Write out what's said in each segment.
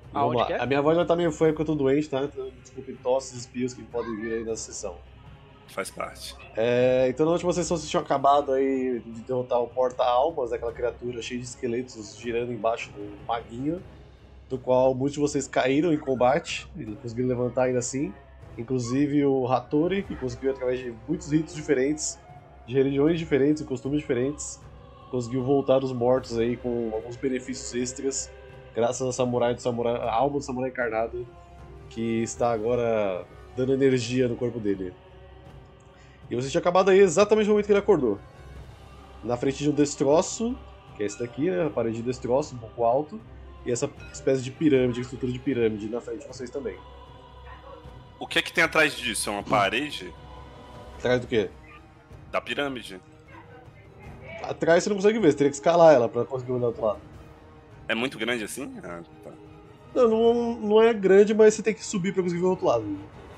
E vamos Aonde lá. que é? A minha voz já tá meio fã porque eu tô doente, tá? Então, desculpe tosses e espios que podem vir aí nessa sessão. Faz parte. Então na última sessão vocês tinham acabado aí de derrotar o Porta-Almas, aquela criatura cheia de esqueletos girando embaixo do maguinho, do qual muitos de vocês caíram em combate, e conseguiram levantar ainda assim. Inclusive o Hattori, que conseguiu através de muitos ritos diferentes, de religiões diferentes e costumes diferentes, conseguiu voltar os mortos aí com alguns benefícios extras, graças a a alma do samurai encarnado, que está agora dando energia no corpo dele. E você tinha acabado aí exatamente no momento que ele acordou. Na frente de um destroço, que é esse daqui, né? A parede de destroço, um pouco alto, e essa espécie de pirâmide, estrutura de pirâmide na frente de vocês também. O que é que tem atrás disso? É uma parede? Atrás do quê? Da pirâmide. Atrás você não consegue ver, você teria que escalar ela pra conseguir olhar do outro lado. É muito grande assim? Ah, tá. Não é grande, mas você tem que subir pra conseguir ver o outro lado.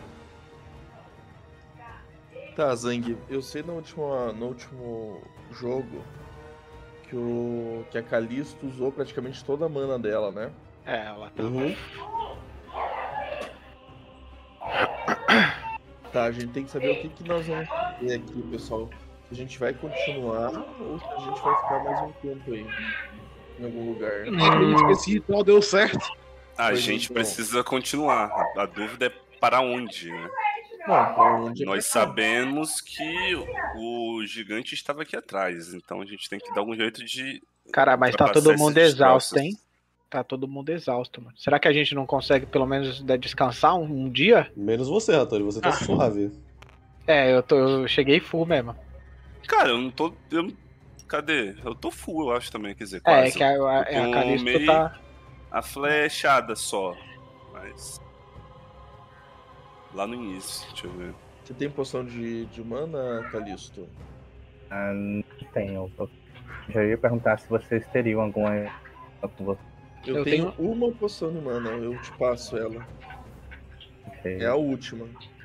Tá, Zang, eu sei no último jogo que a Callisto usou praticamente toda a mana dela, né? É, ela tá. Uhum. Tá, a gente tem que saber o que nós vamos fazer aqui, pessoal. Se a gente vai continuar ou se a gente vai ficar mais um tempo aí, em algum lugar. Eu acredito que esse ritual deu certo. A Pois gente então. precisa continuar. A dúvida é para onde, né? Não, pra onde é Nós pra cá? sabemos que o gigante estava aqui atrás, então a gente tem que dar um jeito de. Cara, mas tá ultrapassar todo mundo esses exausto, destroços. hein? Tá todo mundo exausto, mano. Será que a gente não consegue pelo menos descansar um dia? Menos você, Hattori, você tá suave. É, eu cheguei full mesmo. Cara, eu não tô. Cadê? Eu tô full, eu acho também, quer dizer, É, quase. que a Eu tô Callisto meio tá. a flechada só. Mas. Lá no início, deixa eu ver. Você tem poção de mana, Callisto? Não tenho. Eu já ia perguntar se vocês teriam alguma com você. Eu tenho uma poção de mana, eu te passo ela. É a última.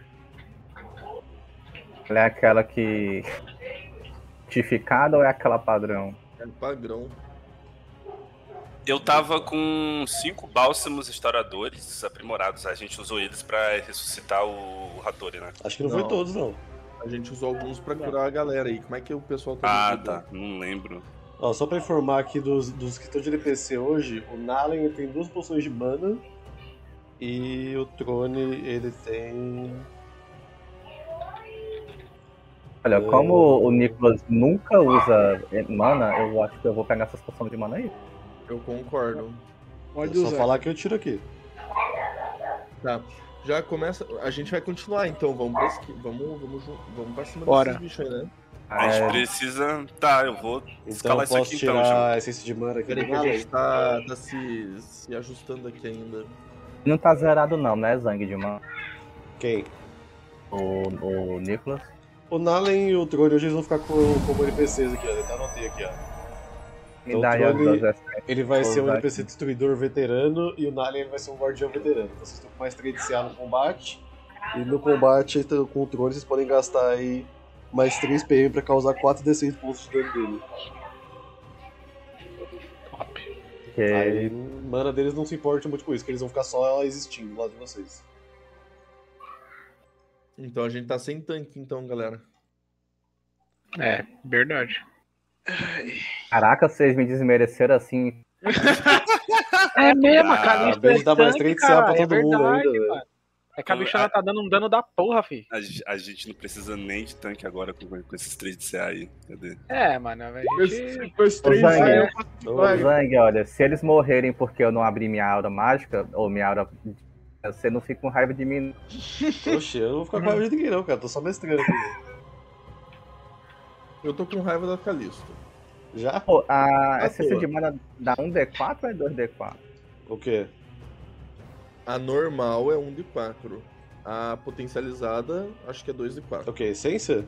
Ela é aquela que... Fortificada ou é aquela padrão? É padrão. Eu tava com 5 bálsamos estouradores aprimorados. A gente usou eles pra ressuscitar o Hattori, né? Acho que não foi todos, não. A gente usou alguns pra curar a galera aí. Como é que o pessoal tá? Ah, tá. Não lembro. Ó, só pra informar aqui dos que estão de NPC hoje, o Nalen ele tem 2 poções de mana e o Trone ele tem... Olha, como o Nicholas nunca usa mana, eu acho que eu vou pegar essas poções de mana aí. Eu concordo. Pode É só usar. falar que eu tiro aqui. Tá. Já começa. A gente vai continuar então. Vamos pra cima Bora. desses bichos aí, né? A gente precisa. Tá, eu vou Então escalar eu isso posso aqui tirar então, a essência de mana aqui Peraí do que a Nalen. gente tá se ajustando aqui ainda. Não tá zerado não, né, Zang de mana? Quem? O Nicholas. O Nalen e o Trone hoje eles vão ficar como NPCs aqui, ó. Eu até anotei aqui, ó. Me Então, dá o aí as Trone, duas ele vai Vou ser um usar NPC destruidor veterano e o Nalen ele vai ser um guardião veterano. Então vocês estão com mais 3 de CA no combate. E no combate com o Trone vocês podem gastar aí mais 3 PM pra causar 4d6 pontos de dano dele. Aí, mana deles não se importa muito com isso, que eles vão ficar só existindo do lado de vocês. Então a gente tá sem tanque, então, galera. É, verdade. Caraca, vocês me desmereceram assim. É mesmo, a Ah, Callisto bem, é dá mais tanque, 3 de CA cara. pra É todo mundo verdade, ainda, velho. mano. É que a bichona tá dando um dano da porra, fi. A gente não precisa nem de tanque agora com esses 3 de CA aí. Cadê? É, mano, a gente... Com esse Ô, 3 Zang, aí, Ô, Zang, olha, se eles morrerem porque eu não abri minha aura mágica, ou minha aura... Você não fica com raiva de mim. Oxe, eu não vou ficar com raiva de ninguém não, cara. Tô só mestrando aqui. Eu tô com raiva da Callisto. Já? Pô, a Tá essência boa. de mana dá 1d4 ou é 2d4? O quê? A normal é 1 de 4. A potencializada, acho que é 2 de 4. O quê? Essência?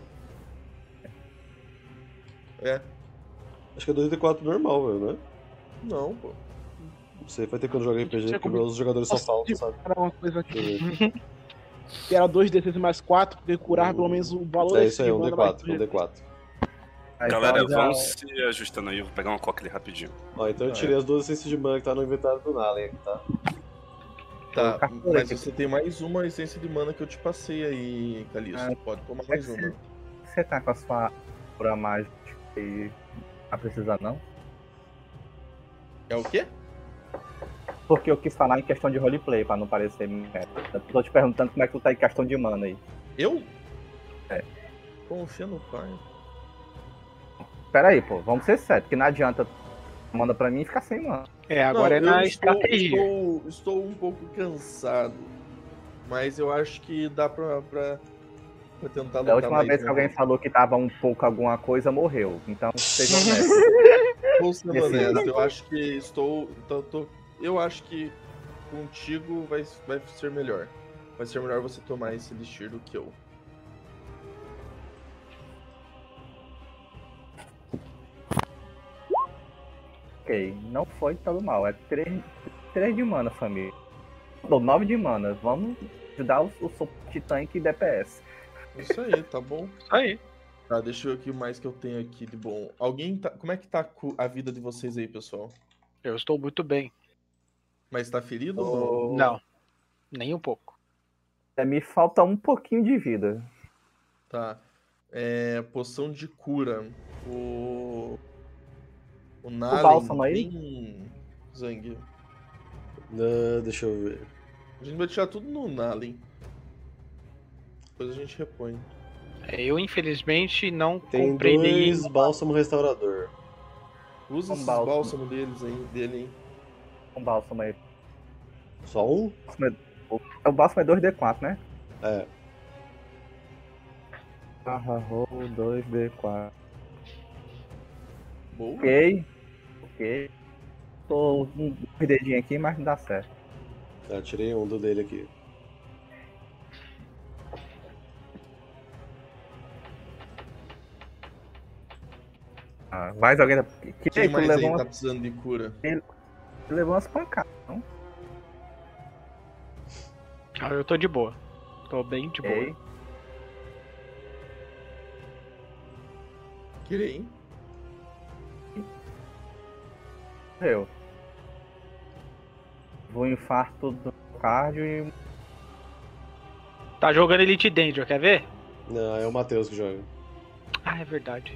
É. Acho que é 2d4 normal, velho, né? Não, pô. Não sei, vai ter quando joga RPG, Tinha porque como- os jogadores só Nossa, faltam, sabe? Era uma coisa aqui. Que era 2d6 mais 4, porque curava pelo menos o valor É isso aí, de um mana, D4, mas- um D4. Aí, Galera, então, já- vamos se ajustando aí. Eu vou pegar uma coca ali rapidinho. Ó, então eu tirei as 2 essências de mana que tá no inventário do Nalen aqui, tá? Tá, capturei mas aqui. você tem mais uma essência de mana que eu te passei aí, Calisto. Pode tomar mais uma. Você tá com a sua cura mágica e não tá precisando, não? É o quê? Porque eu quis falar em questão de roleplay, pra não parecer meta. Eu tô te perguntando como é que tu tá em questão de mana aí. Eu? É. Confia no pai. Pera aí, pô, vamos ser sérios, que não adianta manda pra mim e ficar sem mana. Agora Não, é na eu estratégia. estou um pouco cansado. Mas eu acho que dá pra tentar lutar Da última mais vez que um alguém pouco. falou que tava um pouco alguma coisa, morreu. Então, sejam honestos. Vou ser Nesse honesto, nível. eu acho que eu acho que contigo vai ser melhor. Vai ser melhor você tomar esse elixir do que eu. Ok, não foi tão mal. É 3 de mana, família. Não, 9 de mana. Vamos ajudar o suporte tanque e DPS. Isso aí, tá bom? Isso aí. Tá, deixa eu ver o que mais que eu tenho aqui de bom. Como é que tá a vida de vocês aí, pessoal? Eu estou muito bem. Mas tá ferido ou não? Não, nem um pouco. Me falta um pouquinho de vida. Tá. Poção de cura. O Nalen bálsamo aí? tem Zang. Deixa eu ver. A gente vai tirar tudo no Nalen. Depois a gente repõe. Eu, infelizmente, não Tem comprei 2 bálsamo restaurador. Usa Um esses bálsamo. bálsamos dele, hein? Um bálsamo aí. Só um? O bálsamo é 2D4, né? É. Roll 2D4. Boa. Ok. Tô com um dedinho aqui, mas não dá certo. Tá, tirei um do dele aqui. Mais alguém. Quem Tu mais levou, aí tá precisando de cura? levou umas pancadas, não? Eu tô de boa. Tô bem de boa. Ok. Querei. Eu. Vou infarto do cardio e. Tá jogando Elite Danger, quer ver? Não, é o Matheus que joga. Ah, é verdade.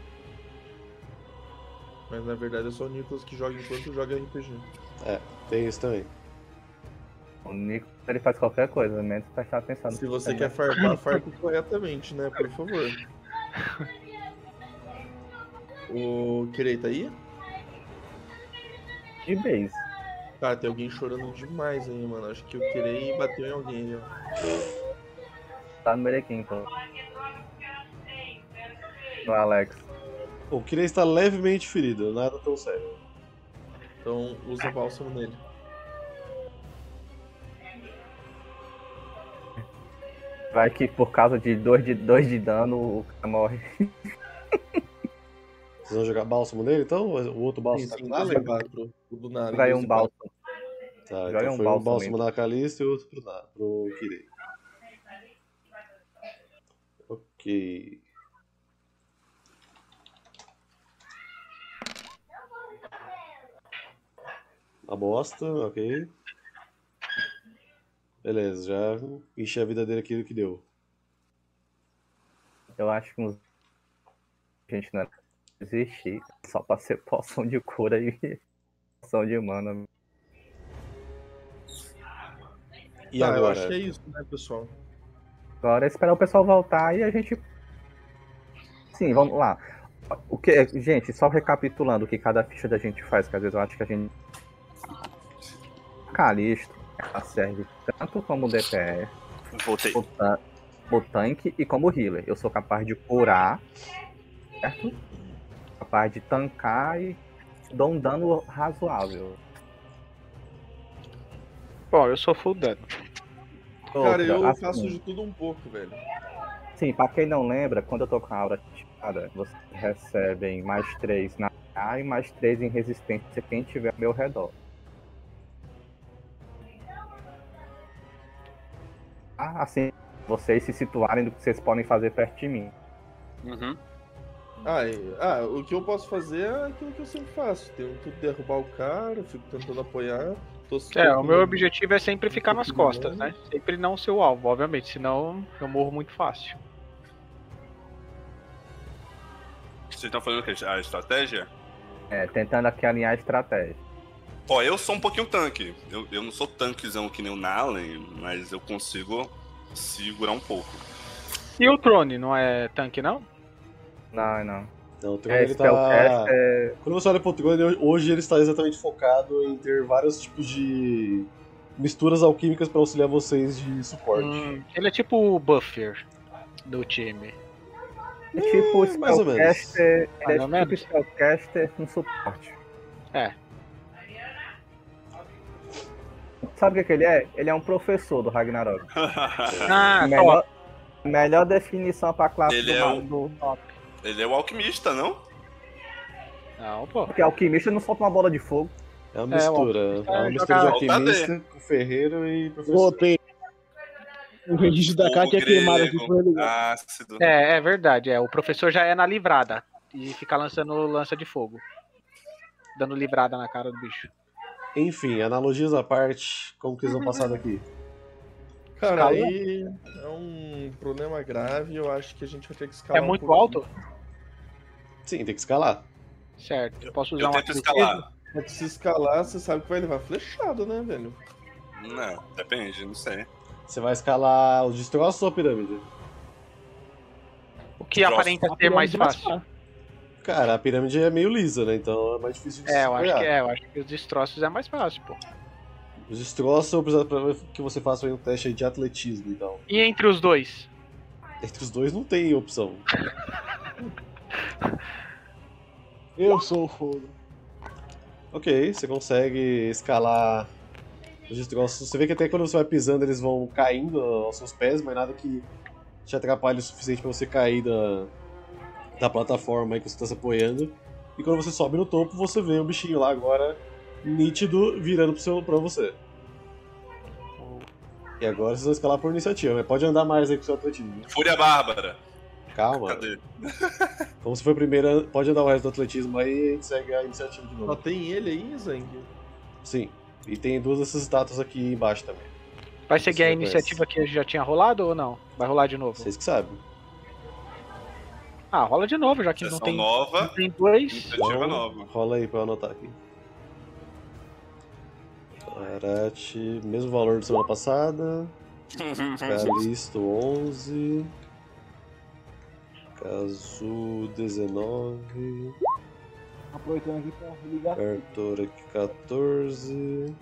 Mas na verdade é só o Nicolas que joga enquanto joga RPG. Tem isso também. O Nico, ele faz qualquer coisa, menos prestar atenção. Se você quer farmar, farme corretamente, né? Por favor. O Kirei tá aí? De base. Cara, tem alguém chorando demais aí, mano. Acho que o Kirei bateu em alguém aí, ó. Tá no Merequim, então. No Alex. O Kira está levemente ferido, nada tão sério. Então usa bálsamo nele. Vai que por causa de 2 de dano o cara morre. Vocês vão jogar bálsamo nele então? O outro bálsamo tá Sim, com dois nada? de 4. O do Nari. Vai 2 um de 4. bálsamo. Tá, Joga então um foi um bálsamo bálsamo na Calista e outro pro Kirei. Ok. A bosta, ok. Beleza, já enchi a vida dele aquilo que deu. Eu acho que a gente não existir só pra ser poção de cura e poção de mana. E Tá, eu agora? acho que é isso, né, pessoal? Agora é esperar o pessoal voltar e a gente. Sim, vamos lá. O que, gente, só recapitulando o que cada ficha da gente faz, que às vezes eu acho que a gente. Calisto, ela serve tanto como DPS, Voltei. o tanque e como healer. Eu sou capaz de curar, certo? Capaz de tancar e dou um dano razoável. Bom, eu sou full dano. Cara, eu assim, faço de tudo um pouco, velho. Sim, pra quem não lembra, quando eu tô com a aura ativada, vocês recebem mais 3 na A e mais 3 em resistência quem tiver ao meu redor. Assim, vocês se situarem do que vocês podem fazer perto de mim. Uhum. O que eu posso fazer é aquilo que eu sempre faço. Tento derrubar o cara, fico tentando apoiar. O meu objetivo é sempre ficar nas costas, né? Sempre não ser o alvo, obviamente, senão eu morro muito fácil. Vocês estão falando que a estratégia? Tentando aqui alinhar a estratégia. Ó, eu sou um pouquinho tanque. Eu não sou tanquezão que nem o Nalen, mas eu consigo segurar um pouco. E o Trone, não é tanque, não? Não. Não, o Trone ele tá... Quando você olha pro Trone, hoje ele está exatamente focado em ter vários tipos de misturas alquímicas para auxiliar vocês de suporte. Ele é tipo o buffer do time. É tipo mais ou menos. Spellcaster. Mais É ou menos. tipo Spellcaster com suporte. Sabe o que ele é? Ele é um professor do Ragnarok. Melhor definição pra classe Ele do top. Ele é o alquimista, não? Não, pô. Porque alquimista não solta uma bola de fogo. É uma mistura. É uma mistura de alquimista com ferreiro e professor. Voltei. O registro da carta é queimado aqui foi ligado. Ácido. É verdade. O professor já é na livrada. E fica lançando lança de fogo. Dando livrada na cara do bicho. Enfim, analogias à parte, como que eles vão passar daqui? Cara, aí é um problema grave. Eu acho que a gente vai ter que escalar. É muito pouquinho. alto? Sim, tem que escalar. Certo. Eu posso usar Eu uma tento escalar. Mas se escalar, você sabe que vai levar flechado, né, velho? Não, depende, não sei. Você vai escalar os destroços ou a pirâmide? O que aparenta ser mais fácil. Cara, a pirâmide é meio lisa, né? Então é mais difícil de Eu acho que os destroços é mais fácil, pô. Os destroços eu preciso que você faça aí um teste aí de atletismo, então. E entre os dois? Entre os dois não tem opção. Eu sou o fogo. Ok, você consegue escalar os destroços. Você vê que até quando você vai pisando eles vão caindo aos seus pés, mas nada que te atrapalhe o suficiente pra você cair da plataforma aí que você tá se apoiando. E quando você sobe no topo, você vê o bichinho lá agora nítido virando pra você. E agora vocês vão escalar por iniciativa, mas pode andar mais aí com o seu atletismo. Fúria Bárbara. Calma. Cadê? Como se foi a primeira, pode andar o resto do atletismo aí e a gente segue a iniciativa de Só novo. tem ele aí, Zang? Sim. E tem duas dessas estátuas aqui embaixo também. Vai seguir a Você iniciativa que já tinha rolado ou não? Vai rolar de novo? Vocês que sabem. Ah, rola de novo, já que não Sessão tem, nova. não tem dois. Iniciativa nova. Rola aí pra eu anotar aqui. Arate, mesmo valor da semana passada. Calisto 11. Kazu 19. Aproveitando aqui pra ligar. Cartor aqui 14.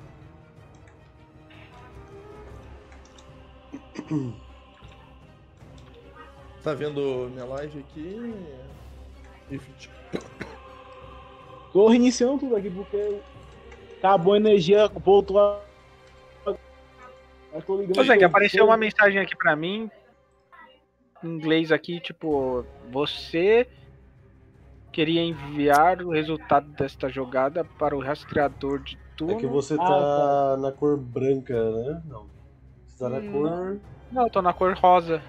Tá vendo minha live aqui? Ifrit? Tô reiniciando tudo aqui porque acabou a energia, voltou a. Eu tô ligando. Ô, Zé, que apareceu uma mensagem aqui pra mim, em inglês aqui, tipo, você queria enviar o resultado desta jogada para o rastreador de turno. É que você tá na cor branca, né? Não. Você tá na cor. Não, eu tô na cor rosa.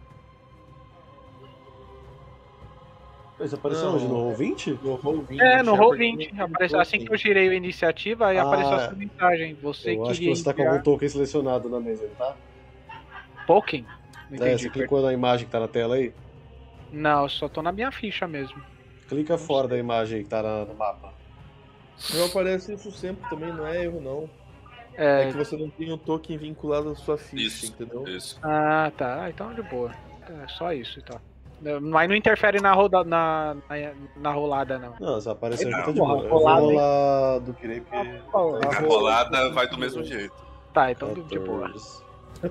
Isso apareceu onde? No Roll20? No Roll20. No Roll20. Apareceu assim que eu girei a iniciativa, aí apareceu essa mensagem. Você eu acho que queria você tá com enviar algum token selecionado na mesa, tá? Token? Não entendi. Você clicou na imagem que tá na tela aí? Não, eu só tô na minha ficha mesmo. Clica fora da imagem que tá no mapa. Não aparece isso sempre também, não é erro não. É, É que você não tem o token vinculado à sua ficha, Isso, entendeu? isso. Ah, tá. Então de boa. É só isso, então. Mas não interfere na rolada, não. Não, se apareceu aqui Não, tá de boa. Eu vou rolada, rolar do Kirei porque. A rolada vai do mesmo jeito. Tá, então de boa. 14.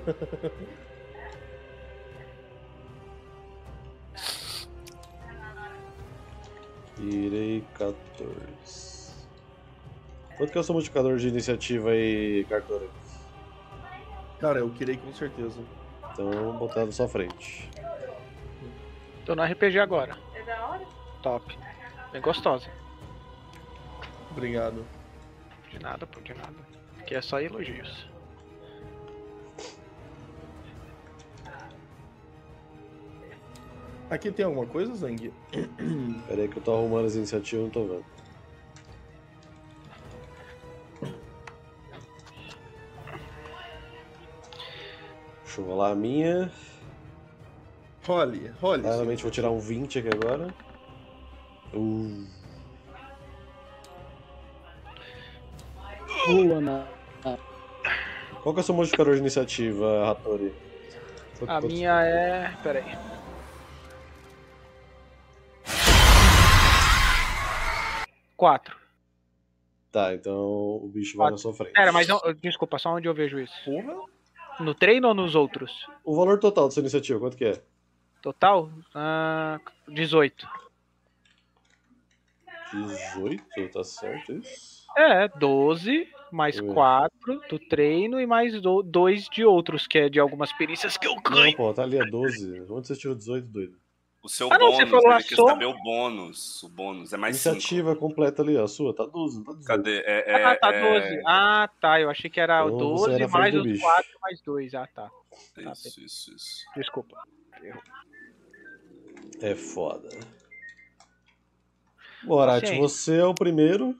Kirei 14. Quanto que é o seu multiplicador de iniciativa aí, Cartora? Cara, eu queria com certeza. Então, vou botar na sua frente. Tô no RPG agora. É da hora? Top. Bem gostosa. Obrigado. De nada, pô, de nada. Aqui é só elogios. Aqui tem alguma coisa, Zang? Pera aí que eu tô arrumando as iniciativas e não tô vendo. Deixa eu rolar a minha. Role. Claramente vou tirar um 20 aqui agora. Pula, Qual que é o seu modificador de iniciativa, Hattori? A minha é. Pera aí. Quatro. Tá, então o bicho vai na sua frente. Pera, mas não, desculpa, só onde eu vejo isso? No treino ou nos outros? O valor total da sua iniciativa, quanto que é? Total? 18. 18, tá certo isso? 12, mais Ui. 4 do treino e mais 2 de outros, que é de algumas perícias que eu Não, ganho. pô, tá ali a 12. Onde você tirou 18, doido? O seu Ah, não, bônus, você falou a ele quer soma. saber o bônus. O bônus é mais 5. Iniciativa completa ali, ó, a sua, tá 12, não tá 18. Cadê? Tá 12. Ah, tá, eu achei que era Então, o você 12 era à frente mais do os bicho. 4 mais 2. Ah, tá. Isso. Desculpa. É foda. Borat, Paciência. você é o primeiro.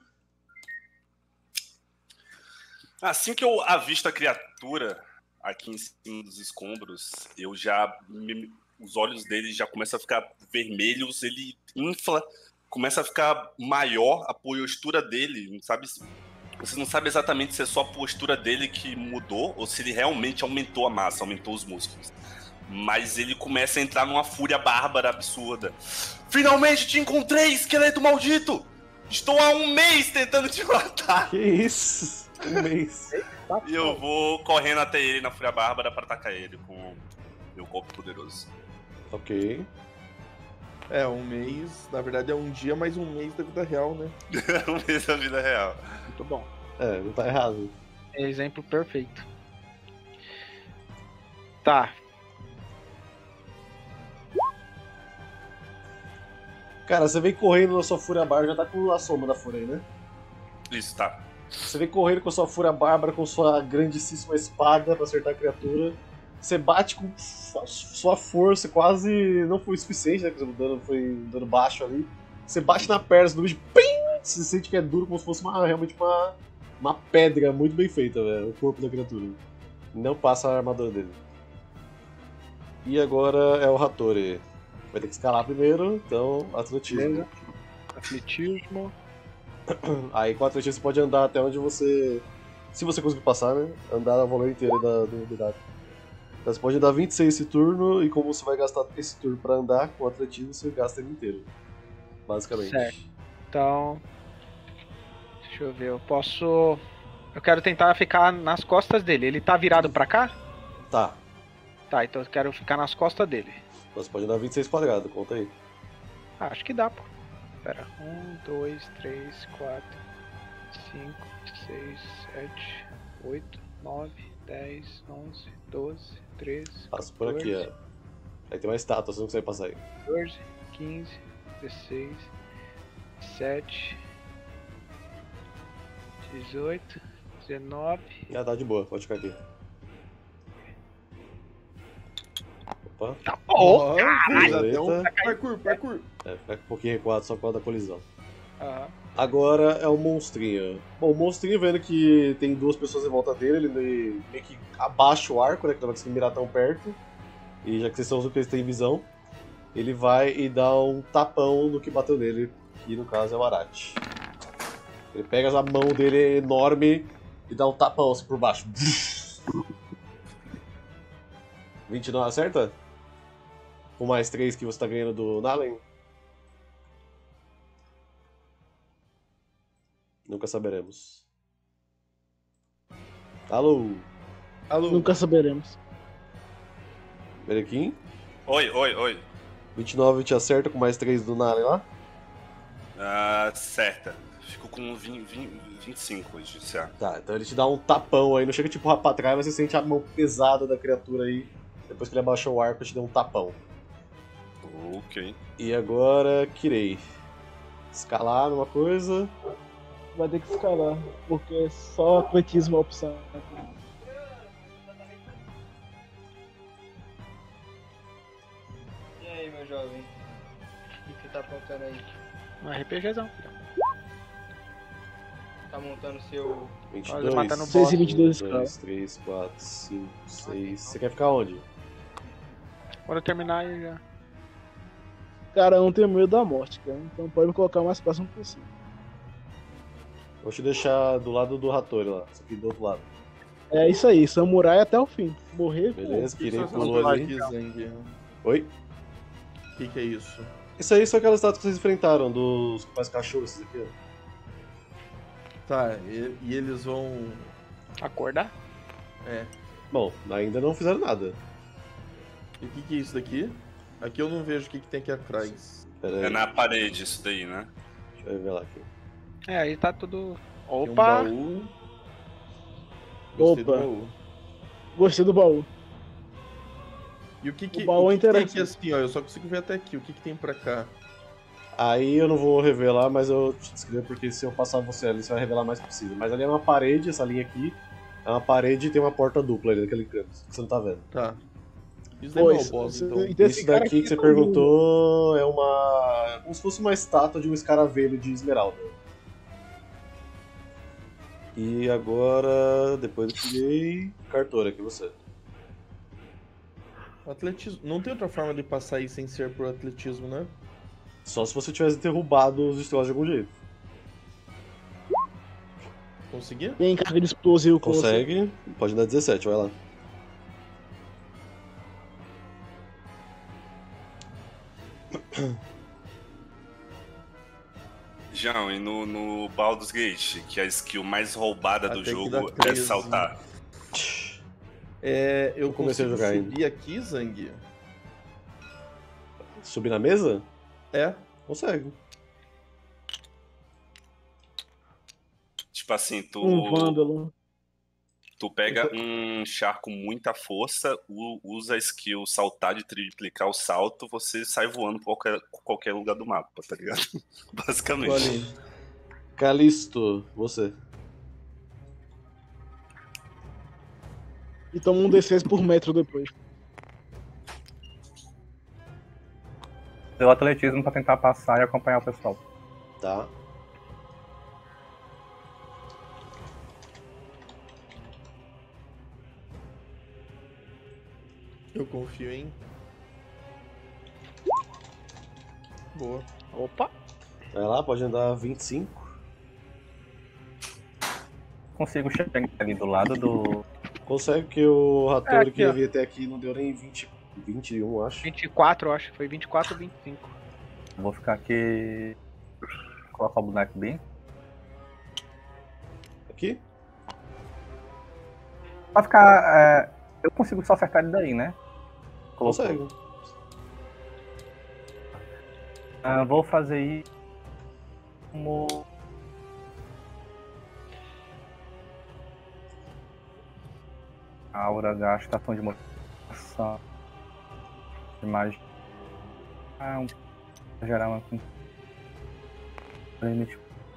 Assim que eu avisto a criatura aqui em cima dos escombros, eu já. Os olhos dele já começam a ficar vermelhos, ele infla, começa a ficar maior a postura dele, sabe? Você não sabe exatamente se é só a postura dele que mudou ou se ele realmente aumentou a massa, aumentou os músculos. Mas ele começa a entrar numa fúria bárbara absurda. Finalmente te encontrei, esqueleto maldito! Estou há 1 mês tentando te matar! Que isso? 1 mês. E eu vou correndo até ele na fúria bárbara pra atacar ele com meu corpo poderoso. Ok. É, 1 mês, na verdade é um dia mais 1 mês da vida real, né? 1 mês da vida real. Muito bom. É, não tá errado. Exemplo perfeito. Tá. Cara, você vem correndo na sua fúria bárbara, já tá com a soma da fúria aí, né? Isso, tá. Você vem correndo com a sua fúria bárbara, com sua grandíssima espada pra acertar a criatura. Você bate com sua força, quase não foi o suficiente, né? Porque o dano foi um dano baixo ali. Você bate na perna do bicho, pim! Você sente que é duro, como se fosse realmente uma pedra muito bem feita, velho, o corpo da criatura. Não passa a armadura dele. E agora é o Hattori. Vai ter que escalar primeiro, então atletismo. Atletismo. Aí com atletismo você pode andar até onde você. Se você conseguir passar, né? Andar a valor inteiro da unidade. Então você pode andar 26 esse turno, e como você vai gastar esse turno pra andar com atletismo, você gasta ele inteiro. Basicamente. Certo. Então. Deixa eu ver, eu posso. Eu quero tentar ficar nas costas dele. Ele tá virado pra cá? Tá. Tá, então eu quero ficar nas costas dele. Então você pode andar 26 quadrados, conta aí. Ah, acho que dá, pô. Pera. 1, 2, 3, 4, 5, 6, 7, 8, 9, 10, 11, 12, 13, Passa por aqui, ó. Aí tem uma estátua, você não consegue passar aí. 14, 15, 16, 17, 18, 19. Ah, tá de boa, pode ficar aqui. Opa. Tá bom! Ó, caralho! fez até um parkour. É, fica um pouquinho recuado só por causa da colisão. Aham. Agora é o monstrinho. Bom, o monstrinho vendo que tem 2 pessoas em volta dele, ele meio que abaixa o arco, né? Que não vai conseguir mirar tão perto. E já que vocês estão usando que eles têm visão, ele vai e dá um tapão no que bateu nele, que no caso é o Arate. Ele pega a mão dele enorme e dá um tapão assim por baixo. 29 acerta? Com mais 3 que você tá ganhando do Nalen? Nunca saberemos. Alô? Alô? Nunca saberemos. Berequim? Oi. 29 te acerta com mais 3 do Nalen lá? Certa. Fico com 25 hoje, certo? Tá, então ele te dá um tapão aí, não chega tipo pra trás, mas você sente a mão pesada da criatura aí. Depois que ele abaixou o arco, te deu um tapão. Ok. E agora, Kirei. Escalar numa coisa. Vai ter que escalar, porque só atletismo é a opção. E aí, meu jovem? O que você tá apontando aí? Um RPGzão. Tá montando seu 22. matar no 6 e boss. 22 1, escala. 2, 3, 4, 5, 6. Você quer ficar onde? Quando eu terminar aí já. Cara, eu não tenho medo da morte, cara. Então pode me colocar o mais próximo possível. Vou te deixar do lado do Hattori lá. Isso aqui do outro lado. É isso aí, samurai até o fim. Morrer, Beleza, Que Kirei são essas pulou coisas ali. aqui, Zang? Oi? O que é isso? Isso aí são aquelas estátuas que vocês enfrentaram, dos que faz cachorro, esses aqui, ó. Tá, e eles vão. Acordar? É. Bom, ainda não fizeram nada. E o que é isso daqui? Aqui eu não vejo o que tem aqui atrás. Pera aí, É na parede isso daí, né? deixa eu revelar aqui. É, aí tá tudo. Tem um Opa! baú. Gostei do Opa. baú. Gostei do baú. E o que O baú é tem aqui interessante. assim, ó? Eu só consigo ver até aqui. O que tem pra cá? Aí eu não vou revelar, mas eu te descrevo porque se eu passar você ali, você vai revelar mais possível. Mas ali é uma parede, essa linha aqui, é uma parede e tem uma porta dupla ali naquele canto, que você não tá vendo. Tá. Isso daí não é Pois, o boss, você- então. Esse Isso cara daqui aqui que você é um- perguntou é uma. Como se fosse uma estátua de um escaravelho de esmeralda. E agora, depois eu tirei Cartora, aqui você. Atletismo. Não tem outra forma de passar aí sem ser por atletismo, né? Só se você tivesse derrubado os estrelas de algum jeito. Consegui? Tem carga de explosivo com você. Consegue, pode dar 17, vai lá. João, e no Baldur's Gate, que a skill mais roubada do Até que jogo dá é 13. saltar. É, eu comecei a consigo jogar subir aqui, Zang? Subir na mesa? É. Consegue. Tipo assim, Um vândalo. tu pega um char com muita força, usa a skill saltar de triplicar o salto, você sai voando pra qualquer lugar do mapa, tá ligado? Basicamente. Tô ali. Calisto, você. E toma um D6 por metro depois. Deu atletismo pra tentar passar e acompanhar o pessoal. Tá. Eu confio em. Boa. Opa! Vai lá, pode andar 25. Consigo chegar ali do lado do. Consegue que o Hattori aqui, que ó. ia vir até aqui não deu nem 20, 21, acho. 24, eu acho. Foi 24 ou 25. Vou ficar aqui. Colocar o boneco bem. Aqui? Pra ficar. Eu consigo só acertar ele daí, né? Colocou. Consegue. Vou fazer isso. Como. Aura gasta ação de motivação. Imagem. Gerar uma. Limite.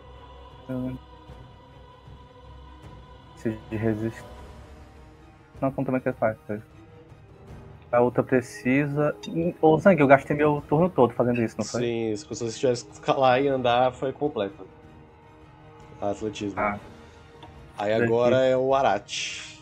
De resistir. Não, como também que faz. A outra precisa. Ô, Zang, eu gastei meu turno todo fazendo isso, não foi? Sim, se você tivesse que escalar e andar, foi completa. Atletismo. Ah. Aí agora é o Arate.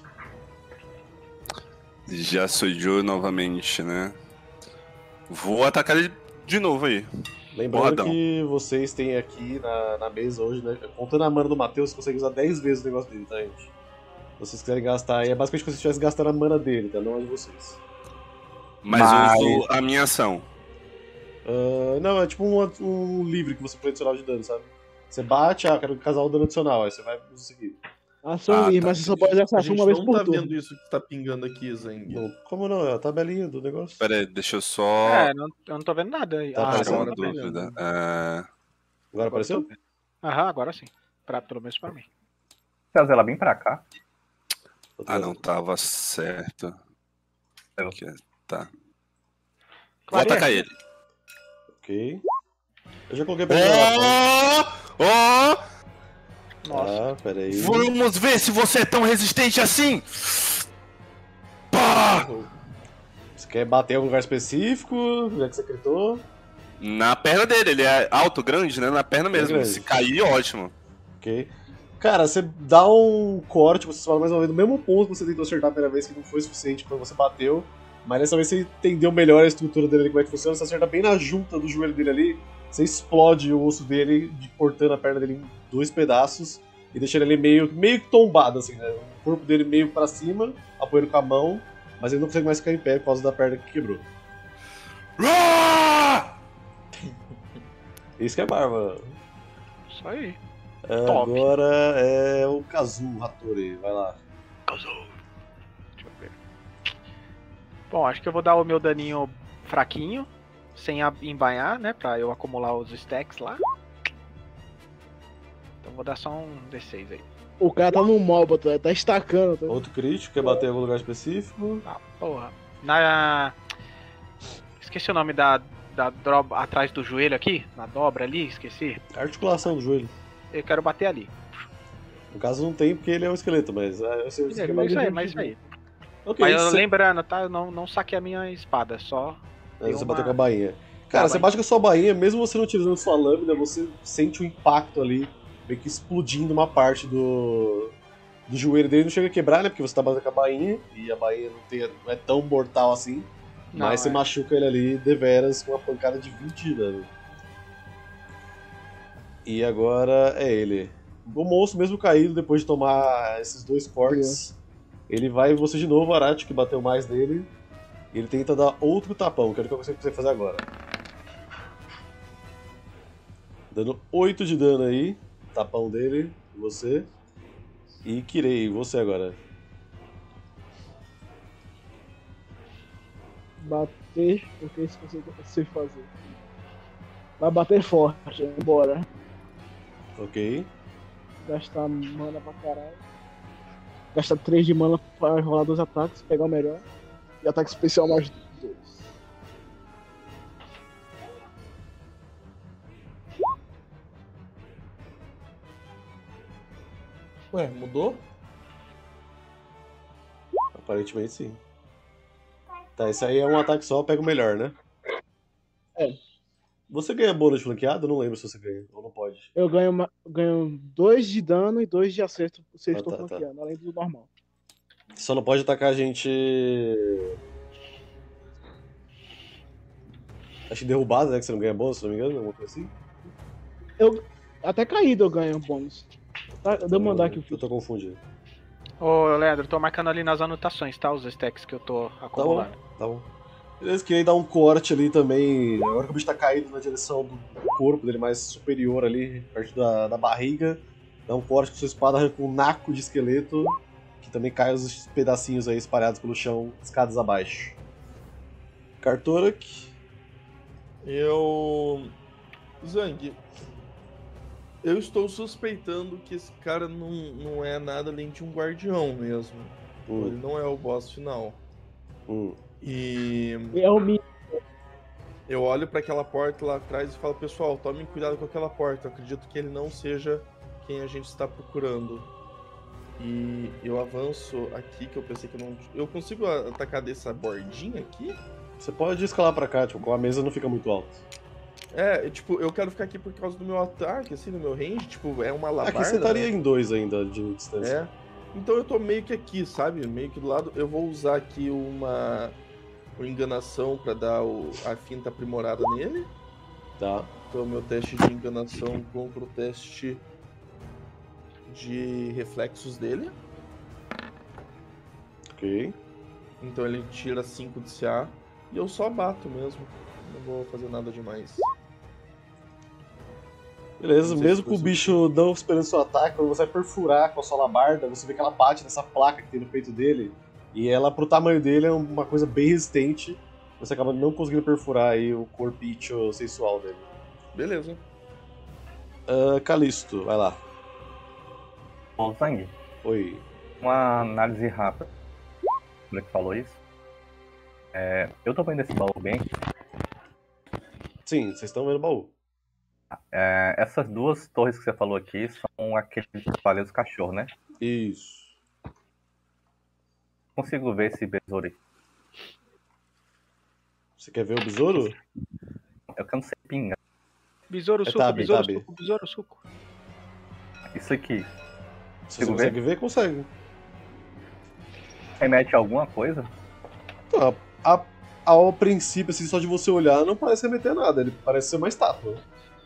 Já sou Joe novamente, né? Vou atacar ele de novo aí. Lembrando Porradão. que vocês têm aqui na mesa hoje, né? Contando a mana do Matheus, você consegue usar 10 vezes o negócio dele, tá, gente? Se vocês quiserem gastar aí, é basicamente como se estivesse gastando a mana dele, tá? Não a de vocês. Mas eu uso a minha ação. Não, é tipo um livre que você pode adicionar de dano, sabe? Você bate, quero casar o dano adicional, aí você vai usar isso aqui. Ação livre, tá. mas você só pode gastar A ação gente uma vez não por tá turno. vendo isso que tá pingando aqui, Zang. Não, como não? É a tabelinha do negócio. Pera aí, deixa eu só É, eu não tô vendo nada aí. Tá Ah, aparecendo? tirar agora uma eu tô vendo. dúvida. Agora apareceu? Aham, agora sim. Pelo menos pra mim. Trazer ela bem pra cá. Ah, não tava certo. Eu. Aqui, tá. Vou Clareia. atacar ele. Ok. Eu já coloquei pra ele lá. Ó! Nossa. Pera aí. Vamos ver se você é tão resistente assim! Pá! Você quer bater em algum lugar específico, já que você gritou? Na perna dele, ele é alto, grande, né? Na perna mesmo. grande. Se cair, ótimo. Ok. Cara, você dá um corte, você fala mais uma vez no mesmo ponto que você tentou acertar a primeira vez, que não foi suficiente quando você bateu. Mas dessa vez você entendeu melhor a estrutura dele, como é que funciona. Você acerta bem na junta do joelho dele ali, você explode o osso dele, cortando a perna dele em 2 pedaços e deixando ele meio que tombado, assim, né? O corpo dele meio pra cima, apoiando com a mão, mas ele não consegue mais ficar em pé por causa da perna que quebrou. Isso que é barba. Isso aí. Agora é o Kazu Hattori, vai lá. Deixa eu ver. Bom, acho que eu vou dar o meu daninho fraquinho, sem embainhar, né? Pra eu acumular os stacks lá. Então vou dar só um D6 aí. O cara tá no mob, tá estacando. Tá? Outro crítico, quer bater em algum lugar específico? Ah, porra. Esqueci o nome da dobra atrás do joelho aqui, na dobra ali, esqueci. Articulação do joelho. Eu quero bater ali. No caso não tem porque ele é um esqueleto, mas eu sei Mas isso aí. Ok, Mas você... lembrando, tá? Eu não saquei a minha espada, só. Você bateu com a bainha. Cara, você bate com a sua bainha, mesmo você não utilizando sua lâmina, você sente o impacto ali, meio que explodindo uma parte do joelho dele. Não chega a quebrar, né? Porque você tá batendo com a bainha, e a bainha não é tão mortal assim. Não, mas você machuca ele ali deveras com uma pancada de 20 de dano. E agora é ele. O monstro, mesmo caído, depois de tomar esses 2 cortes, ele vai em você de novo, Arati, que bateu mais nele. E ele tenta dar outro tapão, que é o que eu consigo fazer agora. Dando 8 de dano aí, tapão dele, você. E Kirei, você agora. Bater, porque isso que eu sei fazer. Vai bater forte, embora. Ok. Gastar mana pra caralho. Gastar 3 de mana pra rolar 2 ataques, pegar o melhor. E ataque especial mais 2. Ué, mudou? Aparentemente sim. Tá, esse aí é um ataque só, pega o melhor, né? É. Você ganha bônus de flanqueado? Eu não lembro se você ganha, ou não pode. Eu ganho 2 de dano e 2 de acerto se eu Ah, estou tá. flanqueando, além do normal. Só não pode atacar a gente. Acho que derrubado, né? Que você não ganha bônus, se não me engano, alguma coisa assim. Até caído eu ganho bônus. Tá, eu vou mandar aqui o Eu fio. tô confundindo. Ô, Leandro, tô marcando ali nas anotações, tá? Os stacks que eu tô acumulando. Tá bom. Beleza, queria dar um corte ali também. Agora que o bicho tá caído na direção do corpo dele mais superior ali, perto da barriga. Dá um corte com sua espada, arranca um naco de esqueleto, que também cai os pedacinhos aí espalhados pelo chão, escadas abaixo. Kartorak. Zang, eu estou suspeitando que esse cara não é nada além de um guardião mesmo. Ele não é o boss final. E É o mínimo. eu olho para aquela porta lá atrás e falo, pessoal, tomem cuidado com aquela porta. Eu acredito que ele não seja quem a gente está procurando. E eu avanço aqui, que eu pensei que eu não... Eu consigo atacar dessa bordinha aqui? Você pode escalar pra cá, tipo, a mesa não fica muito alta. Tipo, eu quero ficar aqui por causa do meu ataque, assim, no meu range. Tipo, é uma alabarda. Aqui você estaria né? em 2 ainda de distância. Então eu tô meio que aqui, sabe? Meio que do lado. Eu vou usar aqui uma enganação pra dar a finta aprimorada nele. Tá. Então meu teste de enganação contra o teste de reflexos dele. Ok. Então ele tira 5 de CA e eu só bato mesmo. Não vou fazer nada demais. Beleza, mesmo com o bicho não esperando seu ataque, quando você vai perfurar com a sua alabarda, você vê que ela bate nessa placa que tem no peito dele. E ela, pro tamanho dele, é uma coisa bem resistente. Você acaba não conseguindo perfurar aí o corpício sensual dele. Beleza. Calisto, vai lá. Ô, Zang, Oi. uma análise rápida. Como é que falou isso? Eu tô vendo esse baú bem. Sim, vocês estão vendo o baú. Essas 2 torres que você falou aqui são aqueles cavaleiros cachorro, né? Isso. Consigo ver esse besouro aí. Você quer ver o besouro? Eu canso sem pinga. Besouro, suco, Tabi, besouro, Tabi. suco, besouro, suco. Isso aqui. Se você Consigo consegue ver, consegue. Remete a alguma coisa? Então, ao princípio, assim, só de você olhar, não parece remeter a nada. Ele parece ser uma estátua.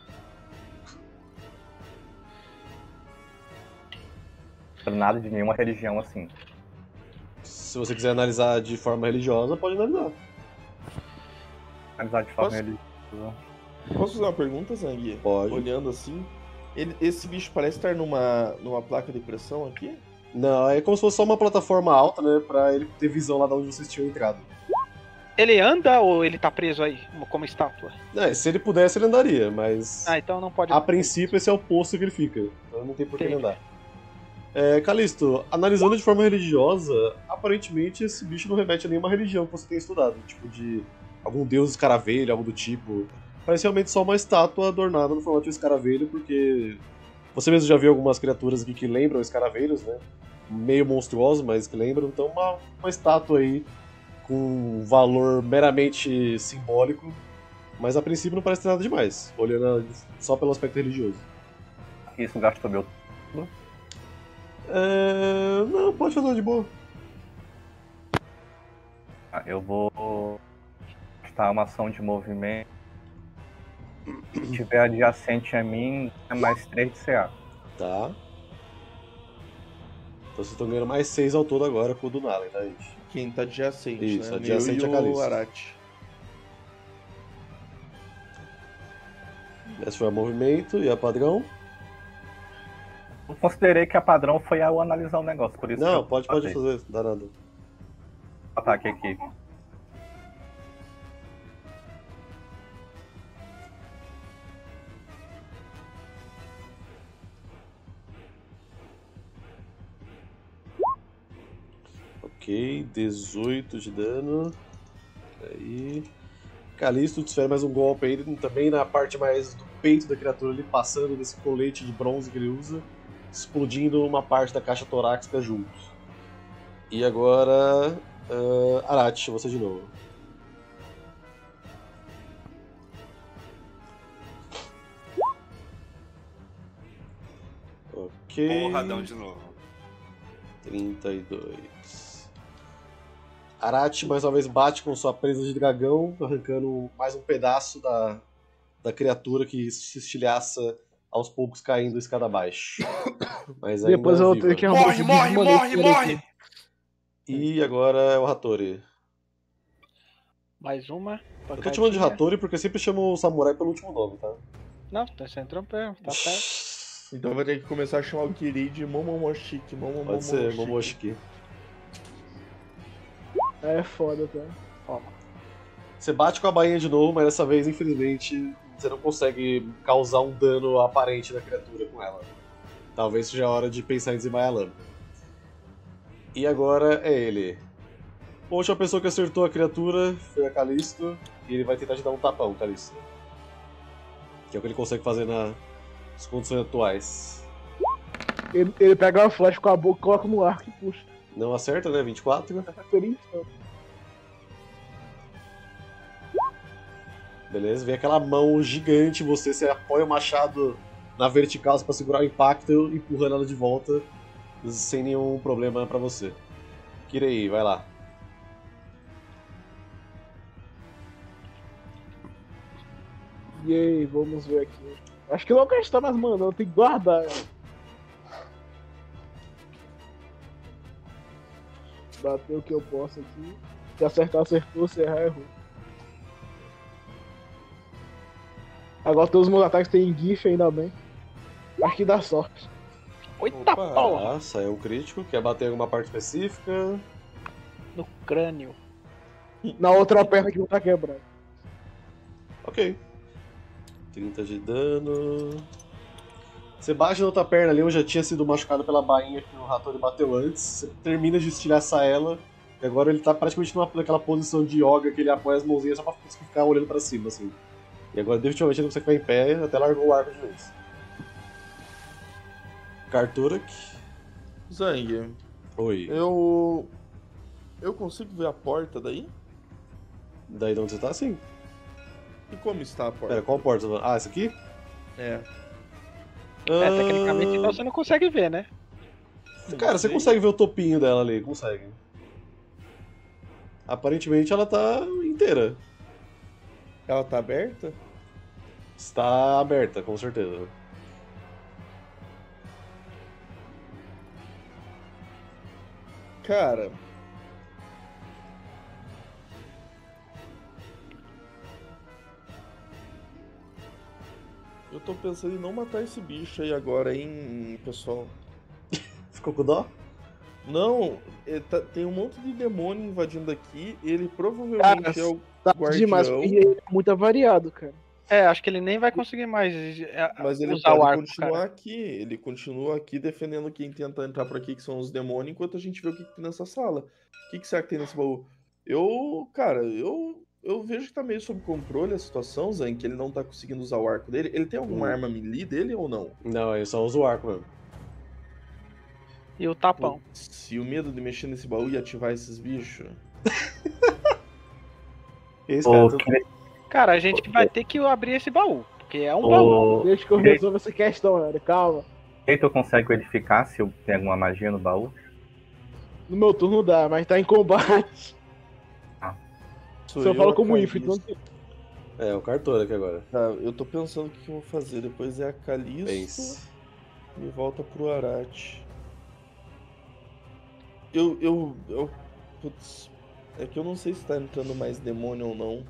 Nada de nenhuma religião assim. Se você quiser analisar de forma religiosa, pode analisar. Analisar de forma Posso- religiosa. Posso fazer uma pergunta, Zang? Pode. Olhando assim, esse bicho parece estar numa placa de pressão aqui? Não, é como se fosse só uma plataforma alta, né? Pra ele ter visão lá de onde vocês tinham entrado. Ele anda ou ele tá preso aí, como estátua? Se ele pudesse, ele andaria, mas. Ah, então não pode. A princípio, esse é o posto que ele fica. Então não tem por que ele Entendi. andar. Calisto, analisando de forma religiosa, aparentemente esse bicho não remete a nenhuma religião que você tenha estudado. Tipo de algum deus escaravelho, algo do tipo. Parece realmente só uma estátua adornada no formato de escaravelho, porque você mesmo já viu algumas criaturas aqui que lembram escaravelhos, né? Meio monstruosos, mas que lembram. Então uma estátua aí com um valor meramente simbólico, mas a princípio não parece ter nada demais, olhando só pelo aspecto religioso. Isso gastou meu. Não, pode fazer de boa. Eu vou gastar uma ação de movimento. Se tiver adjacente a mim, é mais 3 de CA. Tá. Então vocês estão ganhando mais 6 ao todo agora com o do Nalen, tá, gente? Quem tá adjacente, Isso, né? adjacente Eu a e o Calisto. Arate. Esse foi o movimento e a padrão. Eu considerei que a padrão foi ao analisar o negócio, por isso Não, que pode fazer, não dá nada. Ataque aqui. Ok, 18 de dano. Aí. Calisto desfere mais um golpe aí, também na parte mais do peito da criatura ali, passando desse colete de bronze que ele usa, explodindo uma parte da caixa torácica junto. E agora. Arate, você de novo. Ok. Porradão de novo. 32. Arate mais uma vez bate com sua presa de dragão, arrancando mais um pedaço da criatura que se estilhaça aos poucos caindo a escada abaixo. Mas ainda Depois eu vou viva. ter que arrumar Morre, esse morre, vídeo morre, maneiro morre! aqui. E agora é o Hattori. Mais uma. Eu tô te chamando de Hattori porque eu sempre chamo o samurai pelo último nome, tá? Não, tá sem trompé, tá perto. Então vai ter que começar a chamar o Kiri de Momomoshiki. Pode ser Momoshiki. É foda, tá? Você bate com a bainha de novo, mas dessa vez, infelizmente, você não consegue causar um dano aparente na criatura com ela. Talvez seja a hora de pensar em desmaiar a lâmina. E agora é ele. A última pessoa que acertou a criatura foi a Calisto, e ele vai tentar te dar um tapão, Calisto. Que é o que ele consegue fazer nas condições atuais. Ele pega uma flecha com a boca, coloca no arco e puxa. Não acerta, né? 24. Beleza, vem aquela mão gigante, você apoia o machado na vertical pra segurar o impacto, empurrando ela de volta, sem nenhum problema pra você. Kirei, vai lá. E aí, vamos ver aqui. Acho que não quero estar mais mandando, tem que guardar. Bater o que eu posso aqui. Se acertar, acertou, se errar, errou. Agora todos os meus ataques têm GIF, ainda bem. Acho que dá sorte. Eita Opa, porra! Ah, saiu um crítico, quer bater em alguma parte específica? No crânio. Na outra perna que não tá quebrada. Ok. 30 de dano. Você bate na outra perna ali, onde já tinha sido machucado pela bainha que o Hattori bateu antes. Você termina de estilhaçar ela. E agora ele tá praticamente naquela posição de yoga que ele apoia as mãozinhas só pra conseguir ficar olhando pra cima, assim. E agora definitivamente ele não consegue ficar em pé, até largou o arco de vez. Karturak. Zang, Oi. eu consigo ver a porta daí? Daí de onde você tá? Sim. E como está a porta? Pera, qual porta? Ah, essa aqui? É. Tecnicamente então você não consegue ver, né? Cara, você sei. consegue ver o topinho dela ali, consegue. Aparentemente ela tá inteira. Ela tá aberta? Está aberta, com certeza. Cara. Eu tô pensando em não matar esse bicho aí agora, hein, pessoal. Ficou com dó? Não, tem um monte de demônio invadindo aqui. Ele provavelmente Cara, é o Tá guardião. demais, porque ele é muito avariado, cara. Acho que ele nem vai conseguir mais Mas ele usar o pode arco, continuar cara. aqui. Ele continua aqui defendendo quem tenta entrar por aqui, que são os demônios, enquanto a gente vê o que tem nessa sala. O que será que tem nesse baú? Cara, eu vejo que tá meio sob controle a situação, Zan, que ele não tá conseguindo usar o arco dele. Ele tem alguma arma melee dele ou não? Não, ele só usa o arco mesmo. E o tapão. Se o medo de mexer nesse baú e ativar esses bichos. Esse cara, Cara, a gente vai ter que abrir esse baú. Porque é um baú. Deixa que eu resolvo essa questão, velho. Calma. Tu consegue verificar se tem alguma magia no baú? No meu turno dá, mas tá em combate. Sou Se eu falo como Calisto. Ifrit, não tem. É, o Cartola aqui agora. Tá, eu tô pensando o que eu vou fazer. Depois é a Calisto Pense. e volta pro Arate. Putz, é que eu não sei se tá entrando mais demônio ou não.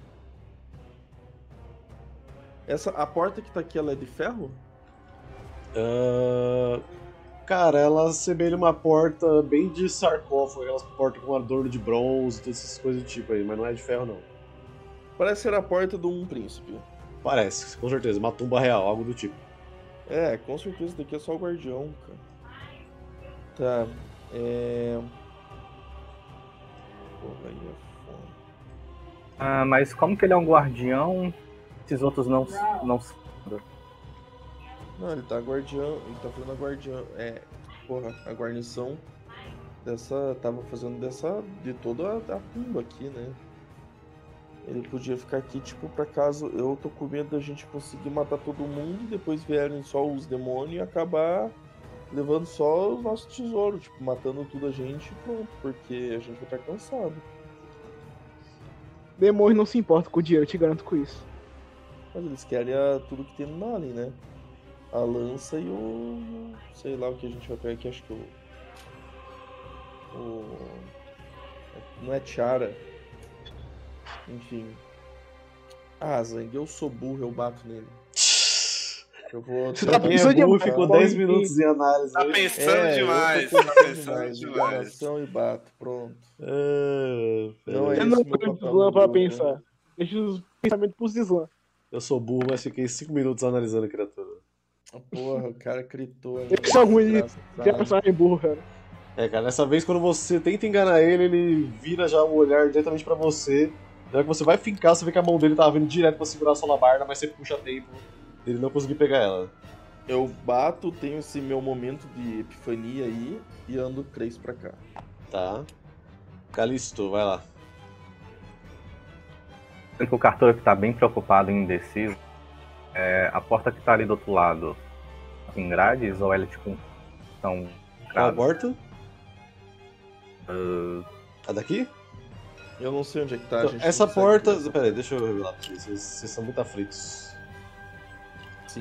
A porta que tá aqui, ela é de ferro? Cara, ela assemelha uma porta bem de sarcófago, aquelas portas com adorno de bronze, todas essas coisas do tipo aí, mas não é de ferro não. Parece ser a porta de um príncipe. Parece, com certeza, uma tumba real, algo do tipo. É, com certeza, daqui é só o guardião, cara. Tá, Porra, aí é foda. Mas como que ele é um guardião, esses outros não. Não, ele tá guardião, ele tá fazendo a guardião. Porra, a guarnição tava fazendo de toda a tumba aqui, né? Ele podia ficar aqui, tipo, pra caso eu tô com medo da gente conseguir matar todo mundo e depois vierem só os demônios e acabar levando só o nosso tesouro, tipo, matando tudo a gente e pronto, porque a gente vai estar cansado. Demônio não se importa com o dinheiro, eu te garanto com isso. Mas eles querem tudo que tem no Nalen, né? A lança e o. Sei lá o que a gente vai pegar aqui, acho que não é tiara. Enfim. Zang, eu sou burro, eu bato nele. Eu vou. Você tá Quem pensando é burro demais, ficou corre 10 em minutos em análise. Tá aí. pensando demais. Eu tô Tá pensando pensando demais. enganação e bato, pronto. Não é Eu esse não o meu tenho papel Zislan no pra grupo. pensar. Deixa os pensamentos pro Zislan. Eu sou burro, mas fiquei 5 minutos analisando a criatura. Porra, o cara gritou ainda. Eles são ruins de desgraçado. criar personagem burro, cara. Cara, dessa vez quando você tenta enganar ele, ele vira já o olhar diretamente pra você. Na hora que você vai fincar, você vê que a mão dele tava vindo direto pra segurar a sua alabarda, mas você puxa a tempo ele não conseguir pegar ela. Eu bato, tenho esse meu momento de epifania aí e ando 3 pra cá. Tá. Calisto, vai lá. O Cartola que tá bem preocupado e indeciso. A porta que tá ali do outro lado tem grades ou ela tipo são Qual a grades? porta? Ah, A daqui? Eu não sei onde é que tá. a Então, gente essa não consegue porta. ver essa Pera aí, deixa eu revelar pra vocês. Vocês são muito aflitos. Sim.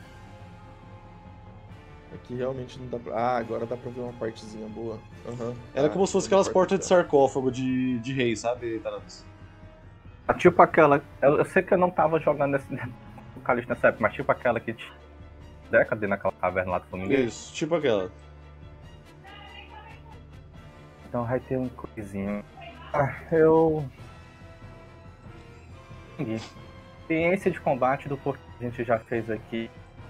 Aqui realmente não dá pra. Agora dá pra ver uma partezinha boa. Aham. Era como se fosse aquelas portas de sarcófago de rei, sabe, Thanatos? tipo aquela. Eu sei que eu não tava jogando o Calixto nessa época, mas tipo aquela que tinha década naquela caverna lá do Flamengo. Isso, tipo aquela. Então vai ter um coisinho. Eu. Entendi. Experiência de combate do porco que a gente já fez aqui.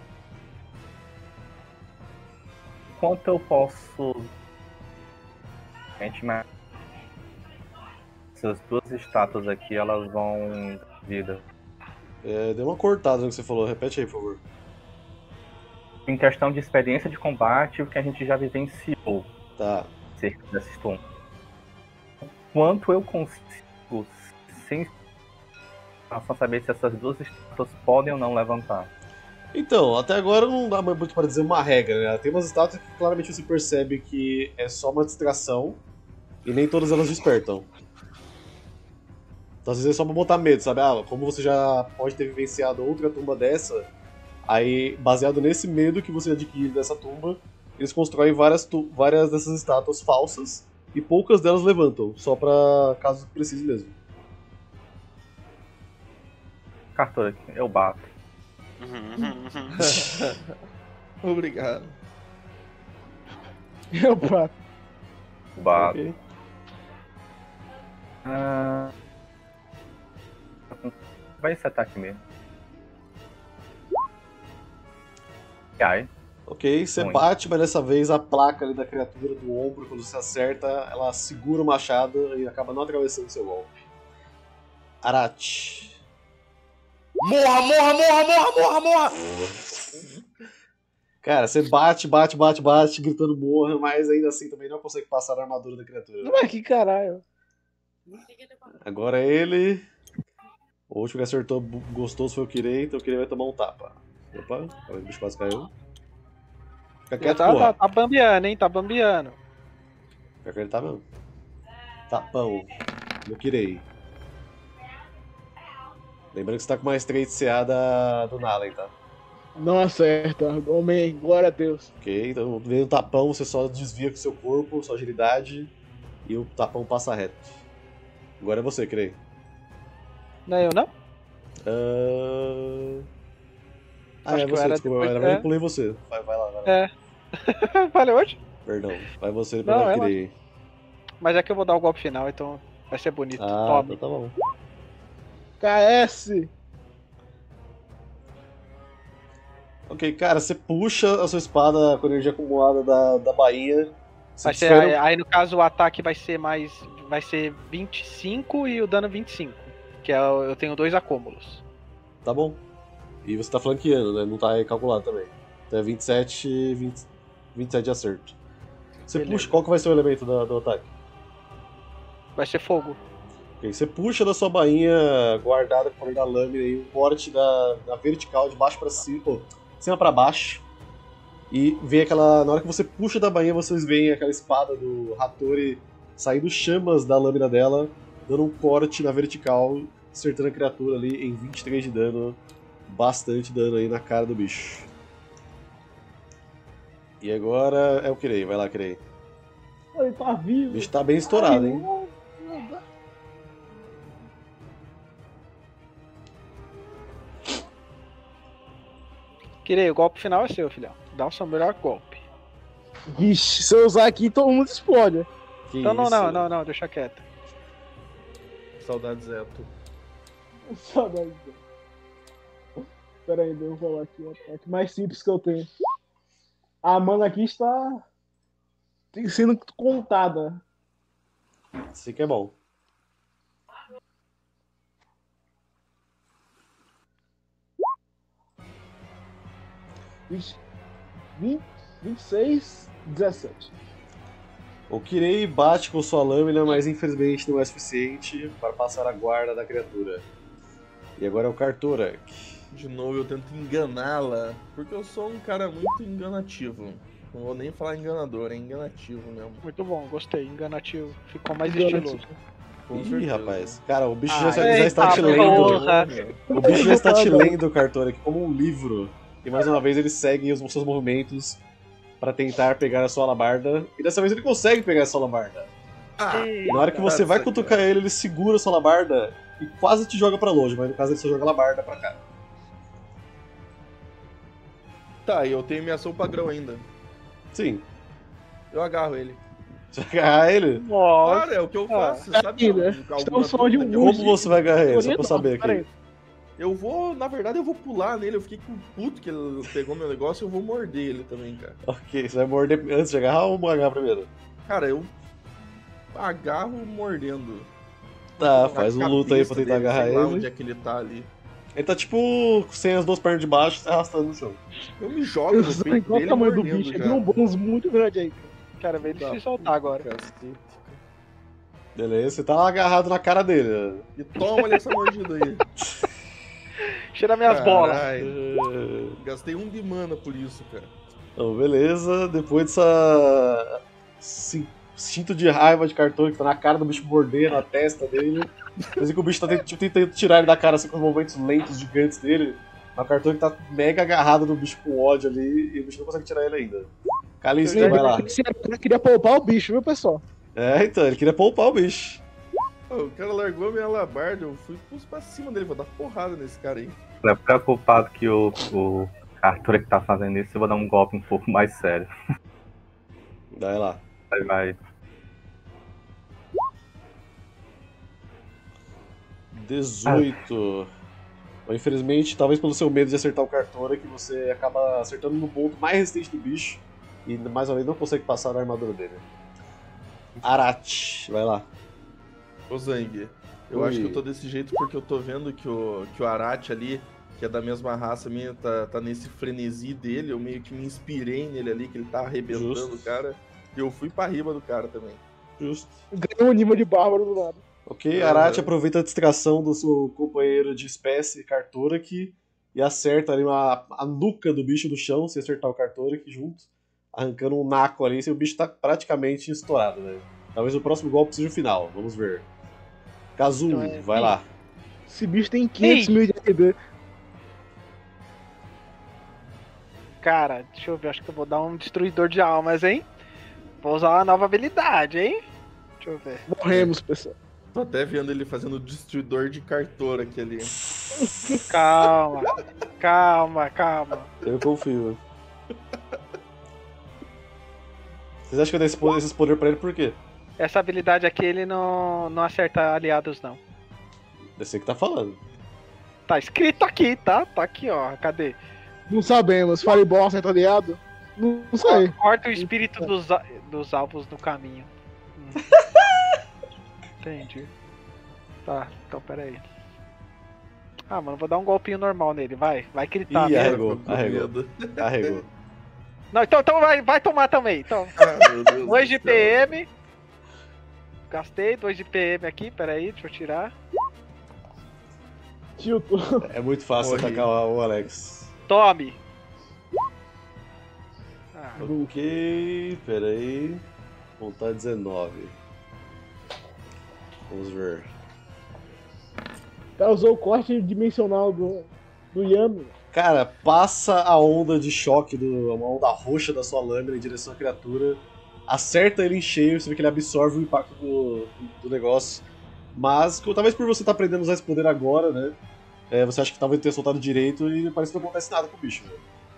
Quanto eu posso. Gente, mas. Essas duas estátuas aqui, elas vão. Vida. Deu uma cortada no que você falou, repete aí, por favor. Em questão de experiência de combate, o que a gente já vivenciou. Tá. Cerca desses turnos. Quanto eu consigo, sem só saber se essas duas estátuas podem ou não levantar. Então, até agora não dá muito para dizer uma regra, né? Tem umas estátuas que claramente você percebe que é só uma distração e nem todas elas despertam. Então, às vezes é só pra botar medo, sabe? Ah, como você já pode ter vivenciado outra tumba dessa, aí, baseado nesse medo que você adquire dessa tumba, eles constroem várias dessas estátuas falsas e poucas delas levantam, só pra caso precise mesmo. Cartura aqui, eu bato. Obrigado. Eu bato. Bato. Ok. Vai esse ataque mesmo. Cai. Ok, você Ruim. bate, mas dessa vez a placa ali da criatura do ombro, quando você acerta, ela segura o machado e acaba não atravessando seu golpe. Arat. Morra, morra, morra, morra, morra, morra! Cara, você bate, gritando morra, mas ainda assim também não consegue passar a armadura da criatura. Mas que caralho. Agora ele. O último que acertou gostoso foi o Kirei, então o Kirei vai tomar um tapa. Opa, o bicho quase caiu. Fica quieto, porra. Tá bambeando, hein? Tá bambeando. Pior que ele tá mesmo. Tapão. No Kirei. Lembrando que você tá com mais 3 de CA do Nalen, tá? Não acerta. Homem, glória a Deus. Ok, então vem o tapão, você só desvia com o seu corpo, sua agilidade, e o tapão passa reto. Agora é você, Kirei. Não é eu, não? Ah, Acho é que eu você, era desculpa, depois, eu pulei você. Vai lá, vai lá. É. Valeu hoje? Perdão, vai você depois Não, eu é, Kirei. Mas é que eu vou dar o golpe final, então vai ser bonito. Ah, Tome. tá bom. KS. Ok, cara, você puxa a sua espada com a energia acumulada da bainha. Você Vai ser, desfere aí no caso o ataque vai ser 25 e o dano 25. Que é, eu tenho 2 acúmulos. Tá bom. E você tá flanqueando, né? Não tá calculado também. Então é 27 de acerto. Você Beleza. puxa, qual que vai ser o elemento do ataque? Vai ser fogo. Ok, você puxa da sua bainha guardada com o poder da lâmina e um corte da vertical de baixo pra cima, de cima pra baixo. E vem aquela. Na hora que você puxa da bainha, vocês veem aquela espada do Hattori saindo chamas da lâmina dela, dando um corte na vertical, acertando a criatura ali em 23 de dano. Bastante dano aí na cara do bicho. E agora é o Kirei, vai lá, Kirei. Ele tá O vivo. bicho tá bem estourado, hein? Querer, o golpe final é seu, filhão. Dá o seu melhor golpe. Vixe, se eu usar aqui, todo mundo explode. Que Então isso? não, deixa quieto. Saudades, Zeto. Saudade. Pera aí, eu vou falar aqui o ataque mais simples que eu tenho. A mana aqui está sendo contada. Assim que é bom. Vixe, 20, 26, 17. O Kirei bate com sua lâmina, mas infelizmente não é suficiente para passar a guarda da criatura. E agora é o Karturak. De novo eu tento enganá-la, porque eu sou um cara muito enganativo. Não vou nem falar enganador, é enganativo mesmo. Muito bom, gostei. Enganativo. Ficou mais Enganativo. estiloso. Com Ih, certeza. rapaz. Cara, o bicho Ah, já eita, está te lendo. porra. O bicho já está te lendo, Karturak, como um livro. E mais uma vez ele segue os seus movimentos para tentar pegar a sua alabarda. E dessa vez ele consegue pegar a sua alabarda. E na hora que você vai cutucar ele, ele segura a sua alabarda e quase te joga pra longe, mas no caso ele só joga a alabarda pra cá. Tá, e eu tenho minha ação padrão ainda. Sim. Eu agarro ele. Você vai agarrar ele? Nossa. Cara, é o que eu faço, você sabe? Aqui, né? Alguma Estamos falando de um coisa- Como você vai agarrar ele? Só pra eu saber Pera aí. aqui. Eu vou, na verdade, eu vou pular nele. Eu fiquei com puto que ele pegou meu negócio e eu vou morder ele também, cara. Ok, você vai morder antes de agarrar ou agarrar primeiro? Cara, eu agarro mordendo. Tá, Na faz um cabeça luta aí pra tentar dele, agarrar sei lá ele. onde é que ele tá ali. Ele tá tipo sem as duas pernas de baixo, se arrastando no chão. Eu me jogo Eu no sei peito qual o dele tamanho do mordendo bicho. já. Ele deu um bônus muito grande aí. Quero ver ele Tá, se soltar agora. cacete. Beleza, você tá agarrado na cara dele. E toma ali essa mordida aí. Tira minhas bolas. Caralho. Gastei 1 de mana por isso, cara. Então, beleza. Depois dessa. Instinto de raiva de cartão que tá na cara do bicho mordendo a testa dele. Mas que o bicho tá tentando tirar ele da cara assim, com os movimentos lentos, gigantes dele. Mas o cartão que tá mega agarrado no bicho com ódio ali e o bicho não consegue tirar ele ainda. Calisto, vai lá. Eu queria poupar o bicho, viu, pessoal? É, então, ele queria poupar o bicho. O cara largou a minha alabarda, eu fui pra cima dele, vou dar porrada nesse cara aí. Tô preocupado que o Arthur que tá fazendo isso, eu vou dar um golpe um pouco mais sério. Vai lá. Vai. 18. Bom, infelizmente, talvez pelo seu medo de acertar o Cartora, que você acaba acertando no ponto mais resistente do bicho e mais uma vez não consegue passar na armadura dele. Arat, vai lá. Ô Zang, eu Oi. acho que eu tô desse jeito porque eu tô vendo que o Arat ali, que é da mesma raça minha, tá nesse frenesi dele, eu meio que me inspirei nele ali, que ele tá arrebentando Justo. o cara, e eu fui pra riba do cara também. Justo. Ganhou um nível de bárbaro do lado. Ok, Arat aproveita a distração do seu companheiro de espécie, Cartorak, e acerta ali a nuca do bicho no chão, se acertar o Cartorak junto, arrancando um naco ali, e o bicho tá praticamente estourado, né? Talvez o próximo golpe seja o final, vamos ver. Kazu, Então vai lá. Esse bicho tem 500 mil de RD. Cara, deixa eu ver, acho que eu vou dar um destruidor de almas, hein? Vou usar uma nova habilidade, hein? Deixa eu ver. Morremos, pessoal. Tô até vendo ele fazendo o destruidor de cartora aqui ali. Calma, calma. Eu confio. Vocês acham que eu dei esses poderes pra ele por quê? Essa habilidade aqui ele não acerta aliados, não. Você que tá falando. Tá escrito aqui, tá? Tá aqui, ó. Cadê? Não sabemos. Fireball acerta aliado? Não sei. Corta o espírito dos alvos no caminho. Entendi. Tá, então pera aí. Ah, mano, vou dar um golpinho normal nele, vai. Vai que ele tá. Ih, mesmo. arregou, Tô com arregou. medo. Arregou. Não, então vai tomar também. Então, Ah, meu Deus 2 de do céu. PM. Gastei 2 de PM aqui, pera aí, deixa eu tirar. Tilto. É muito fácil Morri. atacar o Alex. Tome! Ah, Ok, peraí. Contar 19. Vamos ver. O cara usou o corte dimensional do Yami. Cara, passa a onda de choque, uma onda roxa da sua lâmina em direção à criatura. Acerta ele em cheio, você vê que ele absorve o impacto do negócio. Mas, talvez por você estar aprendendo a usar esse poder agora, né? Você acha que talvez tenha soltado direito e parece que não acontece nada com o bicho. Né?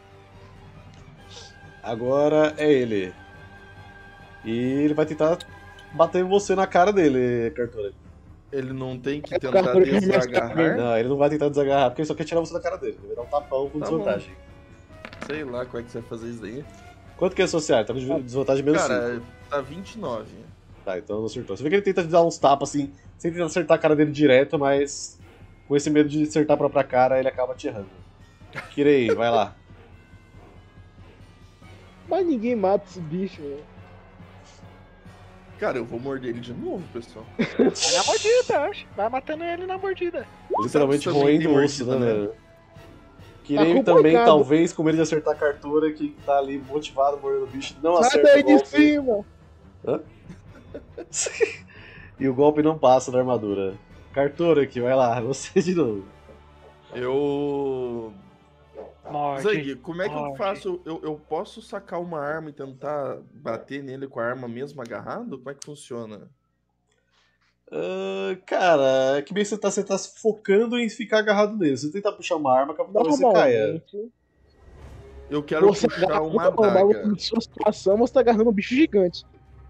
Agora é ele. E ele vai tentar bater você na cara dele, Cartora. Ele não tem que É tentar cartura que desagarrar? Não, ele não vai tentar desagarrar, porque ele só quer tirar você da cara dele. Ele vai dar um tapão com Tá desvantagem. Sei lá como é que você vai fazer isso daí. Quanto que é social? Tá com desvantagem menos 5. Cara, tá 29. Tá, então não acertou. Você vê que ele tenta dar uns tapas assim, sem tentar acertar a cara dele direto, mas com esse medo de acertar a própria cara, ele acaba te errando. Kirei, vai lá. Mas ninguém mata esse bicho, velho. Cara, eu vou morder ele de novo, pessoal. vai na mordida, oxe. Vai matando ele na mordida. Literalmente Também roendo tem o osso, mordida, né, né? velho? Kirei Tá também, complicado. talvez, com medo de acertar a cartura, que tá ali motivado, mordendo o bicho, não Sai acerta daí o de golpe. cima! E o golpe não passa da armadura. Cartura aqui, vai lá, você de novo. Eu. Morde. Zang, como é que eu morde. faço? Eu posso sacar uma arma e tentar bater nele com a arma mesmo agarrado? Como é que funciona? Cara, é que bem você tá focando em ficar agarrado nele. Se você tentar puxar uma arma, talvez você caia. Normalmente, Eu quero você puxar agarra uma uma adaga. Na sua situação, você tá agarrando um bicho gigante.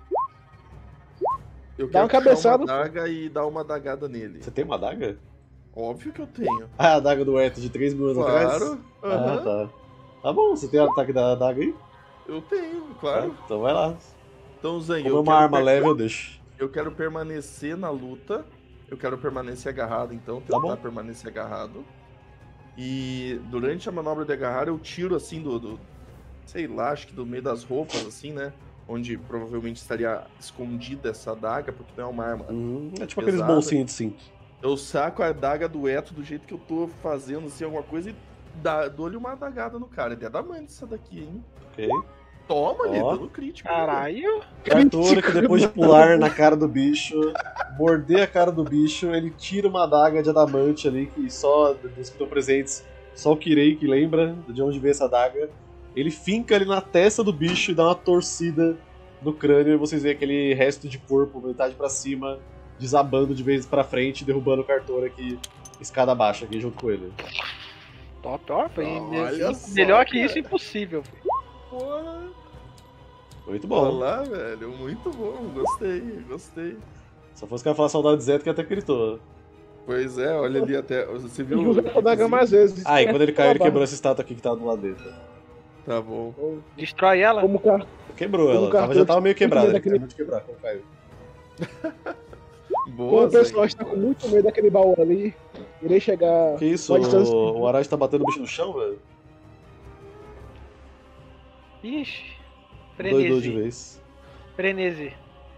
Eu Dá quero uma puxar cabeçada. uma adaga e dar uma adagada nele. Você tem uma adaga? Óbvio que eu tenho. Ah, a adaga do Eto de 3 mil anos atrás? Claro. Ah, aham, tá. Tá bom, você tem o ataque da adaga aí? Eu tenho, claro. Tá, então vai lá. Então, Zang, Como é uma arma leve, eu deixo. eu quero permanecer na luta. Eu quero permanecer agarrado, então. Tá bom. Tentar permanecer agarrado. E durante a manobra de agarrar, eu tiro assim sei lá, acho que do meio das roupas, assim, né? Onde provavelmente estaria escondida essa adaga, porque não é uma arma. É tipo aqueles Pesada. bolsinhos de cinto. Eu saco a adaga do Eto do jeito que eu tô fazendo, assim, alguma coisa e dou-lhe uma adagada no cara. É adamante essa daqui, hein? Ok. Toma ali, Ó. dando crítico. Caralho. Cartoura que depois de pular na cara do bicho, morder a cara do bicho, ele tira uma adaga de adamante ali, que só dos que estão presentes, só o Kirei que lembra de onde veio essa adaga. Ele finca ali na testa do bicho e dá uma torcida no crânio, e vocês veem aquele resto de corpo, metade pra cima, desabando de vez pra frente, derrubando o Cartoura aqui, escada abaixo aqui junto com ele. Top, ó. Foi Olha só, melhor que cara. isso, impossível. Porra. Muito Olha bom. lá, velho. Muito bom. Gostei. Só fosse que ela falar saudade de Zé que até gritou. Pois é, olha ali até. Você Tem viu? que usar a adaga mais vezes. Ah, e quando ele caiu, ele Barra. quebrou essa estátua aqui que tava do lado dele. Tá bom. Destrói ela. Como car... Quebrou Como ela, Cartoura já tava meio tinha quebrada, ele daquele- acabou de quebrar quando caiu. Boa, Como o pessoal Zé. está com muito medo daquele baú ali, irei chegar. Que isso? Pode estar- O Arashi tá batendo o bicho no chão, velho? Ixi. Doidou de Frenesi. vez. Frenesi.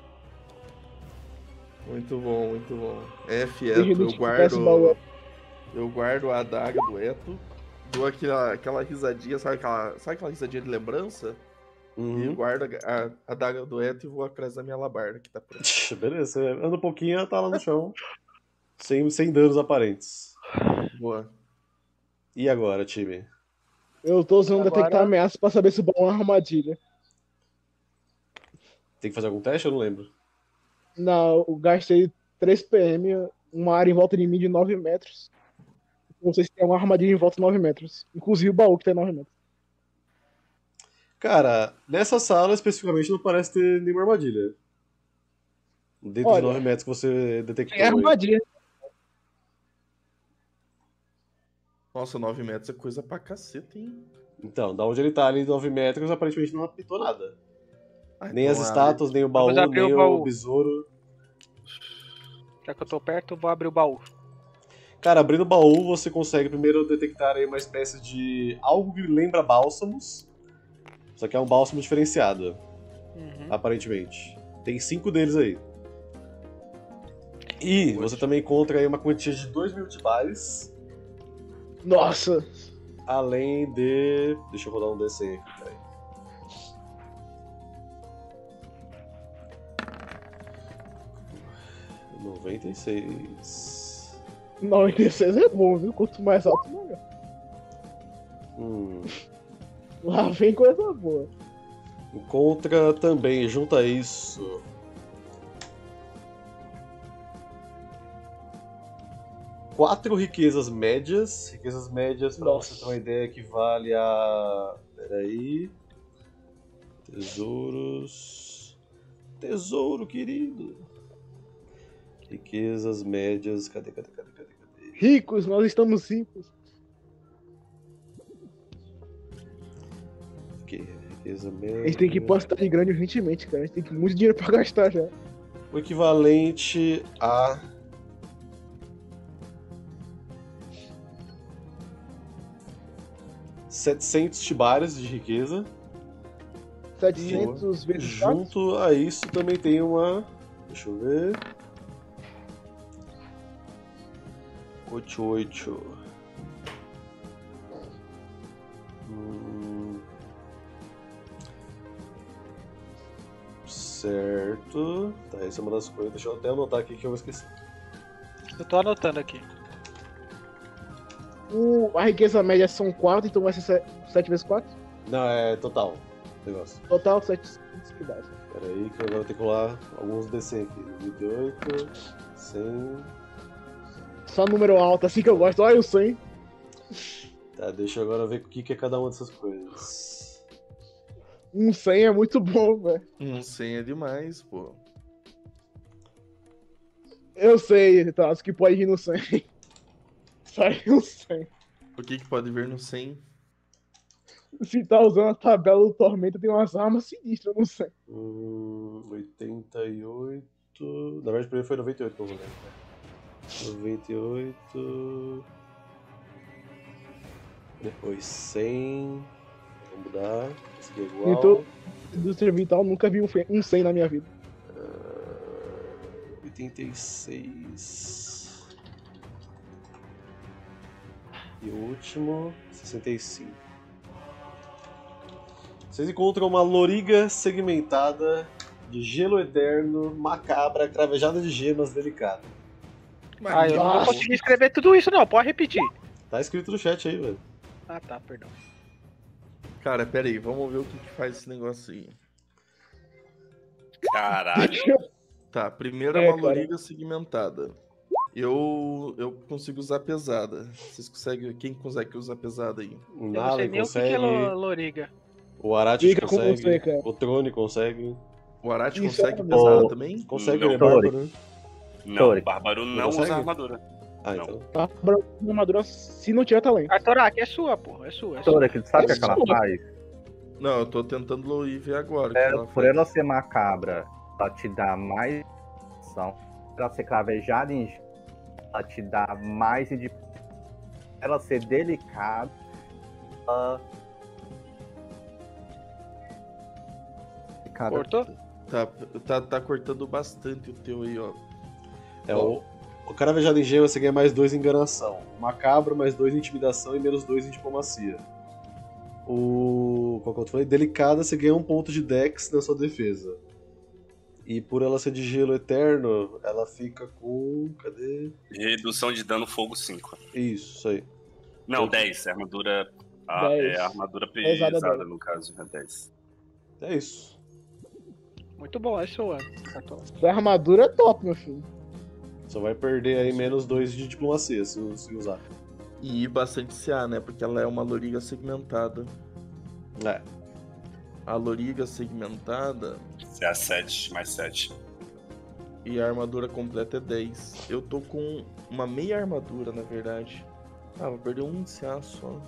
Muito bom, muito bom. F, Tem Eto, gente eu que quer esse baú. guardo. Eu guardo a adaga do Eto. Dou aquela risadinha, sabe aquela risadinha de lembrança? E Uhum. guardo a adaga do Eto e vou atrás da minha alabarda que tá pronta. Beleza, você anda um pouquinho e ela tá lá no chão. Sem danos aparentes. Boa. E agora, time? Eu tô usando Agora- detectar ameaças pra saber se o baú é uma armadilha. Tem que fazer algum teste? Eu não lembro. Não, eu gastei 3 PM, uma área em volta de mim de 9 metros. Não sei se tem uma armadilha em volta de 9 metros. Inclusive o baú que tem 9 metros. Cara, nessa sala especificamente não parece ter nenhuma armadilha. Dentro Olha, dos 9 metros que você detectou. É aí. armadilha. Nossa, 9 metros é coisa pra caceta, hein? Então, da onde ele tá ali, 9 metros, aparentemente não apitou nada. Ah, Nem então as abre. estátuas, nem o baú, Vamos abrir nem o o baú. besouro. Já que eu tô perto, eu vou abrir o baú. Cara, abrindo o baú, você consegue primeiro detectar aí uma espécie de algo que lembra bálsamos. Só que é um bálsamo diferenciado, Uhum. aparentemente. Tem 5 deles aí. E você também encontra aí uma quantia de 2.000 tibares, Nossa! além de... Deixa eu rodar um DC aqui, peraí. $96. 96 é bom, viu? Quanto mais alto, melhor. Hum. Lá vem coisa boa. Encontra também, junto a isso, quatro riquezas médias. Riquezas médias, pra Nossa. você ter uma ideia, equivale a... Peraí. Tesouros... Tesouro, querido. Riquezas médias... Cadê? Ricos, nós estamos ricos. Aqui, riqueza média... A gente tem que ir pra cidade grande urgentemente, cara. A gente tem que muito dinheiro pra gastar já. O equivalente a... $700 tibares de riqueza. 700 vezes 4. Junto a isso também tem uma... Deixa eu ver... 88. Certo. Tá, essa é uma das coisas. Deixa eu até anotar aqui que eu vou esquecer. Eu tô anotando aqui. A riqueza média são 4, então vai ser 7 vezes 4. Não, é total. Negócio. Total 700 que dá. Pera aí que eu vou ter que rolar alguns DC aqui. 28, 100... Só número alto, assim que eu gosto. Olha o 100. Tá, deixa eu agora ver o que é cada uma dessas coisas. Um 100 é muito bom, velho. 100 é demais, pô. Eu sei, tá? Acho que pode ir no 100. Sai um 100. O que pode vir no 100? Se tá usando a tabela do Tormenta, tem umas armas sinistras no 100. 88... Na verdade, primeiro foi 98 que eu rolei. 98... Depois 100... Vamos mudar. Esse aqui é igual. Então, indústria vital, nunca vi um 100 na minha vida. 86... E o último, 65. Vocês encontram uma loriga segmentada de gelo eterno, macabra, cravejada de gemas delicada. Ah, eu não vou conseguir escrever tudo isso não, pode repetir. Tá escrito no chat aí, velho. Ah tá, perdão. Cara, pera aí, vamos ver o que faz esse negócio aí. Caralho. Tá, primeiro É, é uma cara. loriga segmentada. Eu consigo usar pesada. Vocês conseguem. Quem consegue usar pesada aí? O Eu não sei Nalen nem o que consegue, é loriga. o Aratis Fica com consegue, você, cara. o Trone consegue. O Arate Isso consegue é pesada mesmo. também? Consegue, Não, ele é Tori. bárbaro, né? Não, Tori. o Bárbaro não consegue? usa armadura. Ah, Não. então. Tá uma armadura se não tiver talento. A Torak é sua, pô. É sua. Tori, que sabe o que, É que ela sua. faz? Não, eu tô tentando ver agora. o que É, ela por faz. ela ser macabra, ela te dá mais ação. Por ela ser cravejada em gelo, ela te dá mais de ela ser delicada. Ela... Cara, Cortou? Tá cortando bastante o teu aí, ó. É o cravejado em gema você ganha mais 2 em enganação. O macabro mais 2 em intimidação e menos 2 em diplomacia. Qual que eu falei? Delicada você ganha 1 ponto de dex na sua defesa. E por ela ser de gelo eterno, ela fica com. Cadê? Redução de dano fogo 5. Isso aí. Não, 10. Armadura. 10. É a armadura Pesada pesada, dela. no caso. É 10. É isso. Muito bom, é sua. A armadura é top, meu filho. Só vai perder aí menos 2 de diplomacia se usar. E bastante CA, né? Porque ela é uma loriga segmentada. É. A loriga segmentada É a 7, mais 7. e a armadura completa é 10. Eu tô com uma meia armadura, na verdade. Ah, vou perder 1 de CA só.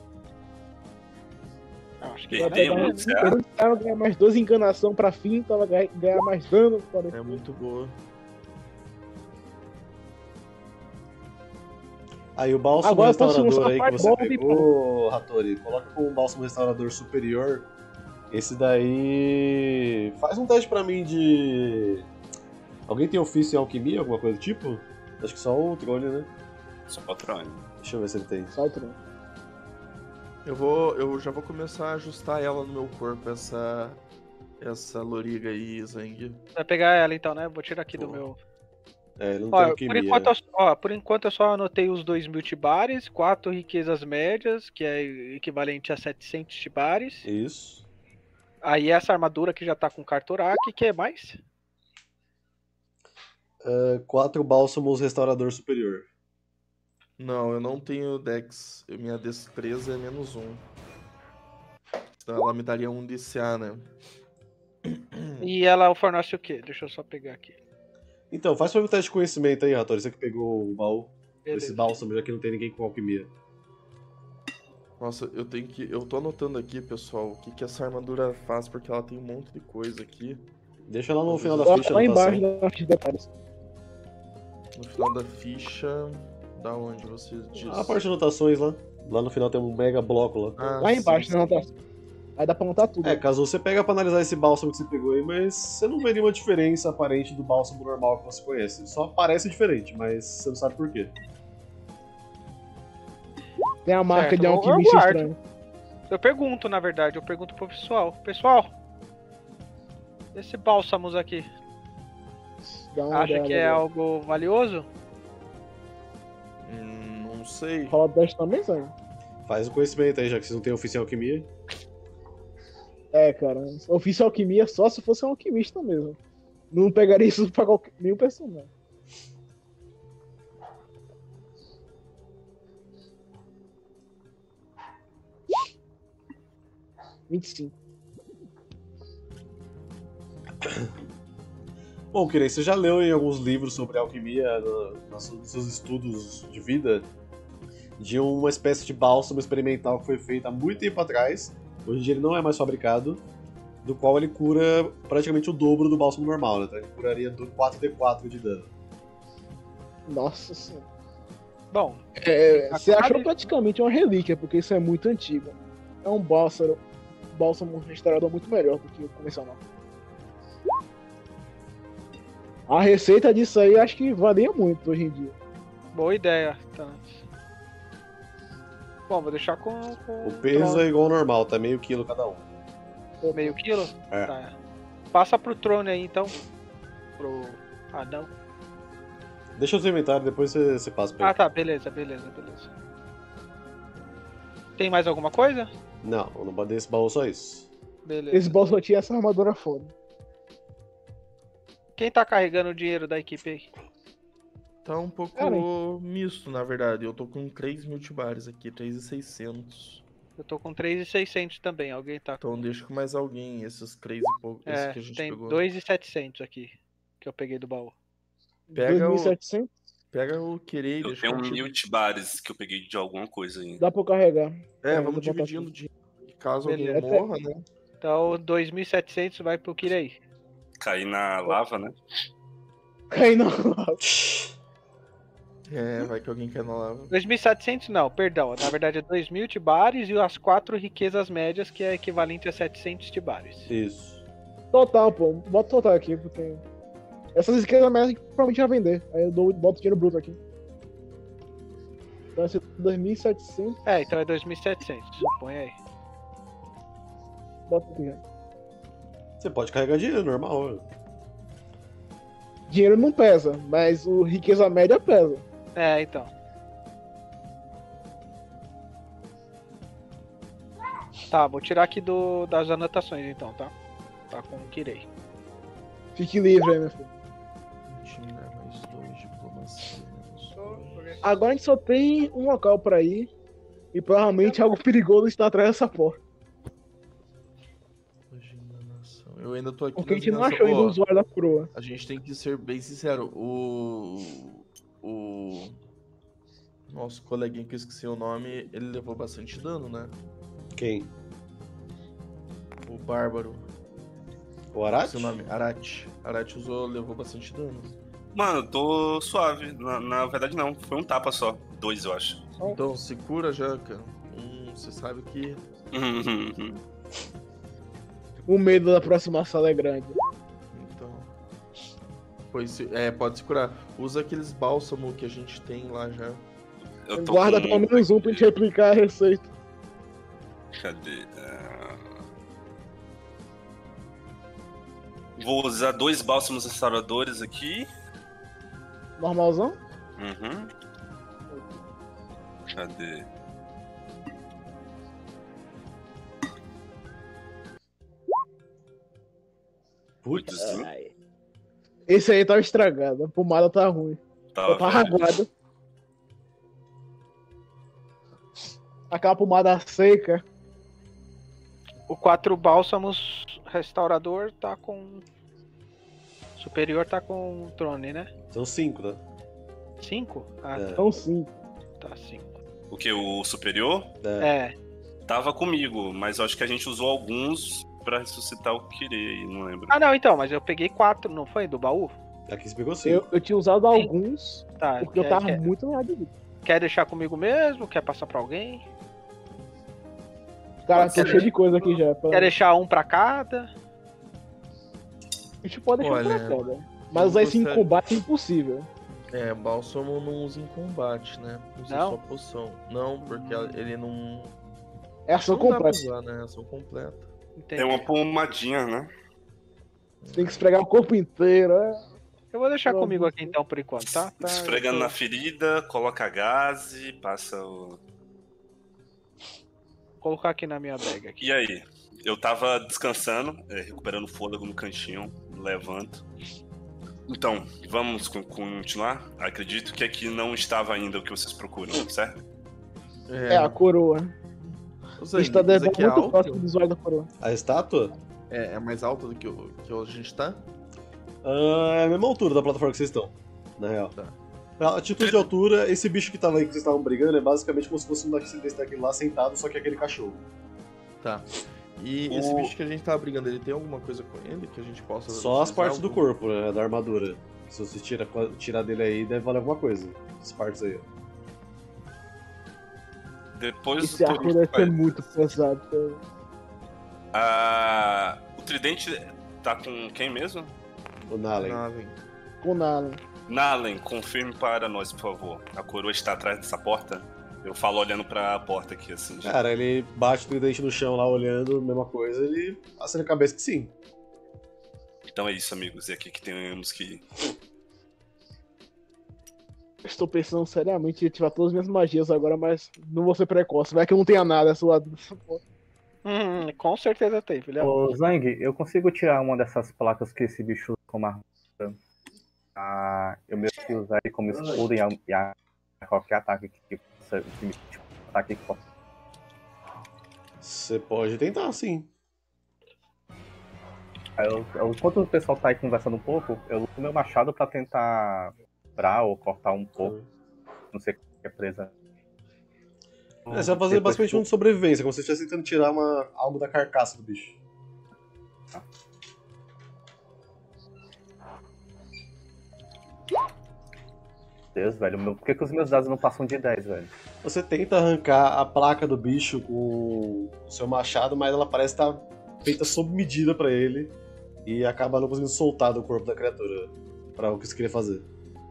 Acho que Perdeu vai dar, um né? de CA. Ela ganha mais 12 enganação pra fim, então ela vai ganhar mais dano. É muito boa. Aí o bálsamo Agora eu posso restaurador usar aí que parte você bomba e pegou, Hattori, coloca com o bálsamo restaurador superior. Esse daí. Faz um teste pra mim de. Alguém tem ofício em alquimia, alguma coisa do tipo? Acho que só o Trone, né? Só patrão. Deixa eu ver se ele tem. Só o trono. Eu já vou começar a ajustar ela no meu corpo, essa loriga aí, Zang. Vai pegar ela então, né? Vou tirar aqui do Vou. meu. É, ele não Ó, tem alquimia. por enquanto eu só anotei os 2 multibares, 4 riquezas médias, que é equivalente a 700 tibares. Isso. Aí essa armadura que já tá com Cartorak, que é mais? 4 bálsamos restaurador superior. Não, eu não tenho Dex. Minha destreza é menos 1. Então ela me daria 1 de CA, né? E ela fornece o quê? Deixa eu só pegar aqui. Então, faz pra mim um teste de conhecimento aí, Hattori. Você que pegou o baú. Beleza. Esse bálsamo, já que não tem ninguém com alquimia. Nossa, eu tô anotando aqui, pessoal, o que essa armadura faz, porque ela tem um monte de coisa aqui. Deixa lá no final da Coloca ficha. lá anotação. embaixo da ficha de detalhes. No final da ficha. Da onde você diz? A parte de anotações lá. Lá no final tem um mega bloco lá. Ah, Lá embaixo, sim, né? sim. Anotação. Aí dá pra anotar tudo. É, caso você pega pra analisar esse bálsamo que você pegou aí, mas você não vê nenhuma diferença aparente do bálsamo normal que você conhece. Só parece diferente, mas você não sabe por quê. Tem a marca Certo, de eu alquimista guardo. estranho. Eu pergunto, na verdade, eu pergunto pro pessoal. Pessoal, esse bálsamos aqui, Dá uma acha olhada que é agora. algo valioso? Não sei. Rola o teste também, sabe? Faz o conhecimento aí, já que vocês não têm oficial alquimia. É, cara. Ofício alquimia só se fosse um alquimista mesmo. Não pegaria isso pra nenhum personagem. $25. Bom, Kirei, você já leu em alguns livros sobre alquimia, nos seus estudos de vida, de uma espécie de bálsamo experimental que foi feito há muito tempo atrás, hoje em dia ele não é mais fabricado, do qual ele cura praticamente o dobro do bálsamo normal, né? Então ele curaria 4d4 de dano. Nossa senhora. Bom, Você achou praticamente uma relíquia, porque isso é muito antigo. É um bálsamo restaurador muito melhor do que o convencional. A receita disso aí acho que valia muito hoje em dia. boa ideia. Tá. Bom, vou deixar com O peso é igual ao normal, tá meio quilo cada um. meio quilo? É. Tá. Passa pro Trone aí, então. Pro anão. Deixa o seu inventário, depois você passa pra Ah, ele. tá. Beleza. Tem mais alguma coisa? Não, no desse baú só isso. Beleza. Esse boss só tinha essa armadura foda. Quem tá carregando o dinheiro da equipe aí? Tá um pouco Cara, misto, na verdade. Eu tô com 3 multibares aqui, 3.600. Eu tô com 3.600 também. Alguém tá com. Então deixa com mais alguém, esses 3 e pouco, esse que a gente Tem pegou. 2.700 aqui. Que eu peguei do baú. Pega o- 2.700? Pega o querer e Eu deixa tenho contigo. 1000 tibares que eu peguei de alguma coisa aí. Dá pra eu carregar. É, Vou vamos botar dividindo o aqui. dinheiro. Caso Beleza. alguém morra, né? Então 2.700 vai pro Kirei. Cair na lava, né? Cai não. É, vai que alguém quer na lava. 2.700 não, perdão. Na verdade é 2.000 tibares e as 4 riquezas médias, que é equivalente a 700 tibares. Isso. Total, pô. Bota total aqui, porque. Essas esquerdas médias que provavelmente vai vender. Aí eu boto dinheiro bruto aqui. Então vai ser 2.700. É, então é 2.700. Põe aí. Bota aqui já. Você pode carregar dinheiro, normal. Né? Dinheiro não pesa, mas o riqueza média pesa. É, então. Tá, vou tirar aqui das anotações então, tá? Tá com o Kirei. Fique livre aí, meu filho. Intimidar mais 2, diplomacia menos 2. Agora a gente só tem um local pra ir. E provavelmente algo perigoso está atrás dessa porta. Enganação. Eu ainda tô aqui Porque a nas gente não enganação- achou ainda Ó, o usuário da coroa. A gente tem que ser bem sincero. O nosso coleguinha que eu esqueci o nome, ele levou bastante dano, né? Quem? O Bárbaro. O Arati? Seu nome? Arati. Arati levou bastante dano. Mano, eu tô suave. Na verdade, não. Foi um tapa só. 2, eu acho. Então, se cura já, cara. Você sabe que. O medo da próxima sala é grande. Então. Pode se curar. Usa aqueles bálsamos que a gente tem lá já. Eu tô Guarda com- pelo menos um pra gente replicar a receita. Cadê? Vou usar 2 bálsamos restauradores aqui. Normalzão? Uhum. Cadê? Putz, Esse aí tá estragado. A pomada tá ruim. Tá, Tá velho. raguada. Aquela pomada seca. O 4 bálsamos restaurador tá com. Superior tá com o Trone, né? são 5, né? 5? Ah, É. Então sim. tá 5. O que? O superior? É. Tava comigo, mas eu acho que a gente usou alguns pra ressuscitar o Kirei, não lembro. Ah, não, então, mas eu peguei 4, não foi? Do baú? Aqui você pegou 5. Eu tinha usado alguns Tá. porque eu tava muito na de vida. Quer deixar comigo mesmo? Quer passar pra alguém? Cara, Pode tô ser. cheio de coisa aqui já. Quer deixar um pra cada? A gente pode deixar Olha, pra cada. Mas usar esse em gostaria- combate é impossível. É, bálsamo não usa em combate, né? Usa Não? só poção. Não, porque ele não. É ação Não dá pra completa. usar, né? Ação completa. Entendi. É uma pomadinha, né? Você tem que esfregar o corpo inteiro. Eu vou deixar Pronto. comigo aqui então por enquanto, tá? Tá, Esfregando eu tô- na ferida, coloca gás e passa o. Vou colocar aqui na minha bag aqui. E aí? Eu tava descansando, recuperando fôlego no cantinho, levanto. Então, vamos continuar? Acredito que aqui não estava ainda o que vocês procuram, certo? É, a coroa. Usa A aí, gente tá isso muito aqui é alto? próximo do usuário da coroa. A estátua? É mais alta do que a gente tá? É a mesma altura da plataforma que vocês estão, na real. Tá. A título de altura, esse bicho que tava aí que vocês estavam brigando é basicamente como se fosse um daquele lá sentado, só que aquele cachorro. Tá. E esse bicho que a gente tava brigando, ele tem alguma coisa com ele que a gente possa. Só as utilizar partes do algum? corpo, né? Da armadura. Se você tirar dele aí, deve valer alguma coisa. Essas partes aí. Depois Esse arco deve ser muito pesado. O tridente tá com quem mesmo? O Nalen. Nave. Com nada. Nalen, confirme para nós, por favor. A coroa está atrás dessa porta? Eu falo olhando pra porta aqui, assim. Cara, ele bate o tridente no chão lá, olhando, mesma coisa, ele acena a cabeça que sim. Então é isso, amigos. É aqui que temos que ir. Estou pensando seriamente em ativar todas as minhas magias agora, mas não vou ser precoce. Vai que eu não tenha nada essa lado dessa porra. Com certeza tem, filha. Ô, Zang, eu consigo tirar uma dessas placas que esse bicho usa como armadura? Eu meio que usar ele como escudo e a qualquer ataque que esse bicho ataque que possa. Você pode tentar, sim. Enquanto o pessoal tá aí conversando um pouco, eu luto meu machado pra tentar quebrar ou cortar um pouco. Não sei o que é presa. Você vai fazer basicamente um de sobrevivência, como se você estivesse tentando tirar algo da carcaça do bicho. Deus, velho. Por que os meus dados não passam de 10, velho? Você tenta arrancar a placa do bicho com o seu machado, mas ela parece estar feita sob medida pra ele e acaba não conseguindo soltar do corpo da criatura pra o que você queria fazer.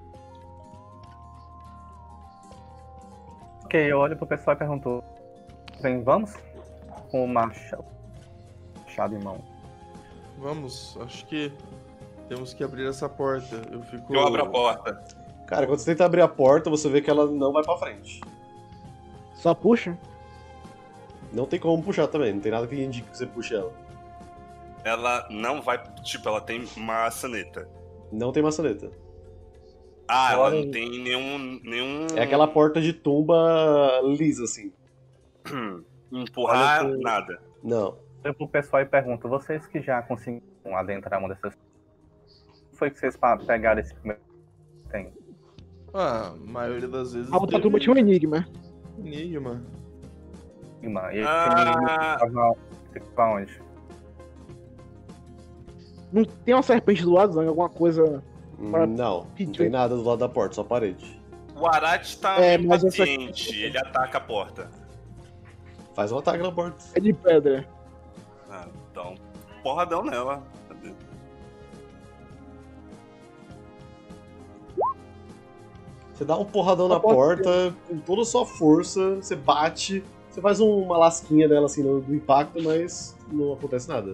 Ok, eu olho pro pessoal e pergunto: Bem, vamos? Com o machado em mão. Vamos, acho que temos que abrir essa porta. Eu abro a porta. Cara, quando você tenta abrir a porta, você vê que ela não vai pra frente. Só puxa? Não tem como puxar também, não tem nada que indique que você puxe ela. Ela não vai. Tipo, ela tem maçaneta. Não tem maçaneta. Ah, ela Olha- não tem nenhum. É aquela porta de tumba lisa, assim. Empurrar, Olha pro- nada. Não. Eu pro pessoal e pergunto: vocês que já conseguiram adentrar uma dessas. Como foi que vocês pegaram esse primeiro tem? Ah, a maioria das vezes. A outra teve turma tinha um enigma. enigma. Irmã, e Ah. esse ficava onde? Não tem uma serpente do lado, Zang? Alguma coisa. Para- Não tem nada do lado da porta, só a parede. O Arati tá Mas essa- impaciente, ele ataca a porta. Faz um ataque na porta. É de pedra. Ah, então, porradão nela. Cadê? Você dá um porradão na A porta- porta, com toda a sua força, você bate, você faz uma lasquinha dela assim do impacto, mas não acontece nada.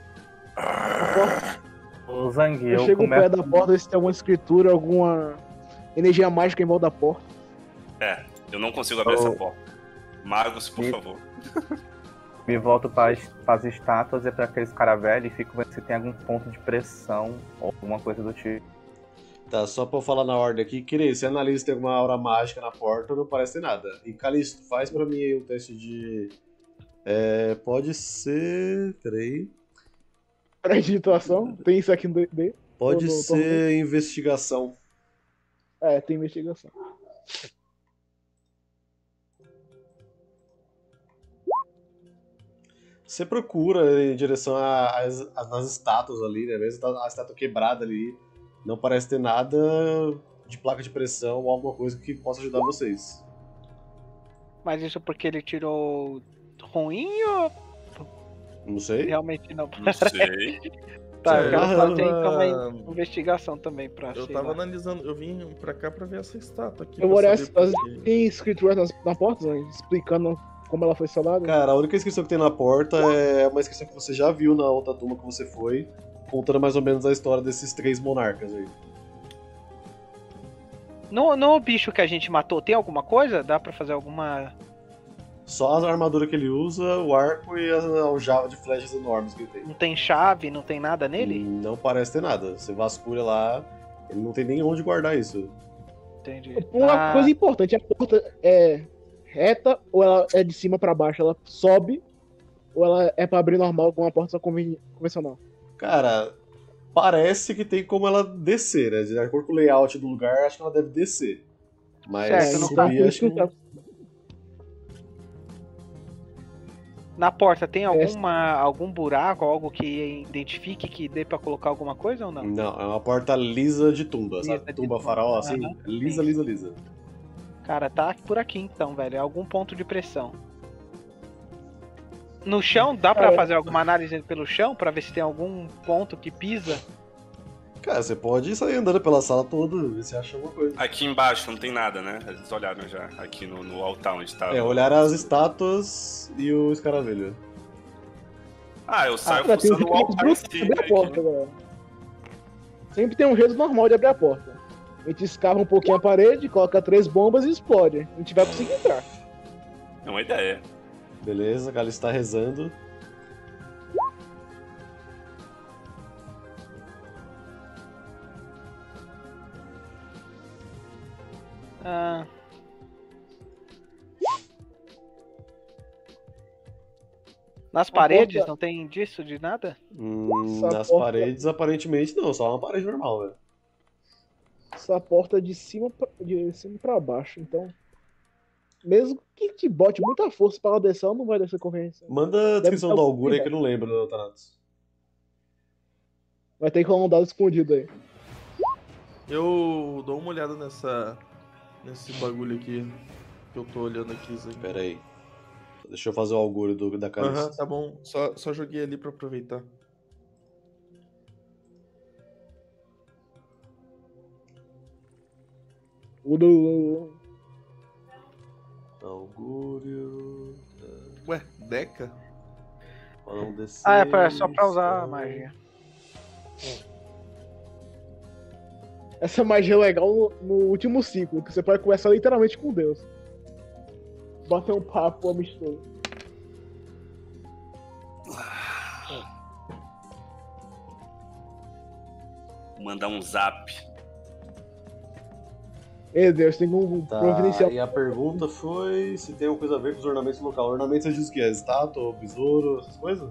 O Zang, Eu eu chego começo. perto da porta, ver se tem alguma escritura, alguma energia mágica em volta da porta. Eu não consigo abrir essa porta. Magos, por E- favor. Me volto para as estátuas e para aqueles caras velhos e fico vendo se tem algum ponto de pressão ou alguma coisa do tipo. Tá, só pra eu falar na ordem aqui, Kirei, você analisa se tem alguma aura mágica na porta, não parece ter nada. E Calisto, faz pra mim aí um teste de... pode ser... Peraí. Pré-digitação, tem isso aqui no D. Pode No ser investigação. É, tem investigação. Você procura em direção nas estátuas ali, né? Mesmo a estátua quebrada ali, não parece ter nada de placa de pressão ou alguma coisa que possa ajudar vocês. Mas isso porque ele tirou ruim ou Não sei. realmente não? Não sei. Tá, É, eu quero fazer tava- então uma investigação também pra Eu sei tava lá. analisando, eu vim pra cá pra ver essa estátua aqui. Eu pra vou olhar saber as, por quê. tem escritura na porta, Zang, explicando como ela foi selada. Cara, a única inscrição que tem na porta é uma inscrição que você já viu na outra tumba que você foi, contando mais ou menos a história desses 3 monarcas aí. No bicho que a gente matou, tem alguma coisa? Dá pra fazer alguma... Só a armadura que ele usa, o arco e a aljava de flechas enormes que ele tem. Não tem chave, não tem nada nele? Não parece ter nada. Você vasculha lá, ele não tem nem onde guardar isso. Entendi. Uma coisa importante, a porta é reta ou ela é de cima pra baixo? Ela sobe ou ela é pra abrir normal com uma porta só convencional? Cara, parece que tem como ela descer, né? De acordo com o layout do lugar, acho que ela deve descer. Mas Certo, não subir, tá acho que não- Na porta tem algum buraco, algo que identifique que dê pra colocar alguma coisa ou não? Não, é uma porta lisa de tumba, Lisa sabe? de Tumba tumba. faraó, assim. Aham, Lisa, sim. lisa, lisa. Cara, tá por aqui então, velho. É algum ponto de pressão. No chão, dá pra Cara, fazer alguma análise pelo chão pra ver se tem algum ponto que pisa? Cara, você pode sair andando pela sala toda, ver se acha alguma coisa. Aqui embaixo não tem nada, né? Eles olharam já, aqui no altar onde tá. Olhar as estátuas e o escaravelho. Eu saio Tem fuçando o um altar em jeito si. de abrir a porta, galera. Sempre tem um jeito normal de abrir a porta. A gente escava um pouquinho a parede, coloca 3 bombas e explode. A gente vai conseguir entrar. É uma ideia. Beleza, a Gali está rezando. Nas paredes não tem indício de nada? Nas paredes, aparentemente não, só uma parede normal, velho. Essa porta de cima pra baixo, então. Mesmo que te bote muita força pra ela descer, ela não vai descer correndo. Manda a descrição do auguro aí que eu não lembro, Thanatos. Vai ter que rolar um dado escondido aí. Eu dou uma olhada nesse bagulho aqui que eu tô olhando aqui. Pera aí. Deixa eu fazer o auguro da cabeça. Aham, tá bom. Só joguei ali pra aproveitar. O do. Augúrio. Ué, Deca? É só pra usar a magia. Essa magia é legal no último ciclo, que você pode conversar literalmente com Deus. Bater um papo amistoso. Mandar um zap. Ei, Deus, tem um providencial. E a pergunta foi se tem alguma coisa a ver com os ornamentos do local. Ornamentos você diz o que é? Estátua, besouro, essas coisas?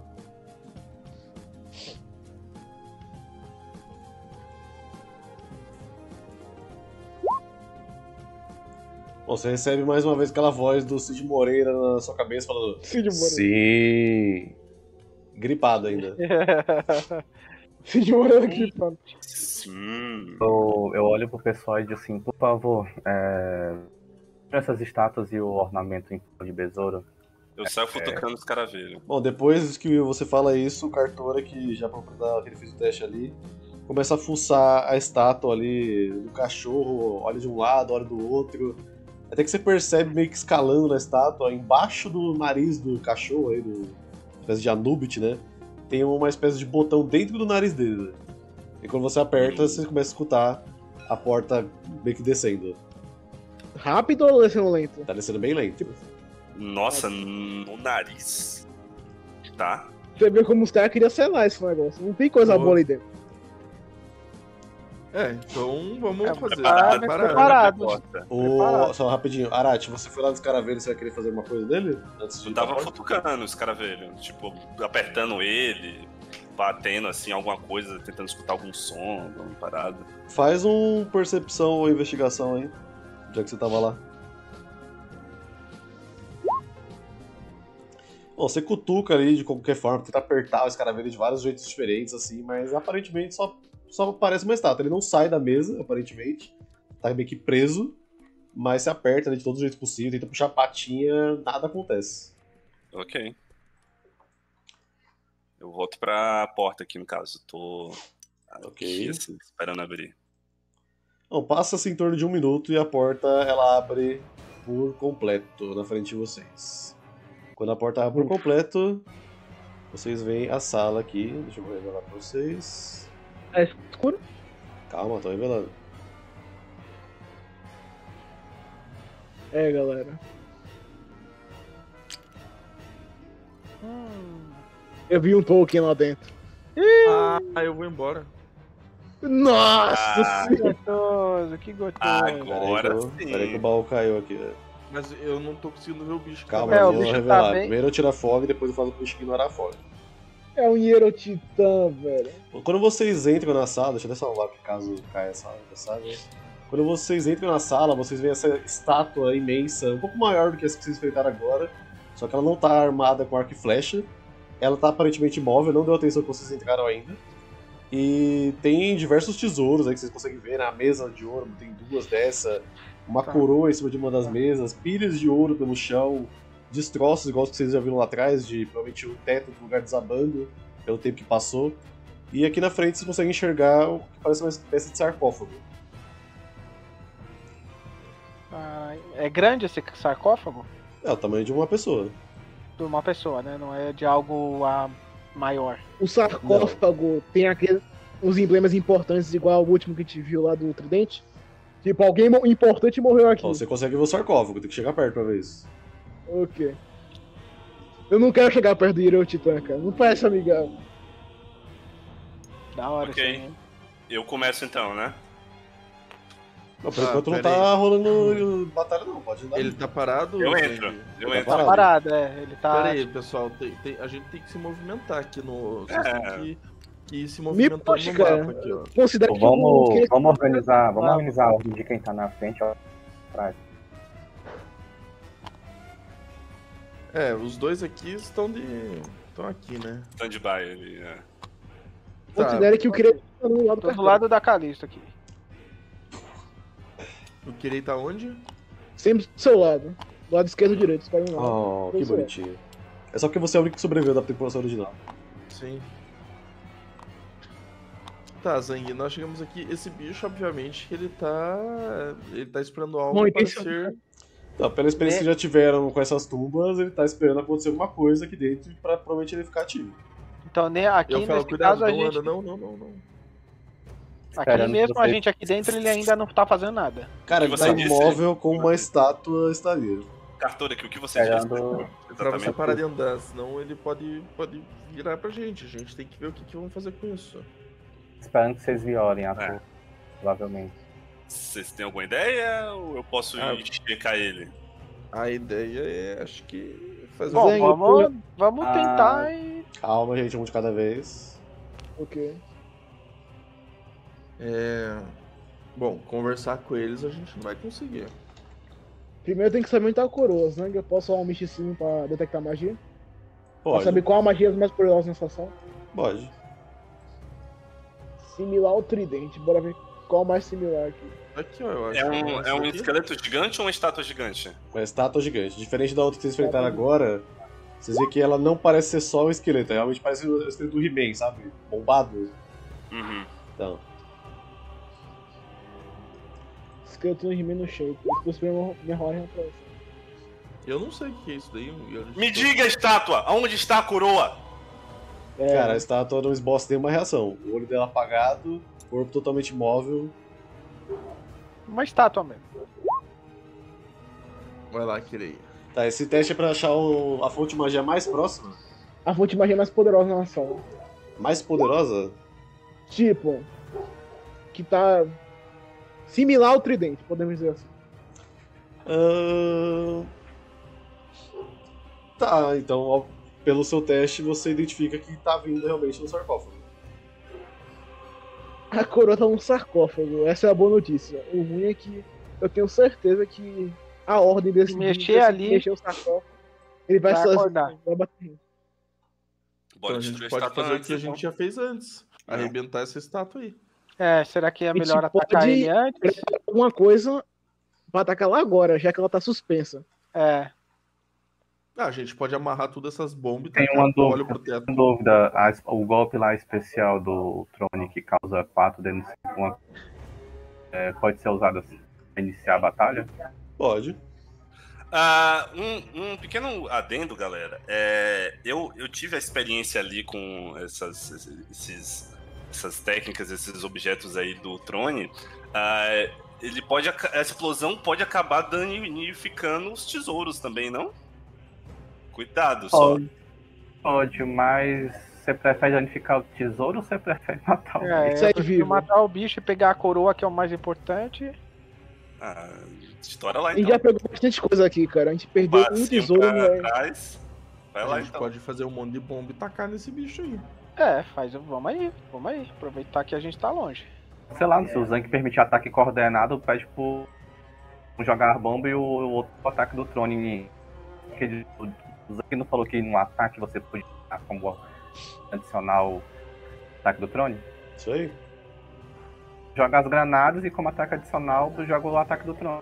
Bom, você recebe mais uma vez aquela voz do Cid Moreira na sua cabeça falando Cid Moreira. Sim. Gripado ainda. Cid Moreira gripado. Sim. Eu olho pro pessoal e digo assim, por favor, essas estátuas e o ornamento em forma de besouro. Eu saio futucando os caravelhos. Bom, depois que você fala isso, o Cartora, que já pra dar aquele fez o teste ali, começa a fuçar a estátua ali do cachorro, olha de um lado, olha do outro. Até que você percebe meio que escalando na estátua, embaixo do nariz do cachorro aí, do espécie de Anubit, né? Tem uma espécie de botão dentro do nariz dele. Né? E quando você aperta, você começa a escutar a porta meio que descendo. Rápido ou descendo lento? Tá descendo bem lento. Nossa, no nariz. Tá? Você vê como os caras queriam selar esse negócio. Não tem coisa boa ali dentro. Então vamos fazer. Preparado. Só rapidinho, Arati, você foi lá dos caravelhos, você vai querer fazer alguma coisa dele? Antes de Eu tava futucando os caravelhos. Tipo, apertando ele, batendo assim, alguma coisa, tentando escutar algum som, alguma parada. Faz um percepção ou investigação aí, já que você tava lá. Bom, você cutuca ali de qualquer forma, tenta apertar os caravelhos de vários jeitos diferentes, assim, mas aparentemente só parece uma estátua. Ele não sai da mesa, aparentemente. Tá meio que preso, mas se aperta de todos os jeitos possíveis, tenta puxar a patinha, nada acontece. Ok. Eu volto pra porta aqui, no caso. Tô aqui, assim, esperando abrir. Bom, passa-se em torno de 1 minuto e a porta ela abre por completo na frente de vocês. Quando a porta abre por completo, vocês veem a sala aqui. Deixa eu revelar pra vocês. É escuro? Calma, tô revelando. Galera. Eu vi um Tolkien lá dentro. Eu vou embora. Nossa senhora! Gostoso, que gostoso. Agora sim. Peraí que o baú caiu aqui, velho. Mas eu não tô conseguindo ver o bicho. Calma, É, eu o vou bicho tá revelar. bem. Primeiro eu tiro a fog e depois eu faço o bicho ignorar a fog. É um Hierotitã, velho. Quando vocês entram na sala, deixa eu até salvar que caso caia essa sabe? Quando vocês entram na sala, vocês veem essa estátua imensa, um pouco maior do que essa que vocês enfrentaram agora, só que ela não tá armada com arco e flecha, ela tá aparentemente imóvel, não deu atenção que vocês entraram ainda. E tem diversos tesouros aí que vocês conseguem ver na mesa de ouro, tem 2 dessa, uma coroa em cima de uma das mesas, pilhas de ouro pelo chão, destroços igual os que vocês já viram lá atrás, de provavelmente o teto do lugar desabando pelo tempo que passou. E aqui na frente você consegue enxergar o que parece uma espécie de sarcófago. É grande esse sarcófago? É o tamanho de uma pessoa. De uma pessoa, né? Não é de algo maior. O sarcófago tem os emblemas importantes, igual o último que a gente viu lá do Tridente. Tipo, alguém importante morreu aqui. Ó, você consegue ver o sarcófago, tem que chegar perto pra ver isso. Ok. Eu não quero chegar perto do Hiro Titã, cara. Não parece amigável. Da hora Ok. isso aí, hein? Eu começo então, né? Não, por enquanto não pera tá rolando batalha não, pode dar. Ele tá parado? Eu Zangue? entro. Eu Tá entro. parado. Parado, ele tá. Pera aí, pessoal. A gente tem que se movimentar aqui no... Vocês têm que ir se Me movimentando puxa, no cara. mapa aqui, ó. Considera que Vamos organizar a ordem de quem tá na frente, ó. Atrás. É, os dois aqui estão aqui, né? Stand-by ali. Considere que o Kirei tá no lado Tô do lado da Calista aqui. O Kirei tá onde? Sempre do seu lado. Do lado esquerdo ou direito, escolhe um lado. Oh, que Pois é. bonitinho. É só porque você é o único que sobreviveu da tripulação original. Sim. Tá, Zangue, nós chegamos aqui. Esse bicho, obviamente, ele tá esperando algo Bom, para então- ser... Não, pela experiência que já tiveram com essas tumbas, ele tá esperando acontecer alguma coisa aqui dentro pra provavelmente ele ficar ativo. Então, né, aqui Eu falo, nesse cuidado, caso a não gente. anda, não. Aqui Esperando mesmo que a você- gente aqui dentro, ele ainda não tá fazendo nada. Cara, O que ele você tá disse? imóvel como uma estátua estaria. Cartura aqui, o que você disse? Esperando. Pra você Exatamente. parar de andar, senão ele pode virar pra gente. A gente tem que ver o que vão fazer com isso. Esperando que vocês violem a torre, provavelmente. Vocês têm alguma ideia ou eu posso Ah. checar ele? A ideia é, acho que, fazer Bom, Zangue, vamos tentar e. Calma, gente, um de cada vez. Ok. Bom, conversar com eles a gente não vai conseguir. Primeiro tem que saber onde tá a coroa, né? Eu posso usar um misticismo pra detectar magia. Pra Pode, saber qual a magia é mais poderosa nessa ação. pode. Similar ao tridente. Bora ver qual mais similar aqui. Aqui, ó, eu acho É que um esse aqui. esqueleto gigante ou uma estátua gigante? Uma estátua gigante. Diferente da outra que vocês enfrentaram agora, vocês veem que ela não parece ser só um esqueleto, realmente parece o esqueleto do He-Man, sabe? Bombado. Uhum. Então, Esqueleto no He-Man no shape. Os primeiros me rolam pra você. Eu não sei o que é isso daí. Me diga, estátua, aonde está a coroa? cara, a estátua não esboça nenhuma reação. O olho dela apagado, corpo totalmente imóvel. Uma estátua mesmo. Vai lá, Kirei. Tá, esse teste é pra achar a fonte de magia mais próxima, A fonte de magia mais poderosa na ação. mais poderosa. Tipo, que tá similar ao tridente, podemos dizer assim. Tá, então pelo seu teste você identifica que tá vindo realmente no sarcófago. A coroa tá num sarcófago, essa é a boa notícia. O ruim é que eu tenho certeza que a ordem desse Se mexer bicho é ali, mexer o sarcófago, ele vai vai sozinho, acordar. vai bater. Bora Então a destruir gente a pode estátua fazer o antes, que a então. gente já fez antes. Arrebentar essa estátua aí. Será que é A gente melhor atacar pode- ele antes? Alguma coisa pra atacar lá agora, já que ela tá suspensa. É. Ah, a gente pode amarrar todas essas bombas e Tem tacar uma o óleo dúvida. pro teto. Sem dúvida, o golpe lá especial do Trone que causa 4 dano pode ser usado assim pra iniciar a batalha? Pode. Um pequeno adendo, galera. Eu tive a experiência ali com essas técnicas, esses objetos aí do Trone. A explosão pode acabar danificando os tesouros também, não? Cuidado só. Pode, mas você prefere danificar o tesouro ou você prefere matar o bicho? Segue Eu prefiro vivo. matar o bicho e pegar a coroa, que é o mais importante. Estoura lá A gente então. já pegou bastante coisa aqui, cara. A gente perdeu um Passinho tesouro, pra né? trás. Vai A lá gente então. pode fazer um monte de bomba e tacar nesse bicho aí. Vamos aí. Aproveitar que a gente tá longe. Sei lá, se o Zank permitir ataque coordenado, pede pro jogar a bomba e o outro ataque do Trone em mim. Porque o Zank não falou que no ataque você podia dar como adicional ataque do Trone? Isso aí. Joga as granadas e como ataque adicional, tu joga o ataque do Trone.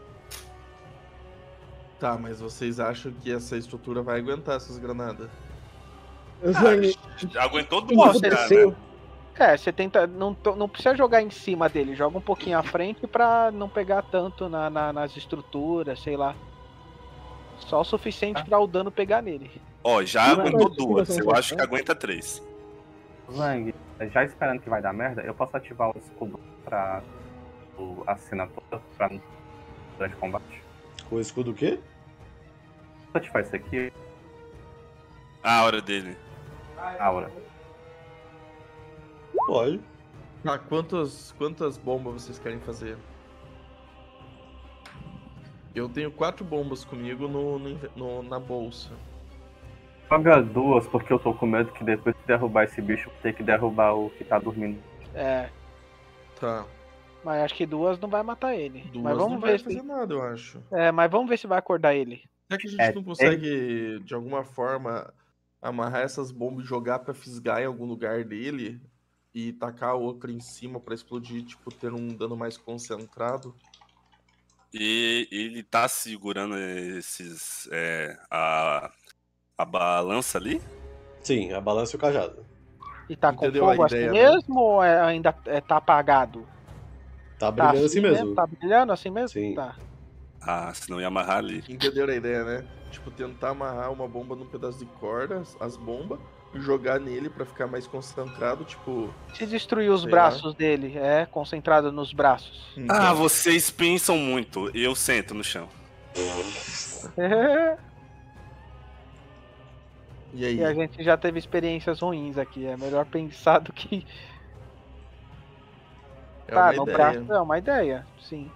Tá, mas vocês acham que essa estrutura vai aguentar essas granadas? Zangue, Já aguentou o que duas, cara, aconteceu? né? Você tenta. Não precisa jogar em cima dele, joga um pouquinho à frente pra não pegar tanto nas estruturas, sei lá. Só o suficiente pra o dano pegar nele. Ó, já Não, aguentou mas 2. fica Eu só acho que né? aguenta 3. Zang, já esperando que vai dar merda, eu posso ativar o escudo pra a assinatura durante o combate? Com o escudo o quê? Posso ativar isso aqui? A hora dele. Aura. Pode. Ah, quantas bombas vocês querem fazer? Eu tenho 4 bombas comigo na bolsa. Joga 2, porque eu tô com medo que depois de derrubar esse bicho, eu vou ter que derrubar o que tá dormindo. É, Tá. mas acho que 2 não vai matar ele. 2 mas não vamos vai ver fazer nada, eu acho. mas vamos ver se vai acordar ele. Será que a gente não É, consegue, de alguma forma, amarrar essas bombas e jogar pra fisgar em algum lugar dele? E tacar a outra em cima pra explodir, tipo, ter um dano mais concentrado? E ele tá segurando a balança ali? Sim, a balança e o cajado. E tá com Entendeu a fogo ideia, assim né? mesmo ou ainda tá apagado? Tá Tá brilhando assim mesmo. Tá brilhando assim mesmo? Sim. Tá. Ah, senão ia amarrar ali. Entenderam a ideia, né? Tipo, tentar amarrar uma bomba num pedaço de corda, as bombas, e jogar nele pra ficar mais concentrado, tipo... Se destruir os Sei braços dele, concentrado nos braços. Ah, então, vocês pensam muito. Eu sento no chão. E aí? E a gente já teve experiências ruins aqui. É melhor pensar do que. É uma no ideia. braço é uma ideia, sim.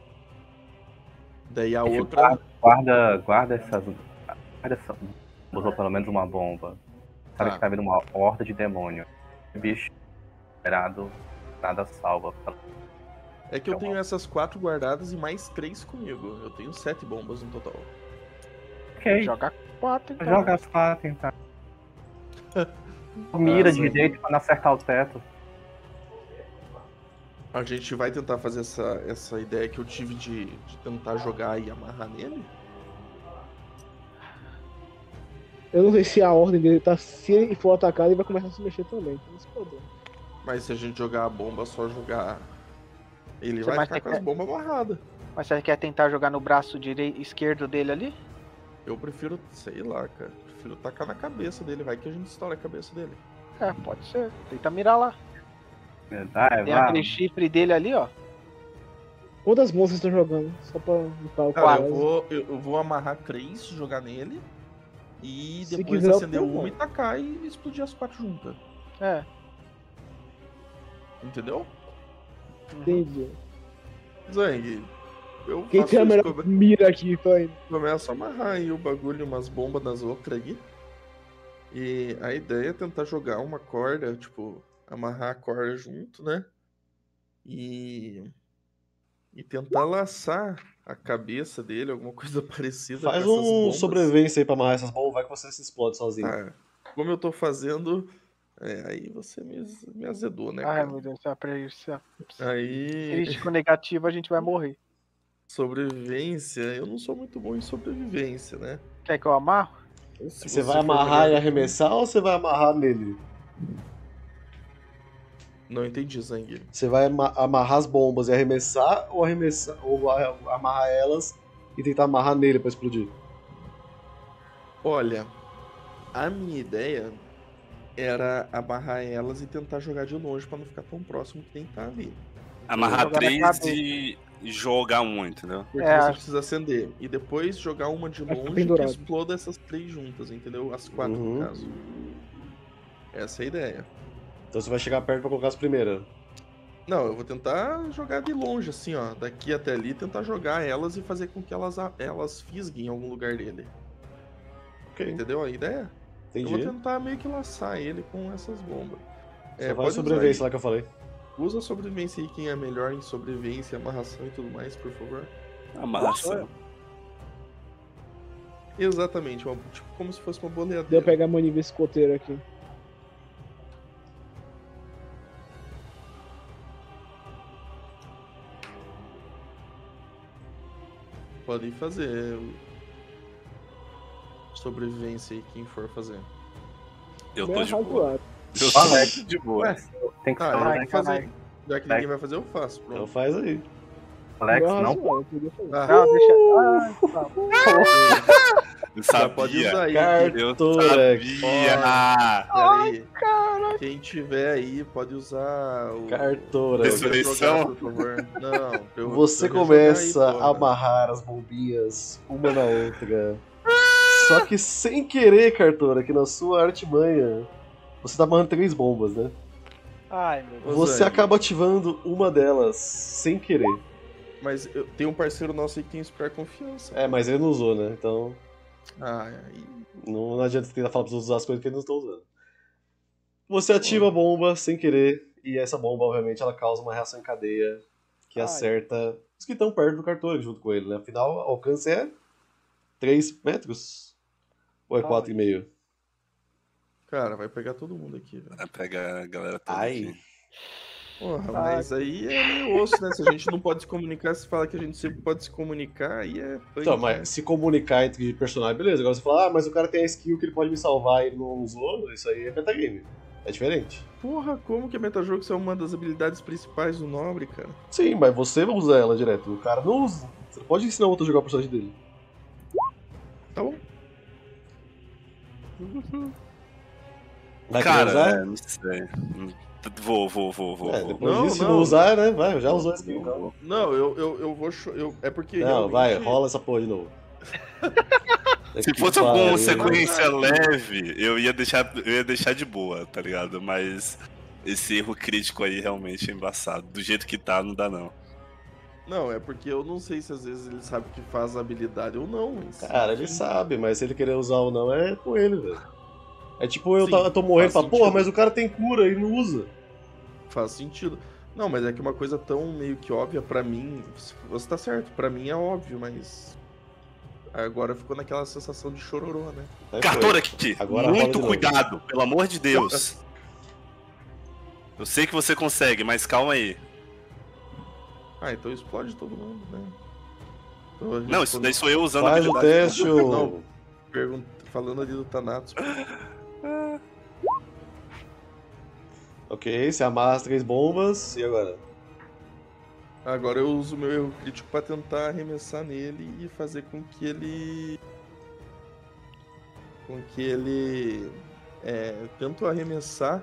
Daí a outra... Guarda essas bombas, ou pelo menos uma bomba. Sabe Tá. que tá vindo uma horda de demônio. Bicho esperado, nada salva. É que eu tenho essas 4 guardadas e mais 3 comigo. Eu tenho 7 bombas no total. Ok, Joga 4 então. joga as 4 então. Mira sim. direito pra não acertar o teto. A gente vai tentar fazer essa ideia que eu tive de tentar jogar e amarrar nele? Eu não sei se a ordem dele tá. Se ele for atacado, ele vai começar a se mexer também. Tem esse problema. Mas se a gente jogar a bomba, só jogar... Ele Você vai vai ficar ter com que- as bombas amarradas. Mas você quer tentar jogar no braço esquerdo dele ali? Eu prefiro, sei lá, cara. Prefiro tacar na cabeça dele. Vai que a gente estoura a cabeça dele. Pode ser. Tenta mirar lá. Tem aquele chifre dele ali, ó. Quantas mãos vocês estão jogando? Só pra limpar o Cara, quadro. eu vou amarrar 3, jogar nele. E Se depois quiser, eu acender tenho uma uma. e tacar e explodir as 4 juntas. Entendeu? Entendi. Zang, eu Quem faço tem a isso, melhor mira aqui, tô indo. começo a amarrar aí o bagulho, umas bombas nas outras aqui. E a ideia é tentar jogar uma corda, tipo, amarrar a corda junto, né? E tentar laçar a cabeça dele, alguma coisa parecida Faz com essas um bombas. sobrevivência aí pra amarrar essas bombas, vai que você se explode sozinho. Tá. Como eu tô fazendo, aí você me azedou, né, Ai, cara? meu Deus, se a Aí, crítico negativo a gente vai morrer. sobrevivência, eu não sou muito bom em sobrevivência, né? Quer que eu amarro? Se Você vai for amarrar melhor e do que- arremessar ou você vai amarrar nele? Não entendi, Zang. Você vai amarrar as bombas e arremessar ou amarrar elas e tentar amarrar nele pra explodir? Olha, a minha ideia era amarrar elas e tentar jogar de longe pra não ficar tão próximo que nem tá ali. Amarrar Jogar na 3 cabeça. e jogar um, entendeu? Porque É, você acho- precisa acender. E depois jogar uma de Vai ficar longe que pendurado. exploda essas 3 juntas, entendeu? As 4 Uhum. no caso. Essa é a ideia. Então você vai chegar perto pra colocar as primeiras. Não, eu vou tentar jogar de longe, assim, ó. Daqui até ali, tentar jogar elas e fazer com que elas fisguem em algum lugar dele. Ok, Entendeu a ideia? Eu vou entendi. tentar meio que laçar ele com essas bombas. Só vai pode sobrevivência usar lá que eu falei. aí. Usa a sobrevivência aí, quem é melhor em sobrevivência, amarração e tudo mais, por favor. Amarração. Exatamente, tipo como se fosse uma Deu boleadeira. eu pegar meu nível escoteiro aqui. Pode fazer sobrevivência aí, quem for fazer. Eu tô Bem de boa. razoável. Eu tô Alex. de boa. Ué, Tem que ser Ah, eu o vou Alex. fazer. Já que ninguém vai fazer, eu faço. Então Pronto. faz aí. Alex, Não, não? eu podia fazer. Ah, Não, deixa. Ah, tá. Eu já sabia. pode usar aí. Eu Cartorex. sabia. Peraí. Quem tiver aí, pode usar o. Cartorex. Pra eu Ressurreição? jogar, por favor. Não, pra eu- Você pra eu rejogar começa aí, porra. a amarrar as bombinhas uma na outra. Só que sem querer, Cartora, que na sua artimanha, você tá amarrando 3 bombas, né? Ai, meu Deus. Ô, Você Zang, acaba ativando uma delas sem querer. Mas tem um parceiro nosso aí que tem super confiança. É, mas ele não usou, né? Então Ah, aí. não adianta você tentar falar pra vocês usar as coisas que eles não estão usando. Você ativa a bomba sem querer, e essa bomba, obviamente, ela causa uma reação em cadeia que Ai. acerta os que estão perto do Cartora junto com ele, né? Afinal, o alcance é 3 metros? Ou é Ai. 4,5? Cara, vai pegar todo mundo aqui, velho. Vai pegar a galera toda Ai. aqui. Porra, mas aí é meio osso, né? Se a gente não pode se comunicar, se fala que a gente sempre pode se comunicar, aí é punk, Então, né? mas se comunicar entre personagens, beleza. Agora você fala, mas o cara tem a skill que ele pode me salvar e ele não usou, isso aí é metagame. É diferente. Porra, como que metajogo é uma das habilidades principais do Nobre, cara? Sim, mas você vai usar ela direto. O cara não usa. Você não pode ensinar o outro a jogar o personagem dele. Tá bom. Vai querer usar? Cara, não sei. Vou. É, depois Não, disso, se não. não usar, né? Vai, já usou a skill. Então. Não, eu vou. É porque. Não, realmente- vai, rola essa porra de novo. Se Que fosse pariu. alguma sequência leve, eu ia deixar de boa, tá ligado? Mas esse erro crítico aí realmente é embaçado. Do jeito que tá, não dá não. Não, é porque eu não sei se às vezes ele sabe que faz a habilidade ou não, mas. Cara, ele sabe, mas se ele querer usar ou não, é com ele, velho. É tipo, eu Sim, tô morrendo e faz falo, porra, sentido. mas o cara tem cura e não usa. Faz sentido. Não, mas é que uma coisa tão meio que óbvia pra mim. Você tá certo, pra mim é óbvio, mas. Agora ficou naquela sensação de chororô, né? Aí Cartora foi. aqui, Agora rola de muito novo. cuidado, pelo amor de Deus. Eu sei que você consegue, mas calma aí. Ah, então explode todo mundo, né? Tô Não, isso daí sou eu usando a Faz o habilidade. teste, ô. Não. Falando ali do Thanatos. Ok, você amarra as 3 bombas, e agora? Agora eu uso o meu erro crítico pra tentar arremessar nele e fazer com que ele. Tento arremessar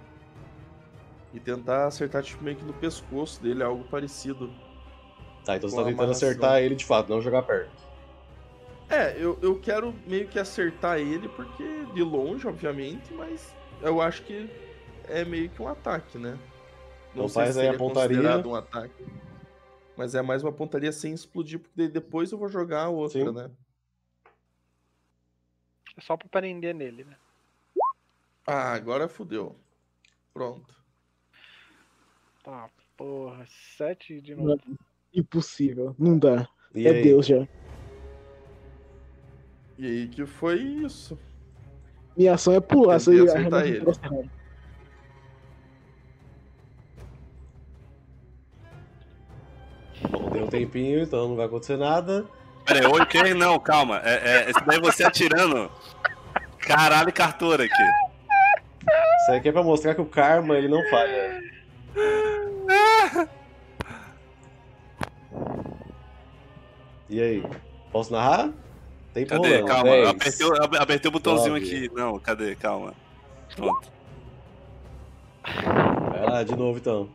e tentar acertar tipo meio que no pescoço dele, algo parecido. Tá, então você Com tá a tentando amarração. acertar ele de fato, não jogar perto. Eu quero meio que acertar ele porque de longe, obviamente, mas eu acho que é meio que um ataque, né? Então faz aí a seria pontaria. considerado um ataque. Mas é mais uma pontaria sem explodir, porque daí depois eu vou jogar a outra, Sim. né? É só pra prender nele, né? Ah, agora fudeu. Pronto. Tá, porra. 7 de novo. Impossível. Não dá. E É aí? Deus já. E aí que foi isso. Minha ação é pular. Tentei Você acertar arremessa ele. pra cima. Bom, tem um tempinho, então não vai acontecer nada. Pera aí, oi, que? Não, calma. Esse daí você atirando. Caralho, Cartora aqui. Isso aqui é pra mostrar que o karma ele não falha. E aí? Posso narrar? Tempo Cadê? rolando. Calma, 10. apertei o botãozinho 9. aqui. Não, cadê? Calma. Pronto. Vai lá, de novo então.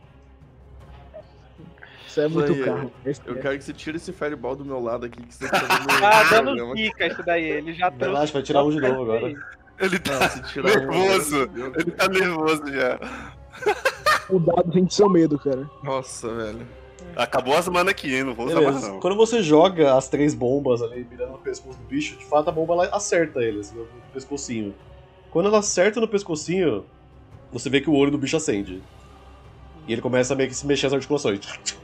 Isso é muito Aí, carro. Eu quero que você tire esse fireball do meu lado aqui, que você tá dando Ah, dando problema. pica isso daí. Ele já trouxe. Relaxa, vai tirar um de novo agora. Ele tá Não, se tirar um, nervoso. agora, Ele tá nervoso já. O dado sente seu medo, cara. Nossa, velho. Acabou as mana aqui, hein? Não vou usar mais Beleza. não. Quando você joga as 3 bombas ali, virando no pescoço do bicho, de fato a bomba ela acerta ele, assim, no pescocinho. Quando ela acerta no pescocinho, você vê que o olho do bicho acende. E ele começa a meio que se mexer as articulações.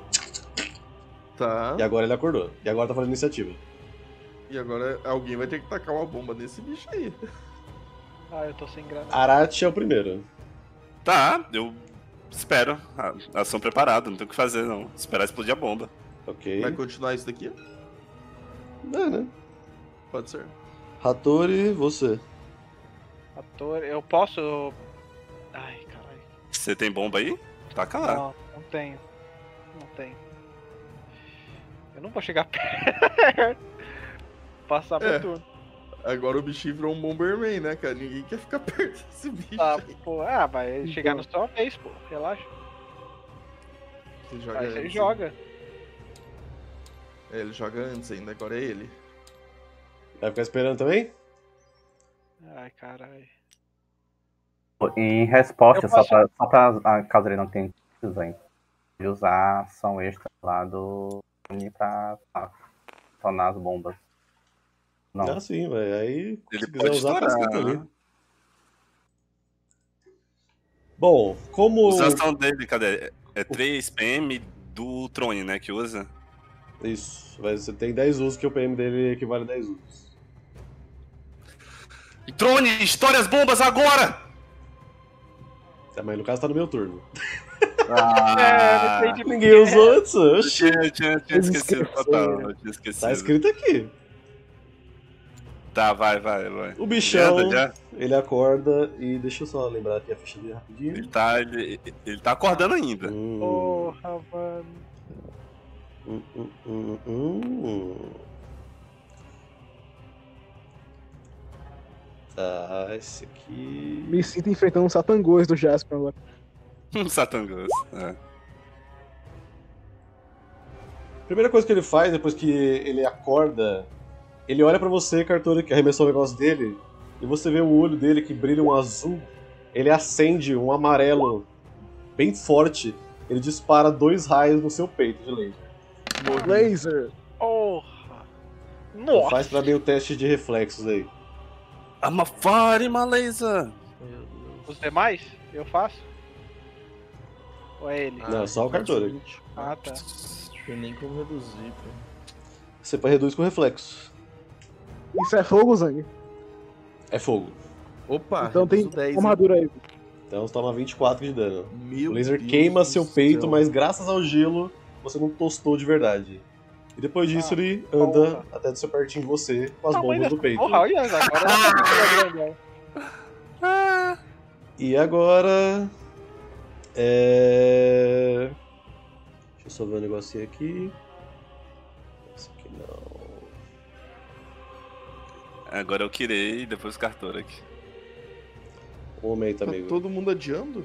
Tá. E agora ele acordou. E agora tá fazendo iniciativa. E agora alguém vai ter que tacar uma bomba nesse bicho aí. Ah, eu tô sem grana. Arate é o primeiro. Tá, eu espero. Ação preparada, não tem o que fazer não. Esperar explodir a bomba. Ok. Vai continuar isso daqui? É, né? Pode ser. Hattori, você. Ator, eu posso. Ai, caralho. você tem bomba aí? Taca lá. Não tenho. Não tenho. Eu não vou chegar perto. Passar pro turno. Agora o bichinho virou um Bomberman, né, cara? Ninguém quer ficar perto desse bicho. Vai chegar na sua vez, pô. Relaxa. Ele joga Aí você antes, joga. ele joga antes ainda, agora é ele. Vai ficar esperando também? Ai, caralho. Em resposta, Eu só posso- pra caso ele não tenha decisão, de usar a ação extra lá do Tony pra detonar as bombas. Não. Ah, sim, velho. Aí, Ele se quiser pode usar, tá estourar, escrito né? ali. Bom, como... Usação dele, cadê? É 3 PM do Trone, né, que usa? Isso, você tem 10 usos, que o PM dele equivale a 10 usos. Trone, estoure as bombas agora! Tá, mas no caso tá no meu turno. Ah, não entendi. Ninguém usou antes, oxi. eu tinha esquecido total. Eu tinha esquecido. Tá escrito aqui. Tá, vai. O bichão, Já? ele acorda e... Deixa eu só lembrar aqui a ficha dele rapidinho. Ele tá acordando ainda. Porra, mano. Tá, esse aqui... Me sinto enfrentando um Satangos do Jasper agora. Satangos. É. Primeira coisa que ele faz, depois que ele acorda, ele olha pra você, Cartura, que arremessou o negócio dele, e você vê o olho dele que brilha um azul, ele acende um amarelo bem forte, ele dispara 2 raios no seu peito de laser. Laser! Porra. Então Nossa. faz pra mim o teste de reflexos aí. I'm a fire, Maleza! Os demais? Eu faço? Ou é ele? Não, só o Cartura. Ah, tá. Não tem nem como reduzir, pô. Você reduz com reflexo. Isso é fogo, Zang? É fogo. Opa, Então tem reduzo 10, hein? armadura aí. Então você toma 24 de dano. Meu O laser Deus queima do seu peito, céu. mas graças ao gelo, você não tostou de verdade. E depois disso ele anda porra. até seu pertinho de você com as Tamanho bombas dessa no peito. Porra, olha, agora tá grandão. E agora... Deixa eu só ver um negocinho aqui. Esse aqui não... Agora eu quirei e depois o Cartura aqui. Um momento, Tá amigo. todo mundo adiando?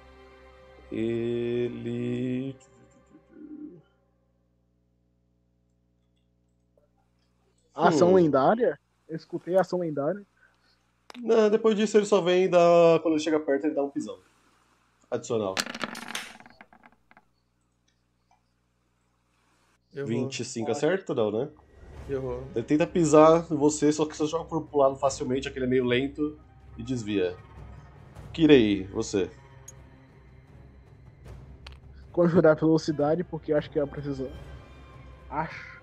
Ele... Ação lendária? Eu escutei ação lendária. Não, depois disso ele só vem e dá... Quando ele chega perto, ele dá um pisão. Adicional. Errou. 25 acerta ou não, né? Errou. Ele tenta pisar em você, só que você joga pro lado facilmente, aquele é meio lento, e desvia. Kirei, você. Conjurar velocidade, porque acho que ela precisa. Acho.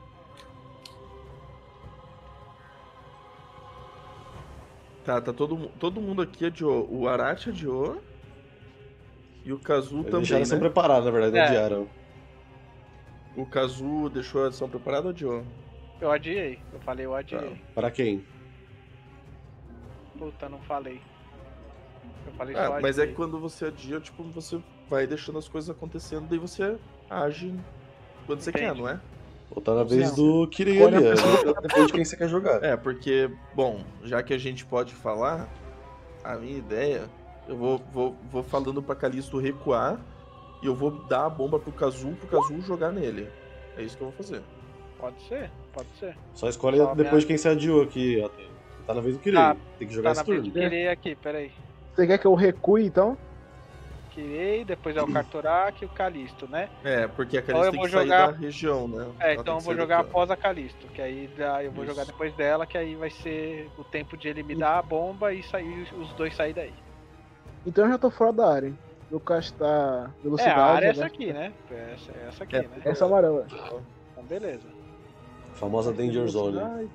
Tá todo mundo aqui adiou. O Arachi adiou. E o Kazu Eles também, deixaram né? ação preparada, na verdade, É. adiaram. O Kazu deixou a ação preparada ou adiou? Eu adiei. Eu falei, eu adiei. Pra quem? Puta, não falei. Eu falei só Ah, mas é adiei. que quando você adia, tipo, você vai deixando as coisas acontecendo, daí você age quando você quer, Entendi. não é? Ou tá na vez Não. do Kirei Quando ali, a pessoa- depende de quem você quer jogar. É, porque, bom, já que a gente pode falar, a minha ideia, eu vou falando pra Calisto recuar e eu vou dar a bomba pro Kazu jogar nele. É isso que eu vou fazer. Pode ser, pode ser. Só escolhe Só depois de quem você adiou aqui, ó. Tá na vez do Kirei. Tá, Tem que jogar Tá na esse vez de turno. querer aqui, peraí. Você quer que eu recue então? Kirei, depois é o Cartorak e o Calisto, né? É, porque a Então Calisto eu tem vou que sair jogar- da região, né? É, Ela tem então eu que vou sair jogar daqui, ó. após a Calisto, que aí eu vou Isso. jogar depois dela, que aí vai ser o tempo de ele me dar a bomba e sair os dois sair daí. Então eu já tô fora da área. hein? Vou castar É, velocidade. a área é né? essa aqui, né? Essa aqui, É. né? Essa amarela. Então beleza. A famosa Danger Zone. Velocidade.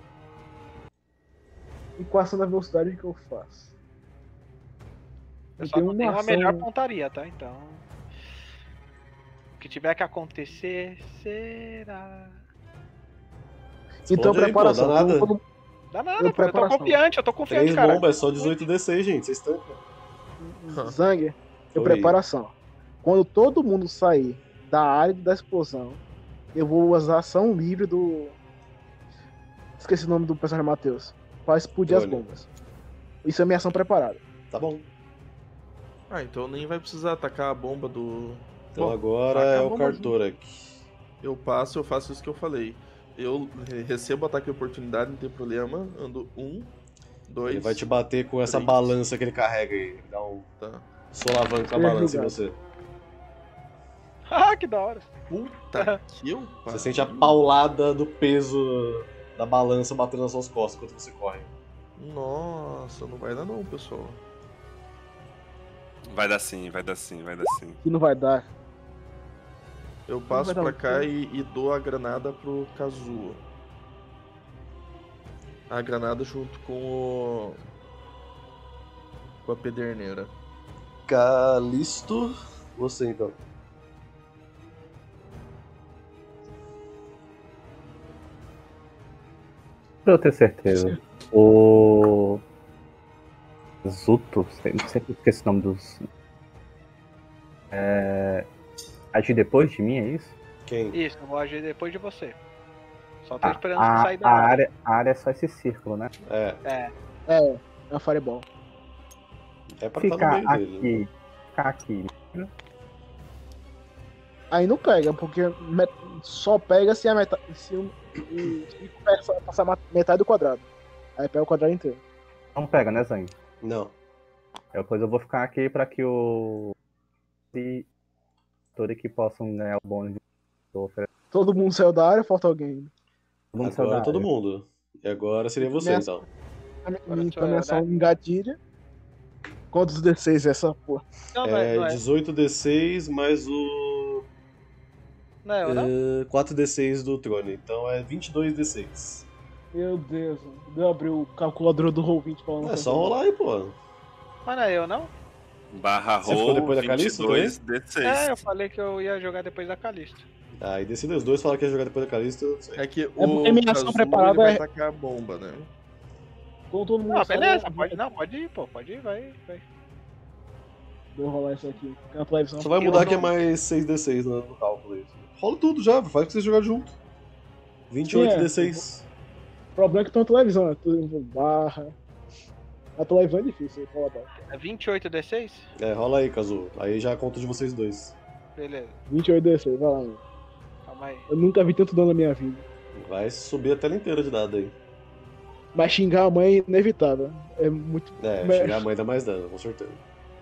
E com a ação da velocidade, o que eu faço? Eu Eu só tenho não tenho uma uma ação. melhor pontaria, tá? Então. O que tiver que acontecer, será. Então, Explode aí, pô, preparação. dá nada. Então, quando- Dá nada, Eu pô. Eu tô preparação. confiante, 3 cara. bombas é só 18 DC, gente. Vocês tancam. Zang, Eu Oi. preparação. Quando todo mundo sair da área da explosão, eu vou usar ação livre do. Esqueci o nome do personagem Matheus. Pra explodir as Drone. bombas. Isso é minha ação preparada. Tá bom. Ah, então nem vai precisar atacar a bomba do. Então Bom, agora taca é a o bomba Kartorak. Eu passo, eu faço isso que eu falei. Eu recebo ataque de oportunidade, não tem problema. Ando 1, 2. Ele vai te bater com essa 3. balança que ele carrega aí. Dá um Tá. solavanco a Ele é balança em julgado. você. Ah, que da hora. Puta que eu Você sente a paulada do peso da balança batendo nas suas costas enquanto você corre. Nossa, não vai dar não, pessoal. Vai dar sim, vai dar sim, vai dar sim. Que não vai dar. Eu passo vai dar pra um cá tempo. e dou a granada pro Kazuo. A granada junto com a pederneira. Calisto, você então. Pra eu ter certeza. O. Zuto, sempre esqueço o nome dos. Agir depois de mim, é isso? Quem? Isso, eu vou agir depois de você. Só tô A, esperando você sair da a área. área é só esse círculo, né? É, É uma Fireball. é pra estar Ficar no meio dele. Né? aqui. Ficar aqui. Aí não pega, porque só pega se a metade. Se o passar metade do quadrado. Aí pega o quadrado inteiro. Não pega, né, Zang? Não. Depois eu vou ficar aqui pra que o. E todos que possam ganhar o bônus de oferecer. Todo mundo saiu da área, falta alguém. Todo mundo saiu Agora da todo área. mundo. E agora seria você Começa. então. Então minha ação engatilha. Quantos D6 é essa porra? Não, não é. É Não é, 18d6 mais o não é eu, não? 4d6 do Trone. Então é 22d6. Meu Deus, eu abri o calculador do Roll20 pra É só rolar aí, pô. Mas não é eu, não? Barra Você ficou roll depois da Calisto 22d6. É, eu falei que eu ia jogar depois da Calisto. Aí decide os dois, falar que ia jogar depois da Calisto. Eu não sei. É que porque minha ação Kazuo, preparada ele vai é- tacar a bomba, né? Então todo mundo Não, saiu, beleza, pode ir, pô, pode ir, vai. Deixa eu rolar isso aqui. Na televisão. Só vai Eu mudar que é não- mais 6d6 no cálculo aí. Rola tudo já, faz que vocês jogarem junto. Sim, 28d6. O problema é que tem uma televisão, né? Tudo barra. A televisão é difícil, rola barra. É 28d6? É, rola aí, Kazu. Aí já conta de vocês dois. Beleza, 28 DC, vai lá, mano. calma aí. Eu nunca vi tanto dano na minha vida. Vai subir a tela inteira de dado aí. Mas xingar a mãe é inevitável. É muito. É, Mas- chegar a mãe dá mais dano, com certeza.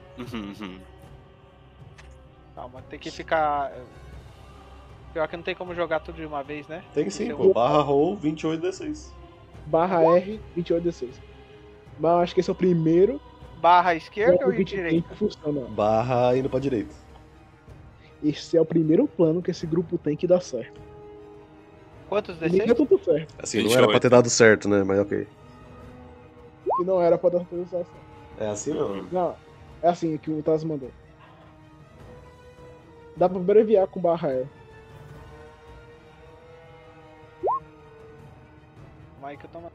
Calma, tem que ficar. Pior que não tem como jogar tudo de uma vez, né? Tem sim, Esse é pô. o- Barra roll 28d6. Barra R, 28 DC. Mas eu acho que esse é o primeiro. Barra esquerda ou que direita? funciona. Barra indo pra direita. Esse é o primeiro plano que esse grupo tem que dar certo. Quantos Nem deu D6? tudo certo. Assim, não era pra ter dado certo, né? Mas ok. E não era pra dar tudo certo. É assim não. Não, é assim que o Taz mandou. Dá pra abreviar com barra R. Calma aí que eu tomo.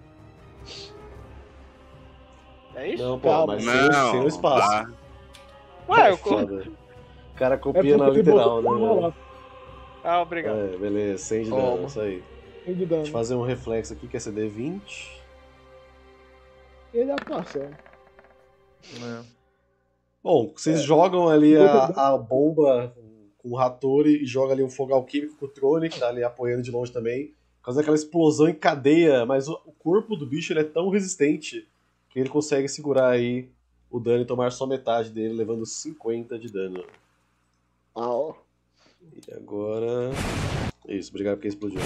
É isso? Não, pô, Calma. mas Não, sem o espaço. barra- Ué, É eu. foda. O cara É copia na porque ele literal, botou pra né? rolar. Ah, obrigado. É, beleza, 100 de Toma. dano, isso aí. Tem de Deixa eu dano. fazer um reflexo aqui, que é CD20. Ele é passa. É. Bom, vocês jogam ali a bomba com o Hattori e joga ali um fogal químico com o Trone, que tá ali apoiando de longe também. Por causa daquela explosão em cadeia, mas o corpo do bicho ele é tão resistente que ele consegue segurar aí o dano e tomar só metade dele, levando 50 de dano. Ah, ó. E agora... Isso, obrigado porque explodiu.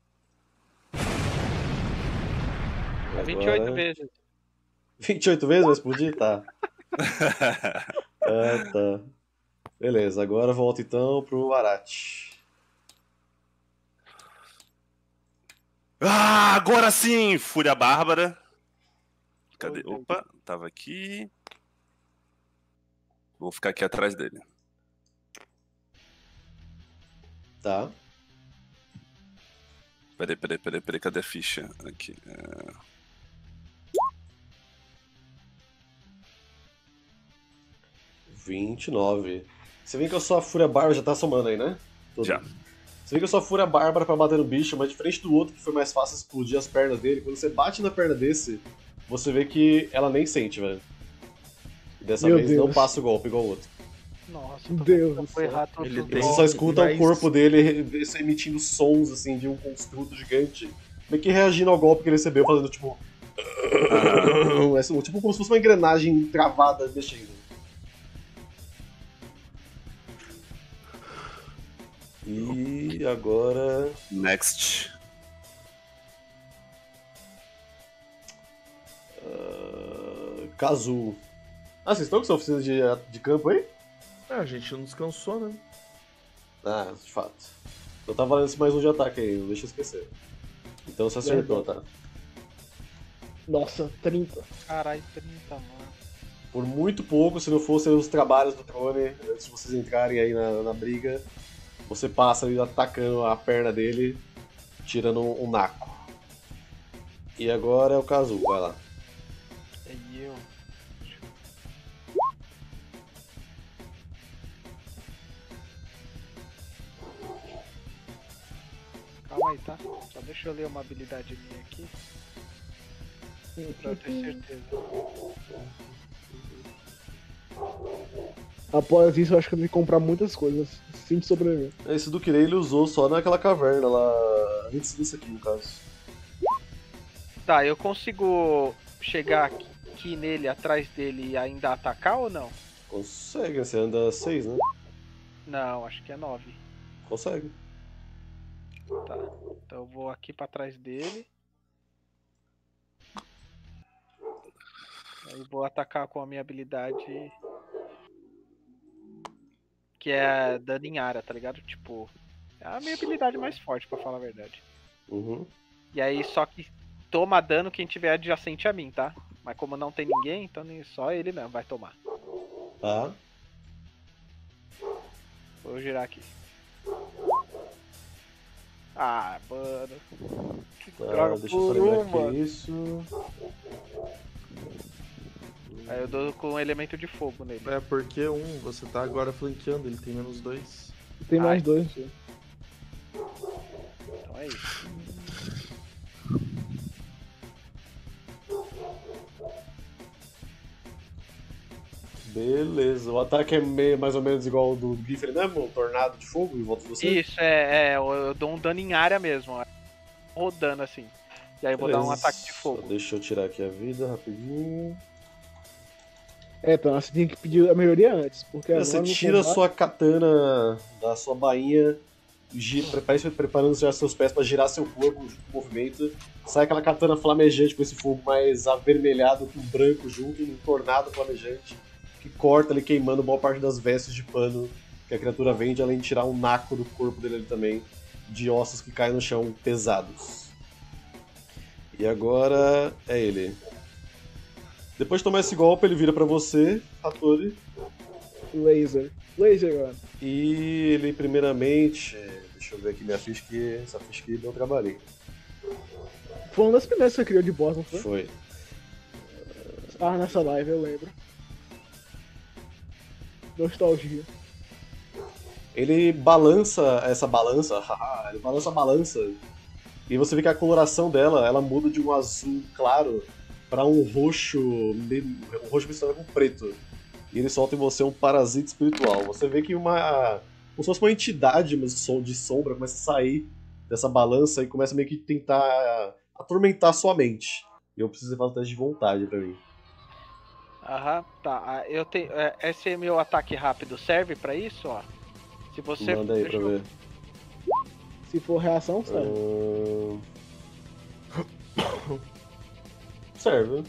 É 28 vezes. 28 vezes vai explodir? Tá. Ah, tá. Beleza, agora volta então pro Arate. Ah, agora sim! Fúria Bárbara. Cadê? Opa, tava aqui. Vou ficar aqui atrás dele. Tá. Peraí, cadê a ficha? Aqui. 29. Você vê que a sua Fúria Bárbara já tá somando aí, né? Tudo. Já. Você vê que a sua Fúria Bárbara pra bater no bicho, mas diferente do outro que foi mais fácil explodir as pernas dele, quando você bate na perna desse, você vê que ela nem sente, velho. Dessa Meu vez Deus. não passa o golpe igual o outro. Nossa, Deus do foi céu. errado Ele tudo. tem- Você só escuta mais- o corpo dele emitindo sons, assim, de um construto gigante. Meio que reagindo ao golpe que ele recebeu, fazendo tipo... tipo como se fosse uma engrenagem travada mexendo. E agora... Next. Kazu. Ah, vocês estão com sua oficina de campo aí? A gente não descansou, né? Ah, de fato. Então tá valendo esse mais um de ataque aí, não deixa eu esquecer. Então você acertou, tá? Nossa, 30. Caralho, 30, mano. Por muito pouco, se não fossem os trabalhos do Trone, antes de vocês entrarem aí na briga, você passa ali atacando a perna dele, tirando um naco. E agora é o Kazu, vai lá. É eu. Calma aí, tá? Só deixa eu ler uma habilidade minha aqui. Pra eu ter certeza. Após isso, eu acho que eu tenho que comprar muitas coisas. Sim, de sobreviver. Esse do Kirei ele usou só naquela caverna lá, antes disso aqui, no caso. Tá, eu consigo chegar aqui nele, atrás dele e ainda atacar ou não? Consegue, você anda 6, né? Não, acho que é 9. Consegue. Tá. Então eu vou aqui pra trás dele. Aí vou atacar com a minha habilidade. Que é dano em área, tá ligado? Tipo, é a minha habilidade mais forte, pra falar a verdade. Uhum. E aí só que toma dano quem tiver adjacente a mim, tá? Mas como não tem ninguém, então só ele mesmo vai tomar. Tá. Vou girar aqui. Ah, mano. Que Tá, droga deixa eu só por lembrar uma. que é isso. Aí eu dou com um elemento de fogo nele. É porque você tá agora flanqueando, ele tem -2. Tem mais Ai. 2. Tio. Então é isso. Beleza, o ataque é mais ou menos igual ao do Giffer mesmo? Um tornado de fogo em volta de você? Isso, eu dou um dano em área mesmo. Ó. Rodando assim. E aí eu vou dar um Beleza. ataque de fogo. Só deixa eu tirar aqui a vida rapidinho. É, então você tem que pedir a melhoria antes. Porque Você agora no tira combate- sua katana da sua bainha, preparando já seus pés para girar seu corpo junto com o movimento. Sai aquela katana flamejante com esse fogo mais avermelhado com branco junto, um tornado flamejante que corta ali queimando boa parte das vestes de pano que a criatura vende, além de tirar um naco do corpo dele ali também, de ossos que caem no chão pesados. E agora é ele. Depois de tomar esse golpe, ele vira pra você, Hattori, Laser. Laser, mano. e ele primeiramente... Deixa eu ver aqui minha ficha, que essa ficha aqui não trabalhei. Foi uma das primeiras que você criou de boss, não foi? Foi. Ah, nessa live, eu lembro. Nostalgia. Ele balança essa balança, haha, ele balança a balança, e você vê que a coloração dela, ela muda de um azul claro para um roxo misturado com preto. E ele solta em você um parasita espiritual. Você vê que como se fosse uma entidade de sombra começa a sair dessa balança e começa meio que tentar atormentar sua mente. E eu preciso fazer um teste de vontade pra mim. Aham, tá. Eu tenho. Esse é meu ataque rápido serve pra isso, ó. Se você. Manda aí deixa pra eu- ver. Se for reação, sabe? Serve.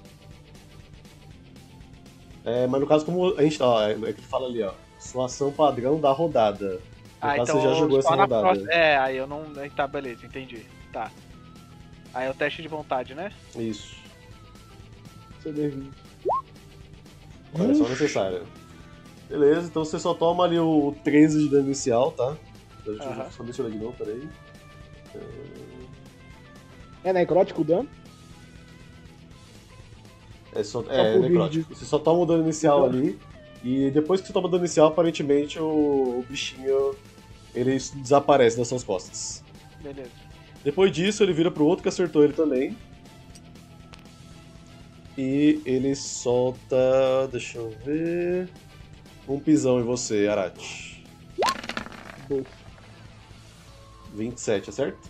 Mas no caso, como a gente é que ele fala ali, ó. Sua ação padrão da rodada. No caso, então você já jogou só essa na rodada. próxima- aí eu não. Tá, beleza, entendi. Tá. Aí é o teste de vontade, né? Isso. CD20. Olha, só necessário. Beleza, então você só toma ali o 13 de dano inicial, tá? Deixa eu Aham. só deixa eu ler de novo, peraí. É necrótico o dano? É por necrótico. Você só toma o dano inicial Então- ali, E depois que você toma dano inicial, aparentemente o bichinho ele desaparece das suas costas. Beleza. Depois disso, ele vira pro outro que acertou ele também. E ele solta. Deixa eu ver. Um pisão em você, Arati. Boa. 27, é certo?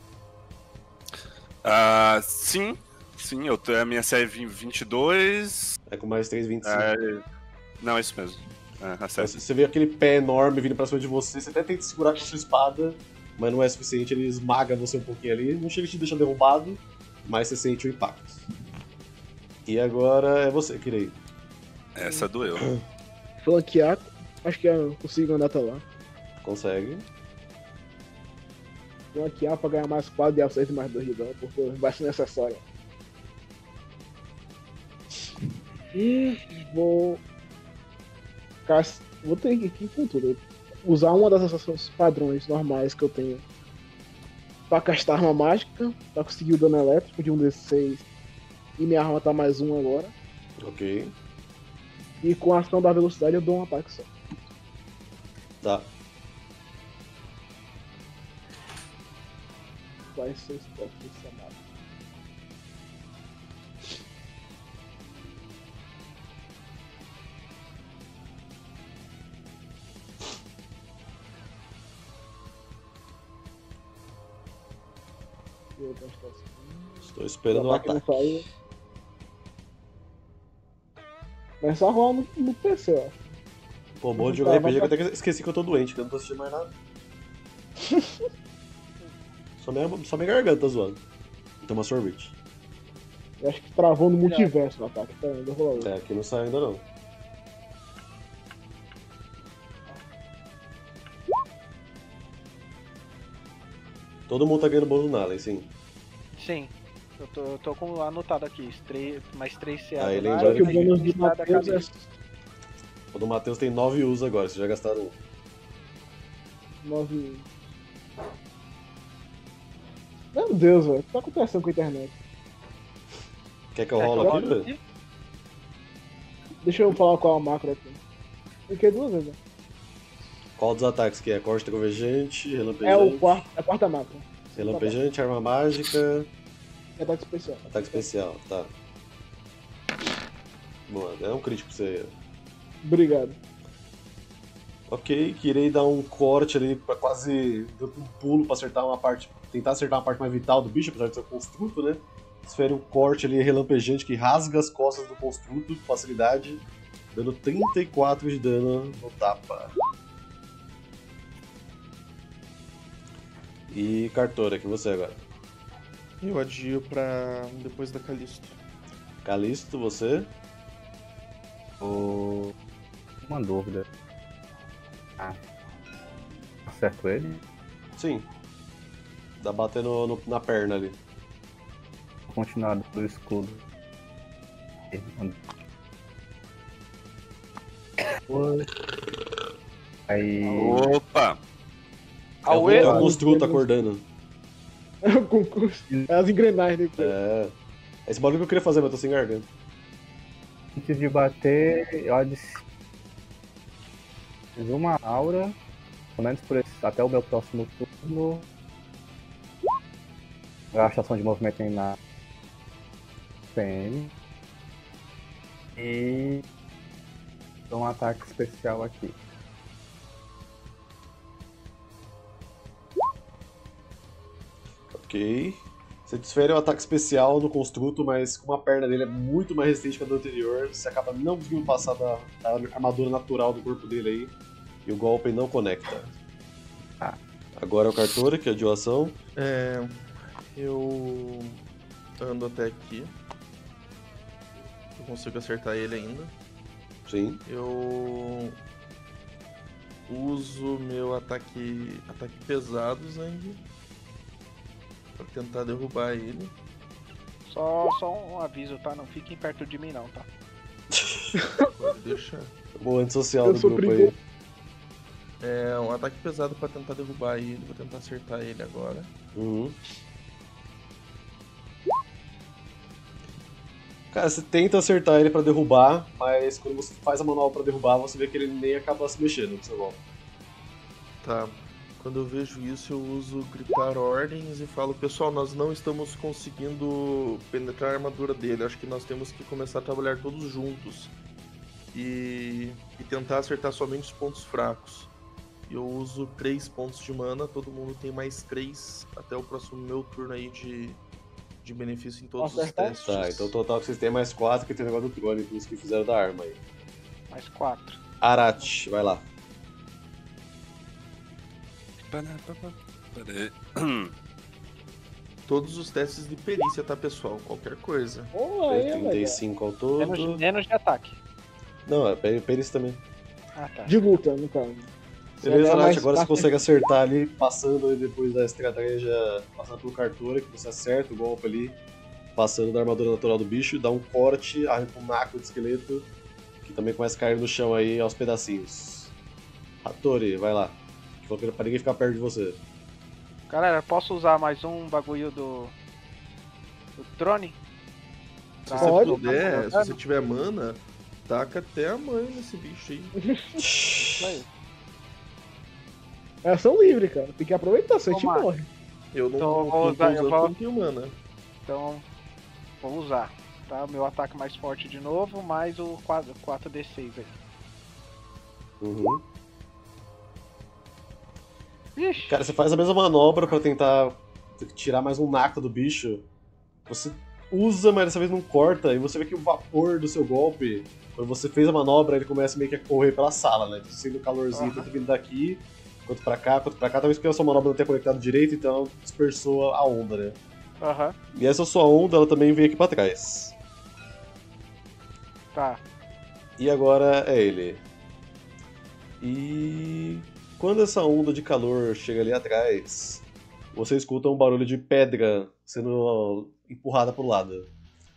Sim, eu tenho a minha CR 22. É com mais 3, 25. Não, é isso mesmo. Acerta. Você vê aquele pé enorme vindo pra cima de você, você até tenta segurar com a sua espada, mas não é suficiente, ele esmaga você um pouquinho ali. Não chega a te deixar derrubado, mas você sente o impacto. E agora é você, Kirei. Essa doeu. Flanquear, acho que eu consigo andar até lá. Consegue. Flanquear pra ganhar mais 4 e 6 mais 2 de dano, porque vai ser necessário. E vou ter que ir com tudo. Usar uma das ações padrões normais que eu tenho pra castar arma mágica, pra conseguir o dano elétrico de um D6 e minha arma tá mais 1 agora. Ok. E com a ação da velocidade eu dou um ataque só. Tá. Vai ser o spot desse amado. Estou esperando o ataque. Começa a rolar no PC, ó. Pô, bom de jogar RPG que eu até esqueci que eu tô doente, que eu não tô assistindo mais nada. só minha garganta tá zoando. Vou tomar sorvete. Eu acho que travou no multiverso no ataque, tá ainda rolando. É, aqui não sai ainda não. Todo mundo tá ganhando bônus na Allen, sim. Sim. Eu tô com anotado aqui. Mais 3 CA. Aí, do lembrando Lion, que o bônus mais do 3 CA da Matheus é... cabeça. O do Matheus tem 9 usos agora, vocês já gastaram um. 9... Meu Deus, velho. O que tá acontecendo com a internet? Quer que eu rolo aqui, velho? Deixa eu falar qual é a macro aqui. Fiquei 2 vezes, velho. Qual dos ataques que é? Corte convergente, relampejante? É a quarta macro. Relampejante, arma mágica... É ataque especial. Ataque especial, tá. Boa, é um crítico pra você. Obrigado. Ok, queria dar um corte ali pra quase dando um pulo pra acertar uma parte, tentar acertar uma parte mais vital do bicho, apesar de ser um construto, né? Desfere um corte ali relampejante que rasga as costas do construto com facilidade, dando 34 de dano no tapa. E Cartora, que você agora? Eu adio pra depois da Calisto. Calisto, você? Uma dúvida. Acerto ele? Sim. Dá bater na perna ali. Vou continuar do escudo. Aí. Opa! Aue, É o construto acordando. É o concurso. É as engrenagens. É. Esse bagulho que eu queria fazer, mas eu tô sem garganta. Antes de bater, eu fiz uma aura, pelo menos até o meu próximo turno. Gasto ação de movimento na PM. E dou um ataque especial aqui. Ok. Você desfere o ataque especial no construto, mas como a perna dele é muito mais resistente que a do anterior, você acaba não conseguindo passar da armadura natural do corpo dele aí. E o golpe não conecta. Agora é o Cartora, que é de ação. Eu ando até aqui. Eu consigo acertar ele ainda. Sim. Eu uso meu ataque pesado, Zang, pra tentar derrubar ele. Só um aviso, tá? Não fiquem perto de mim não, tá? Pode deixar. Boa antissocial Eu do sou grupo aí. perigoso. É um ataque pesado pra tentar derrubar ele. Vou tentar acertar ele agora. Cara, você tenta acertar ele pra derrubar, mas quando você faz a manobra pra derrubar, você vê que ele nem acaba se mexendo no seu golpe. Tá. Quando eu vejo isso, eu uso gritar ordens e falo, pessoal, nós não estamos conseguindo penetrar a armadura dele. Acho que nós temos que começar a trabalhar todos juntos. E tentar acertar somente os pontos fracos. Eu uso 3 pontos de mana, todo mundo tem mais 3 até o próximo meu turno aí de benefício em todos os Acertar? testes. Tá, então o total que vocês têm é mais 4, que tem o negócio do clone, por isso que fizeram da arma aí. Mais 4. Arat, vai lá. Peraí. Todos os testes de perícia, tá, pessoal? Qualquer coisa. Pô, aí, velho. 35 ao todo. Menos de ataque. Não, é perícia também. Ah, tá. De luta, no caso. Beleza, É Arat, mais agora você fácil. consegue acertar ali, passando ali depois da estratégia, passando pelo cartura, que você acerta o golpe ali, passando da armadura natural do bicho, dá um corte, arranca um naco de esqueleto, que também começa a cair no chão aí aos pedacinhos. Hattori, vai lá. Falou pra ninguém ficar perto de você. Galera, posso usar mais um bagulho do drone? Se Tá. você Pode. puder, se Tá. você tiver mana, taca até a mãe nesse bicho aí. Isso aí. É ação livre, cara. Tem que aproveitar, se a gente Toma. morre. Eu não, Então, eu não vou tô usar- eu usando vou- porque não tenho mana. Então, vou usar. Tá? O meu ataque mais forte de novo, mais o 4d6 aí. Uhum. Ixi, Cara, você faz a mesma manobra pra tentar tirar mais um naco do bicho. Você usa, mas dessa vez não corta, e você vê que o vapor do seu golpe, quando você fez a manobra, ele começa meio que a correr pela sala, né? Você sente o calorzinho tanto vindo daqui, quanto pra cá, talvez porque a sua manobra não tenha conectado direito, então dispersou a onda, né? aham, E essa sua onda, ela também veio aqui pra trás. tá. E agora é ele. E quando essa onda de calor chega ali atrás, você escuta um barulho de pedra sendo empurrada pro lado.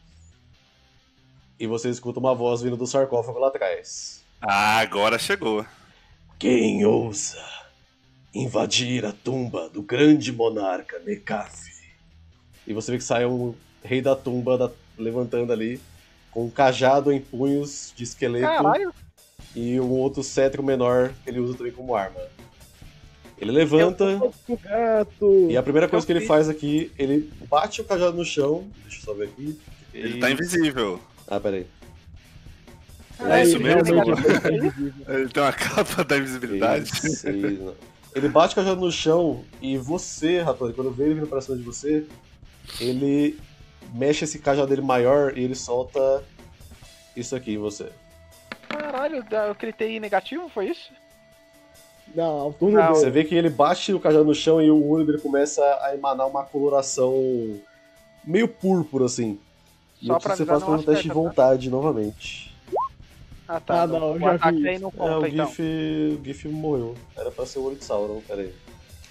E você escuta uma voz vindo do sarcófago lá atrás. Ah, agora chegou. Quem ousa invadir a tumba do grande monarca Nekaf? E você vê que sai um rei da tumba levantando ali, com um cajado em punhos de esqueleto. Caralho, E um outro cetro menor que ele usa também como arma. Ele levanta O gato. e a primeira coisa Eu que ele fiz. faz aqui, ele bate o cajado no chão. Deixa eu só ver aqui. Ele tá invisível. Ah, peraí. É isso mesmo? realmente é invisível. Ele tem uma capa da invisibilidade. Isso. Ele bate o cajado no chão e você, Hattori, quando vê ele vindo pra cima de você, ele mexe esse cajado dele maior e ele solta isso aqui em você. caralho, eu critei negativo, foi isso? Não, o turno Não. dele. Você vê que ele bate o cajado no chão e o olho dele começa a emanar uma coloração meio púrpura, assim. E Só eu pra preciso que você avisar, faça não um teste de acerta, tá? vontade novamente. Ah, tá. Ah, não, o já ataque vi aí isso. não É, conta, o então. GIF morreu. Era pra ser o olho de Sauron, pera aí.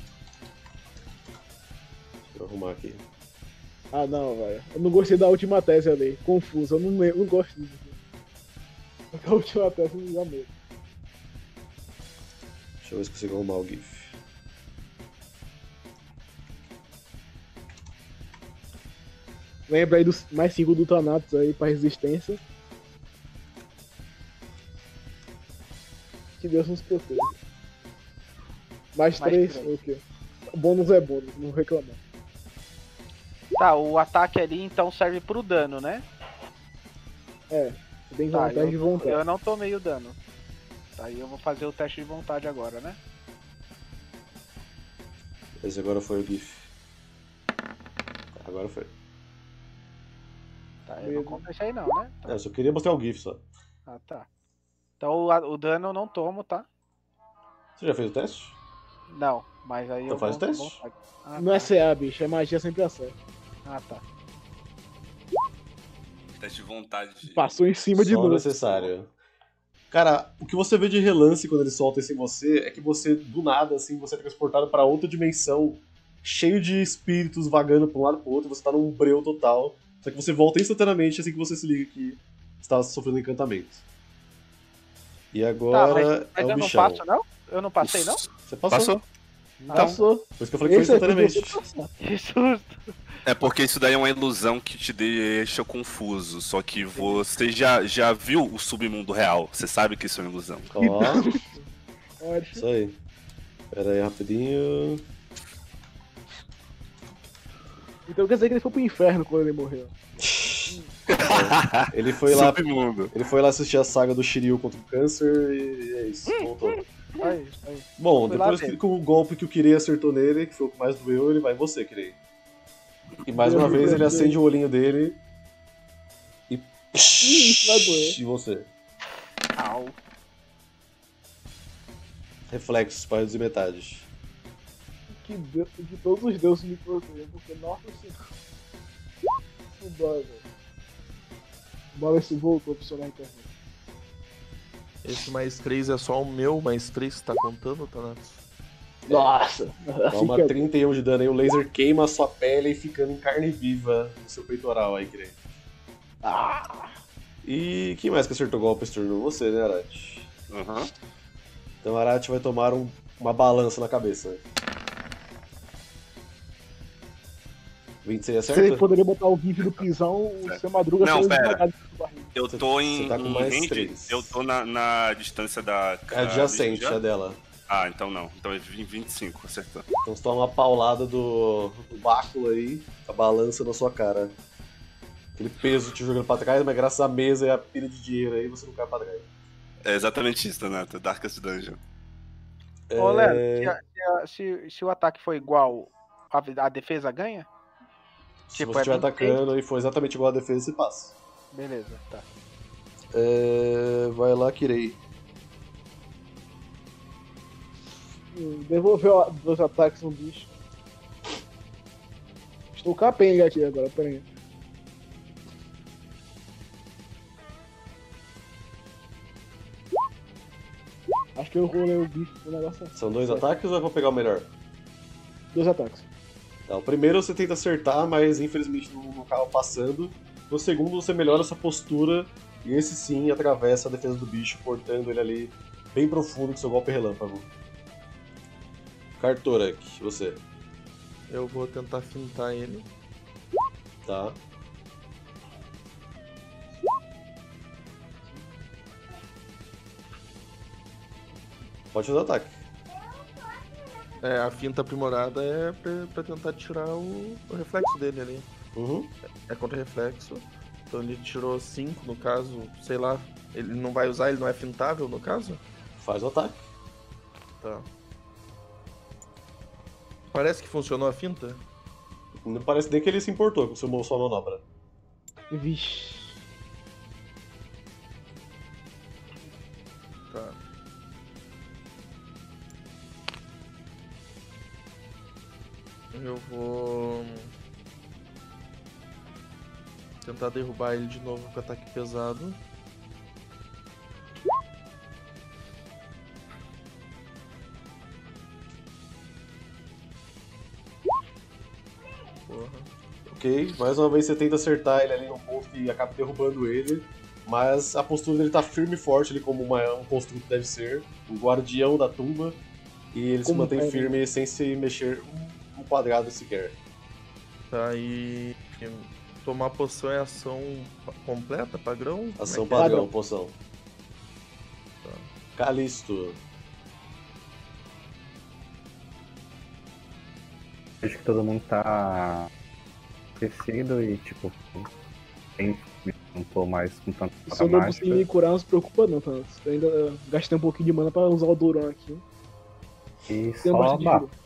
Deixa eu arrumar aqui. Ah, não, velho. Eu não gostei da última tese ali. Confuso. Eu não gosto disso. A última tese me dá medo. Deixa eu ver se consigo arrumar o GIF. Lembra aí dos mais 5 do Thanatos aí pra resistência. Que Deus nos proteja. Mais Mais 3, três. ok. Bônus é bônus, não reclamar. Tá, o ataque ali então serve pro dano, né? É, você tem Tá, vantagem de vontade. eu não tomei o dano. Tá, aí eu vou fazer o teste de vontade agora, né? Esse agora foi o GIF. Agora foi. Tá, eu não Medo. conto isso aí não, né? Tá. Eu só queria mostrar o GIF só. Ah, tá. Então o dano eu não tomo, tá? Você já fez o teste? Não, mas aí Então eu faz o vou- teste. vou- Ah, Não é tá. CA, bicho, é magia sempre acerta. Ah, tá. Teste de vontade. Passou em cima de Só novo. necessário. Cara, o que você vê de relance quando ele solta isso em você é que você, do nada, assim, você é transportado pra outra dimensão, cheio de espíritos vagando pra um lado e pro outro, você tá num breu total. Só que você volta instantaneamente assim que você se liga que você tá sofrendo encantamento. E Tá, agora mas é o eu não bichão. passo, não? Eu não passei, não? Você passou. Passou? Passou. Por isso que eu falei que foi Esse aqui instantaneamente. você passar. Que susto. É porque isso daí é uma ilusão que te deixa confuso. Só que você já viu o submundo real. Você sabe que isso é uma ilusão. Ó, Ótimo. isso aí. Pera aí, rapidinho. Então quer dizer que ele foi pro inferno quando ele morreu. Ele foi lá, Submundo. ele foi lá assistir a saga do Shiryu contra o câncer e é isso, voltou. Aí, aí. Bom, Foi lá depois ver. que o golpe que o Kirei acertou nele, que foi o que mais doeu, ele vai em você, Kirei. E mais uma vez ele acende o olhinho dele e. Isso vai doer. E você. Au. Reflexos para reduzir metade. Que todos os deuses me protejam, porque nossa senhora. Isso dói, velho. Bora se voltou pra funcionar a internet. Esse mais 3 é só o meu mais 3 que tá contando, Thanatos? Nossa! Assim Toma que é. 31 de dano aí, o laser queima a sua pele e ficando em carne viva no seu peitoral aí, Kirei. E quem mais que acertou o golpe esse turno? Você, né, Arati? Uhum. Então Arati vai tomar uma balança na cabeça. 26 Você acerta? poderia botar o GIF do pisão, o seu Madruga Não, saiu pera. esmagado do barriga. Eu tô em, Você tá com em mais range, 3. eu tô na distância da... É adjacente, já? é dela. Ah, então não. Então é 25, acertou. Então você toma uma paulada do báculo aí, a balança na sua cara. Aquele peso te jogando pra trás, mas graças à mesa e à pilha de dinheiro aí, você não cai pra trás. É exatamente isso, Donato. Darkest Dungeon. Ô, Léo, se o ataque for igual, a defesa ganha? Se tipo, você é estiver 26? atacando e for exatamente igual a defesa, você passa. Beleza, tá. Vai lá, Kirei. Devolveu 2 ataques no bicho. Estou capenga aqui agora, peraí. Acho que eu rolei o bicho do negócio assim. São 2 Certo. ataques ou é pra pegar o melhor? 2 ataques. Tá, o primeiro você tenta acertar, mas infelizmente não acaba passando. No segundo você melhora sua postura e esse sim atravessa a defesa do bicho, cortando ele ali bem profundo com seu golpe relâmpago. Kartorak, você. Eu vou tentar fintar ele. Tá. Pode fazer o ataque. É, a finta aprimorada é pra tentar tirar o reflexo dele ali. Uhum. É contra reflexo. Então ele tirou 5 no caso, sei lá. Ele não vai usar, ele não é fintável no caso? Faz o ataque. Tá. Parece que funcionou a finta? Não parece nem que ele se importou com sua manobra. Vixe. Tá. Eu vou tentar derrubar ele de novo com ataque pesado. Porra. Ok, mais uma vez você tenta acertar ele ali no ponto que acaba derrubando ele, mas a postura dele tá firme e forte, ele como um construto deve ser, um guardião da tumba, e ele se Como mantém pega. firme sem se mexer um quadrado sequer. Tá, e tomar poção é ação completa, padrão? Ação Como é que padrão, Padrão. poção. Tá. Calisto. Acho que todo mundo tá esquecido e, tipo, não tô mais com tanta Se eu não mágica. conseguir me curar, não se preocupa não, tá? Eu ainda gastei um pouquinho de mana pra usar o Duran aqui. E Tem só bastante bafo. vida.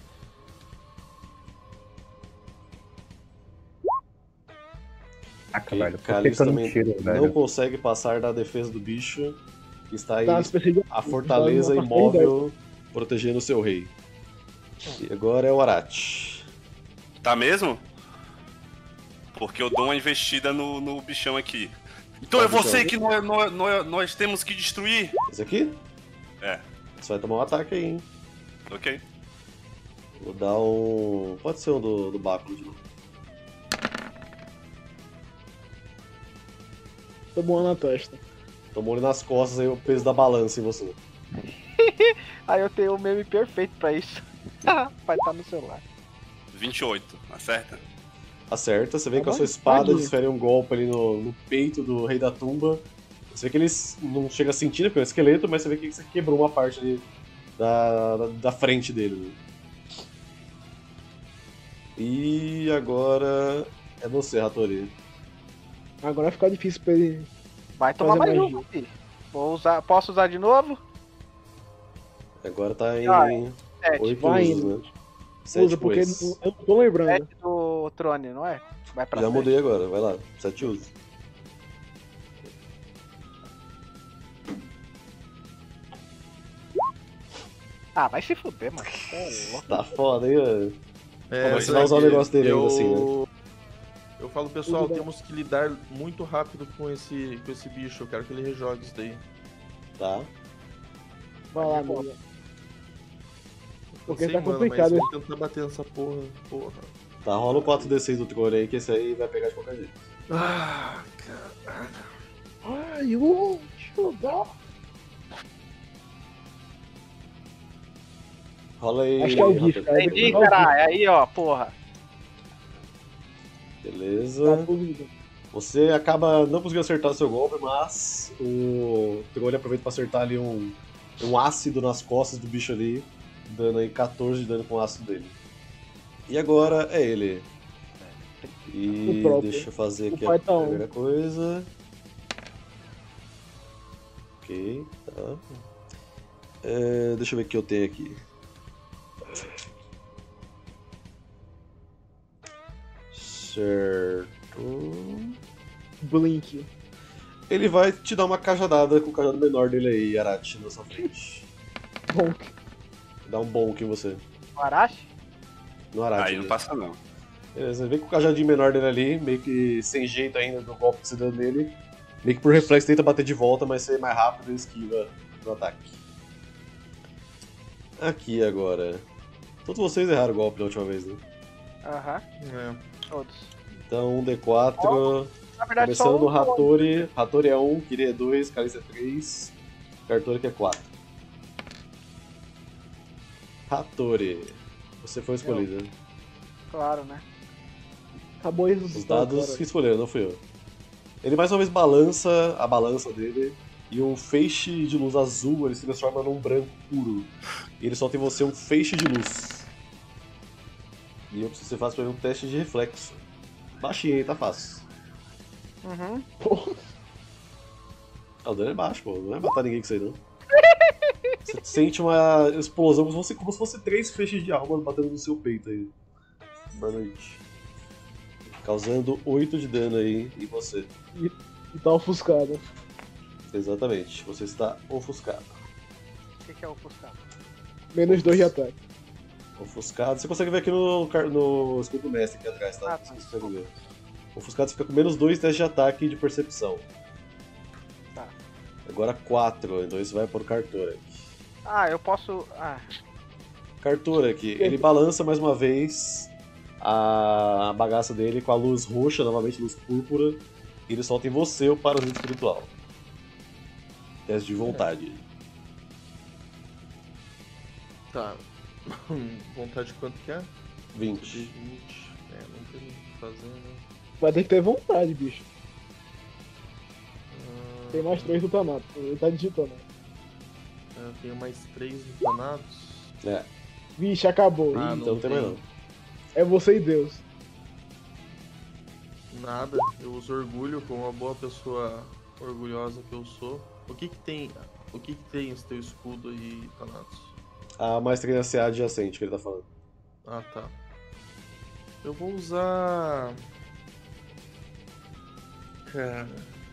Caraca, Ok, velho. Por que Calisto que eu não também tiro, não velho? consegue passar da defesa do bicho, que está aí Tá, se perseguiu. a fortaleza Tá numa imóvel protegendo o seu rei. E agora é o Arate. Tá mesmo? Porque eu dou uma investida no bichão aqui. Então Qual é você bichão? que nós temos que destruir? Esse aqui? É. Você vai tomar um ataque aí, hein? Ok. Vou dar um. Pode ser um do báculo de novo. Tomou uma na testa. Tomou ele nas costas aí o peso da balança em você. Aí eu tenho o meme perfeito pra isso. Vai estar no celular. 28, acerta? Acerta, você vê que com a Tá sua espada bom. desfere um golpe ali no peito do Rei da Tumba. Você vê que ele não chega a sentir, né, porque é um esqueleto, mas você vê que você quebrou uma parte ali da frente dele. Né? E agora é você, Hattori. Agora vai ficar difícil pra ele. Vai tomar Fazer mais magia. um, filho. Posso usar de novo? Agora tá em Ah, 7. 8 vai usos, indo. né? 7 Usa, porque pois. eu não tô lembrando. 7 do Trone, não é? Vai pra Já frente. mudei agora, vai lá. 7 usos. Ah, vai se fuder, mano. É louco. Tá foda, hein, mano? É, Mas você vai usar o negócio dele eu... ainda assim, né? Eu falo, pessoal, Tudo bem. temos que lidar muito rápido com esse bicho. Eu quero que ele rejogue isso daí. Tá. Vai lá, Pô. amigo. Eu Porque sei, tá mano, complicado. Mas vou tentar bater nessa porra. Tá, rola o 4d6 do Trone aí, que esse aí vai pegar de qualquer jeito. Ah, caralho. Ai, deixa eu dar. Rola aí. Acho que é o GIF, Rafael. cara. Entendi, caralho. Aí, ó, porra. Beleza. Tá tudo. Você acaba não conseguindo acertar o seu golpe, mas o Trone aproveita pra acertar ali um ácido nas costas do bicho ali, dando aí 14 de dano com o ácido dele. E agora é ele. E O próprio. deixa eu fazer O aqui pai a tá on. primeira coisa. Ok, tá. Deixa eu ver o que eu tenho aqui. Certo. Blink. Ele vai te dar uma cajadada com o cajado menor dele aí, Arati, na sua frente. Bom, Dá um bonk em você. O Arashi? No Arati. Aí não passa não. Beleza, vem com o cajadinho menor dele ali, meio que sem jeito ainda do golpe que você deu nele. Meio que por reflexo tenta bater de volta, mas você é mais rápido e esquiva no ataque. Aqui agora. Todos vocês erraram o golpe da última vez, né? Aham, É. todos. Então, um D4. Na verdade, Começando no só um. Hattori. Hattori é 1, Kiri é 2, Calice é 3, Cartori que é 4. Hattori. Você foi escolhido. Claro, né? acabou isso. Os dados que escolheram, não fui eu. Ele mais uma vez balança a balança dele e um feixe de luz azul ele se transforma num branco puro. E ele solta em você um feixe de luz. E eu preciso que você faça pra mim um teste de reflexo. Baixinho, hein? Tá fácil. Uhum. Ah, o dano é baixo, pô. Não vai matar ninguém com isso aí, não. Você sente uma explosão como se fosse 3 feixes de alma batendo no seu peito aí. Boa noite. Causando 8 de dano aí em você. E tá ofuscado. Exatamente. Você está ofuscado. O que é ofuscado? Menos 2 de ataque. Ofuscado. Você consegue ver aqui no escudo do mestre aqui atrás, tá? Ah, tá. Você consegue ver. Ofuscado você fica com menos 2 testes de ataque e de percepção. Tá. Agora 4, então isso vai pro Cartora. Ah, eu posso. Ah, Cartura aqui, ele balança mais uma vez a bagaça dele com a luz roxa, novamente luz púrpura, e ele solta em você o parasita espiritual. Teste de vontade. Tá. Vontade de quanto que é? 20. De 20. É, não tem o que fazer, né? Vai ter que ter vontade, bicho. Ah, Tem mais 3 no Tanato. Ele tá digitando. eu tenho mais 3 danados. É, Vixe, acabou. Ah, então não tem mais não. É você e Deus. Nada. Eu uso orgulho como uma boa pessoa orgulhosa que eu sou. O que que tem esse teu escudo aí, Thanatos? A maestria CA adjacente que ele tá falando. Ah, tá. Eu vou usar... Cara...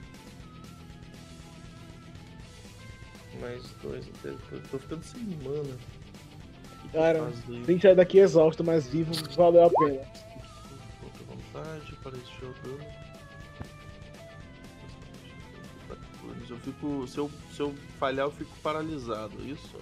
Mais 2, tô ficando sem mana. O que que eu Cara, faço? tem que sair daqui exausto, mas vivo valeu a pena. Outra vontade para esse jogando. Eu fico. Se eu falhar, eu fico paralisado, isso?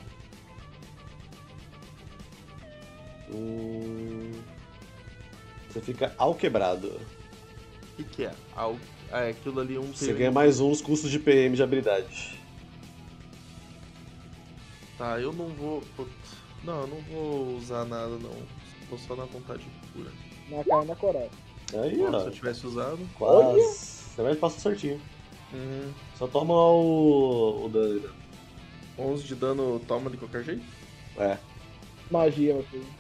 Você fica alquebrado. O que é? É aquilo ali Você ganha mais 1 nos custos de PM de habilidade. Tá, eu não vou. Putz. Não, eu não vou usar nada, não. Vou só na vontade pura. Na cara e na coragem. Aí, Se ó. eu tivesse usado. Quase. Você vai passar certinho. Só toma o dano. 11 de dano toma de qualquer jeito? É. Magia, meu filho.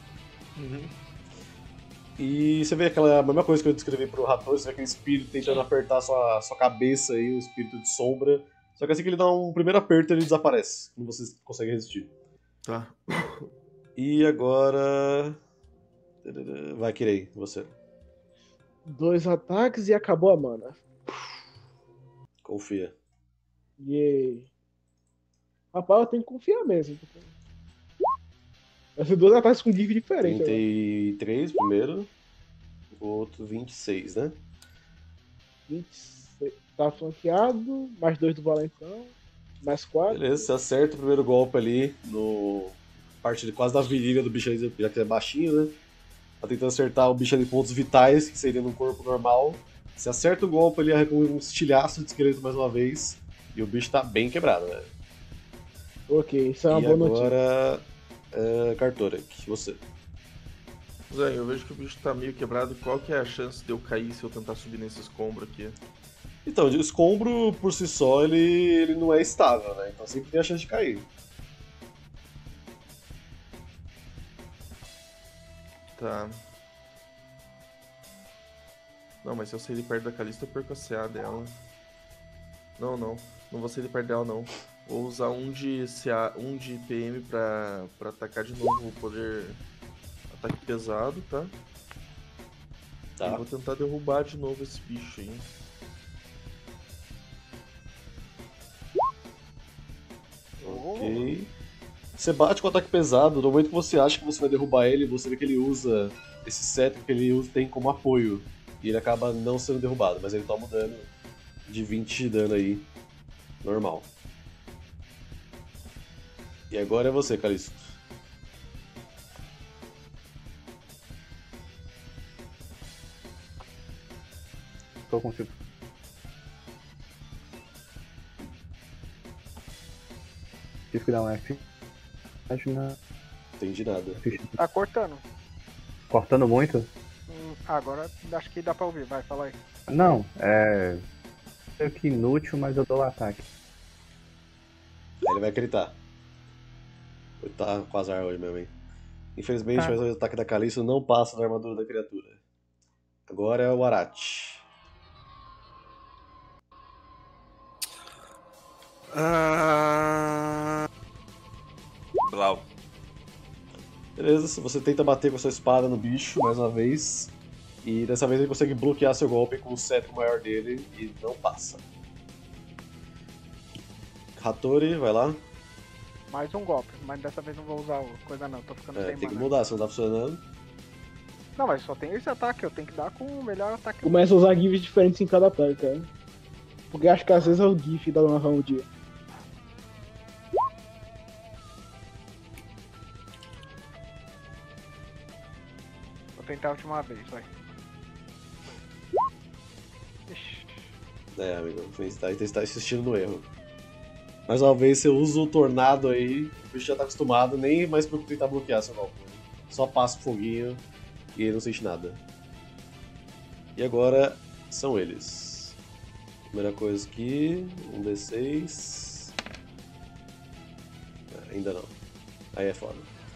E você vê aquela mesma coisa que eu descrevi pro Rator, você vê aquele espírito tentando apertar sua cabeça aí, o espírito de sombra. Só que assim que ele dá um primeiro aperto, ele desaparece. Não você consegue resistir. Tá. E agora. Vai, Kirei, você. 2 ataques e acabou a mana. Confia. Yay. Rapaz, eu tenho que confiar mesmo. Vai ser 2 ataques com gif diferente. 33 primeiro. O outro 26, né? 26. Tá flanqueado. Mais 2 do Valentão. Mais 4. Beleza, você acerta o primeiro golpe ali no. Parte de quase da virilha do bicho ali, já que é baixinho, né? Tá tentando acertar o bicho ali em pontos vitais, que seria no corpo normal. Você acerta o golpe ali, arranca um estilhaço de esqueleto mais uma vez. E o bicho tá bem quebrado, né? Ok, isso é uma E boa notícia. agora. Cartorek, você. Zé, eu vejo que o bicho tá meio quebrado. Qual que é a chance de eu cair se eu tentar subir nesse escombro aqui? Então, o escombro por si só ele não é estável, né? Então sempre tem a chance de cair. Tá. Não, mas se eu sair de perto da Calista, eu perco a CA dela. Não, não. Não vou sair de perto dela, não. Vou usar um de CA, um de PM pra atacar de novo o poder ataque pesado, tá? Tá. E vou tentar derrubar de novo esse bicho aí. Ok. Você bate com ataque pesado, no momento que você acha que você vai derrubar ele, você vê que ele usa esse cetro que ele usa, tem como apoio. E ele acaba não sendo derrubado, mas ele toma um dano de 20 de dano aí, normal. E agora é você, Calisto. Tô contigo. Tive que dar um F. Acho na Entendi nada. ficha. Tá cortando. Cortando muito? Agora acho que dá pra ouvir, vai, fala aí. Não, é. Meio que inútil, mas eu dou o ataque. Aí ele vai gritar. Ele tá com azar hoje mesmo, hein? Infelizmente, Tá. mas o ataque da Calisto não passa da armadura da criatura. Agora é o Arate. Blau. Beleza, você tenta bater com a sua espada no bicho mais uma vez. E dessa vez ele consegue bloquear seu golpe com o cetro maior dele e não passa. Hattori, vai lá. Mais um golpe, mas dessa vez não vou usar coisa não, tô ficando sem Tem que mana. mudar, se não tá funcionando. Não, mas só tem esse ataque, eu tenho que dar com o melhor ataque. Começa a usar gifs diferentes em cada ataque, cara. Porque acho que às vezes é o gif da narrar um dia. Vou tentar a última vez, vai. Ixi. É, amigo, você está insistindo no erro. Mais uma vez você usa o tornado aí, o bicho já tá acostumado, nem mais pra tentar bloquear seu golpe. Só passa o foguinho e ele não sente nada. E agora são eles. Primeira coisa aqui, um D6. Ainda não. Aí é foda.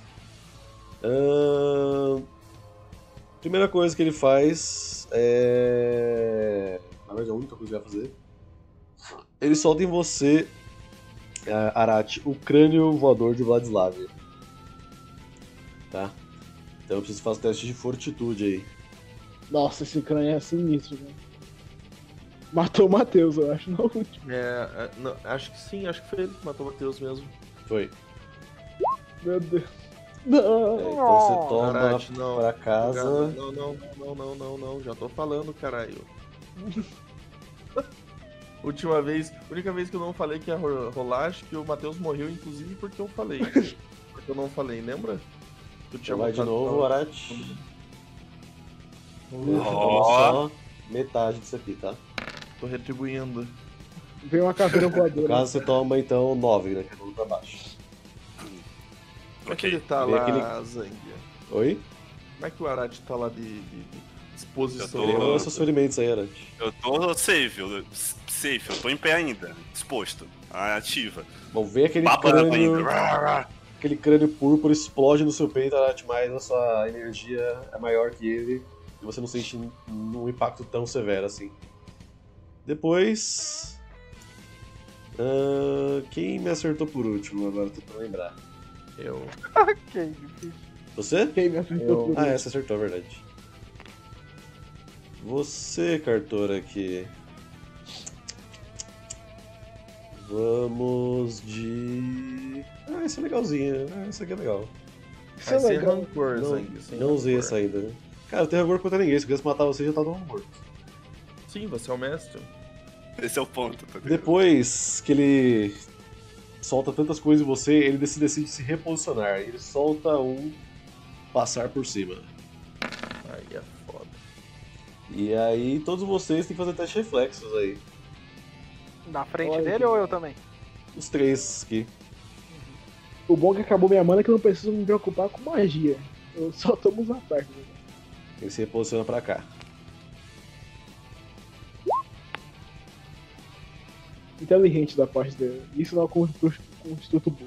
Primeira coisa que ele faz é. Na verdade, a única coisa que ele vai fazer. Ele solta em você, Arate, o crânio voador de Vladislav. Tá? Então eu preciso fazer um teste de fortitude aí. Nossa, esse crânio é sinistro, velho. Matou o Matheus, eu acho, não. Não, acho que sim, acho que foi ele que matou o Matheus mesmo. Foi. Meu Deus. Não. Então você toma Arate, não. pra casa. Não, já tô falando, caralho. Única vez que eu não falei que ia rolar, acho que o Matheus morreu, inclusive porque eu falei. Porque eu não falei, lembra? Tu tinha Vai de voltado novo, pra- Arate. Toma só metade disso aqui, tá? Tô retribuindo. Veio uma caveira No voadora. caso você toma então 9, né? Que é tudo pra baixo. Como é que Ok. ele tá Vem lá, aquele- Zang? Oi? Como é que o Arati tá lá de disposição? Eu tô- Lembra seus ferimentos aí, Arante. Eu tô safe, eu tô em pé ainda, disposto. Ativa. Bom, vem aquele Babando crânio. ainda. Aquele crânio púrpura explode no seu peito, Arate, mas a sua energia é maior que ele e você não sente um impacto tão severo assim. Depois. Quem me acertou por último? Agora tô pra lembrar. Eu. Que difícil. Você? Quem me acertou por Você acertou, é verdade. Você, Cartora, aqui. Vamos de. Esse é legalzinho. Esse aqui é legal. Isso é Mas sem legal. rancor, Não, Zang. sem não usei rancor. essa ainda, né? Cara, eu tenho rancor contra ninguém. Se eu quisesse matar você, já tá todo mundo morto. Sim, você é o mestre. Esse é o ponto, tá ligado? Depois que ele solta tantas coisas em você, ele decide se reposicionar. Ele solta um passar por cima. Aí é foda. E aí todos vocês têm que fazer teste de reflexos aí. Na frente Olha dele que ou eu legal. também? Os três aqui. O bom é que acabou minha mana que eu não preciso me preocupar com magia. Eu só tomo os ataques. né? Ele se reposiciona pra cá. Inteligente da parte dele. Isso não é com instituto burro.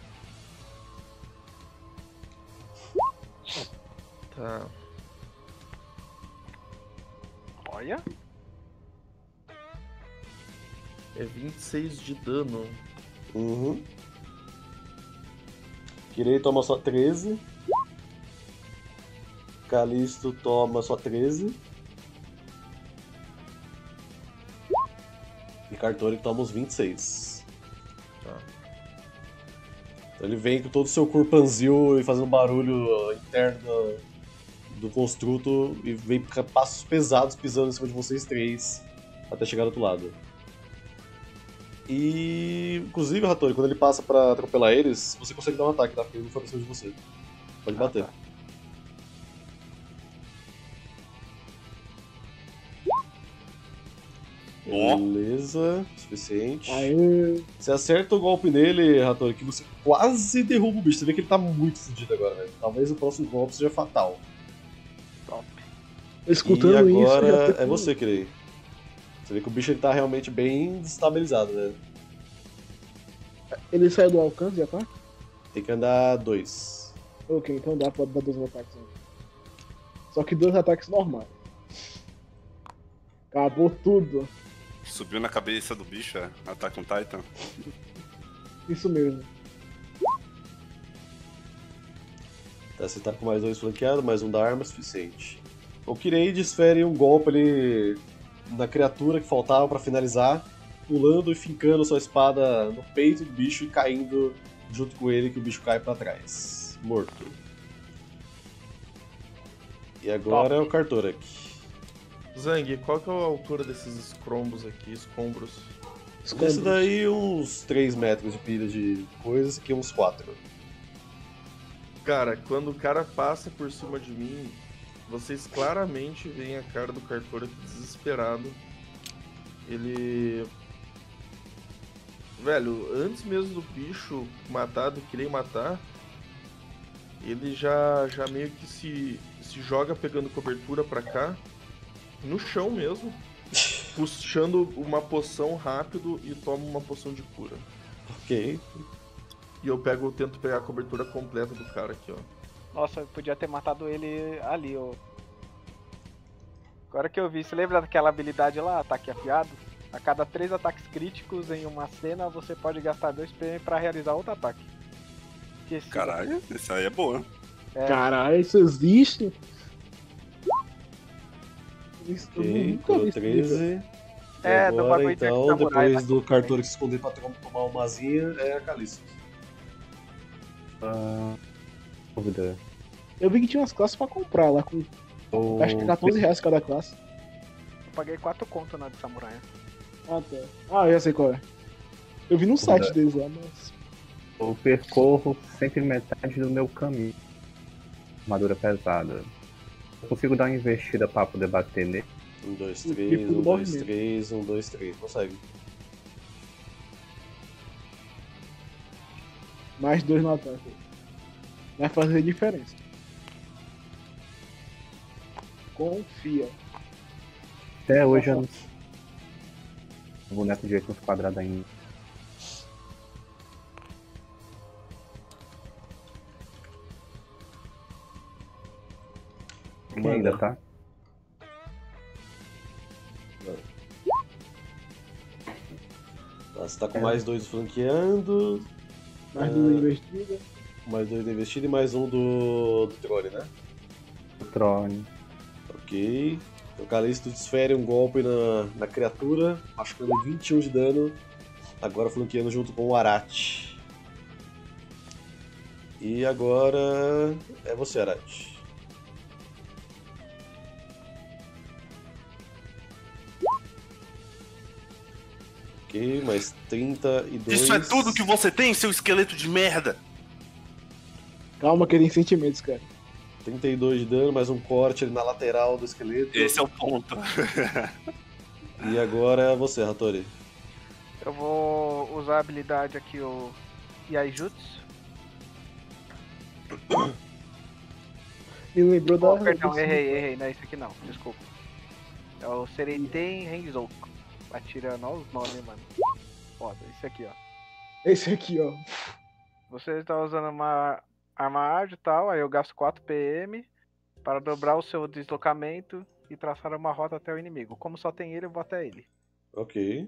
Tá. Olha. É 26 de dano. Uhum. Kirei toma só 13. Calisto toma só 13. E Cartori toma uns 26. Tá. Então ele vem com todo o seu corpanzil e fazendo barulho interno do construto e vem com passos pesados pisando em cima de vocês três até chegar do outro lado. E, inclusive, Hattori, quando ele passa pra atropelar eles, você consegue dar um ataque, tá? Porque ele não foi pra cima de você. Pode bater. tá. Ó. Beleza, suficiente. Aí. Você acerta o golpe nele, Hattori, que você quase derruba o bicho. Você vê que ele tá muito fodido agora, velho. Talvez o próximo golpe seja fatal. Top. Escutando E isso. agora eu já fico- é você, Kirei. Você vê que o bicho ele tá realmente bem destabilizado, né? Ele saiu do alcance de ataque? Tem que andar 2. Ok, então dá pra dar 2 ataques. Né? Só que 2 ataques normais. Acabou tudo. Subiu na cabeça do bicho, é? Attack on Titan. Isso mesmo. Tá, você tá com mais 2 flanqueados, mais um da arma é suficiente. O Kirei desfere um golpe ali na criatura que faltava pra finalizar, pulando e fincando sua espada no peito do bicho e caindo junto com ele, que o bicho cai pra trás. Morto. E agora é o Cartorak. Zang, qual que é a altura desses escombros aqui? Escombros. Esse daí uns 3 metros de pilha de coisas, aqui uns 4. Cara, quando o cara passa por cima de mim, vocês claramente veem a cara do Cartora desesperado. Ele. Velho, antes mesmo do bicho matar, do Kirei matar, ele já meio que se joga pegando cobertura pra cá, no chão mesmo, puxando uma poção rápido e toma uma poção de cura. Ok. E eu tento pegar a cobertura completa do cara aqui, ó. Nossa, eu podia ter matado ele ali, ó. Agora que eu vi, você lembra daquela habilidade lá, ataque afiado? A cada 3 ataques críticos em uma cena, você pode gastar 2 PM pra realizar outro ataque. Esqueci. Caralho, esse aí é boa. É, Caralho, isso existe? Isso eu Ok, nunca vi curou isso. Nico. 13. E É, do agora, bagulho de então, samurai, depois tá? do Cartorak se esconder pra tomar uma asinha, é a Calisto. Dúvida. Eu vi que tinha umas classes pra comprar lá, com O... acho que 14 reais cada classe. eu paguei 4 conto na de samurai. Ah, tá. Ah, eu já sei qual é. Eu vi no site deles lá, mas. Eu percorro sempre metade do meu caminho. Armadura pesada. Eu consigo dar uma investida pra poder bater nele. 1, 2, O 3, tipo do 1, 2, movimento. 3, 1, 2, 3. Consegue. Mais 2 no ataque. Vai fazer diferença. Confia. Até hoje eu não. O boneco de 8 nos quadrados ainda. Tem ainda, tá? Tá, você tá com mais 2 flanqueando. Mais 2 investidas. Mais 2 da investida e mais um do Trone, né? O Trone. Ok. O Calisto desfere um golpe na criatura, machucando 21 de dano. Agora flanqueando junto com o Arat. E agora é você, Arat. Ok, mais 32. Isso é tudo que você tem, seu esqueleto de merda? Calma que tem sentimentos, cara. 32 de dano, mais um corte ali na lateral do esqueleto. Esse é o ponto. E agora é você, Hattori. Eu vou usar a habilidade aqui, o Yaijutsu. Me lembrou da. Oh, perdão, errei, não é esse aqui não, desculpa. É o Serenten Renzoku. Atirando, olha os nomes, mano. Foda, esse aqui, ó. Esse aqui, ó. Você está usando uma arma ágil e tal, aí eu gasto 4 PM para dobrar o seu deslocamento e traçar uma rota até o inimigo. Como só tem ele, eu vou até ele. Ok.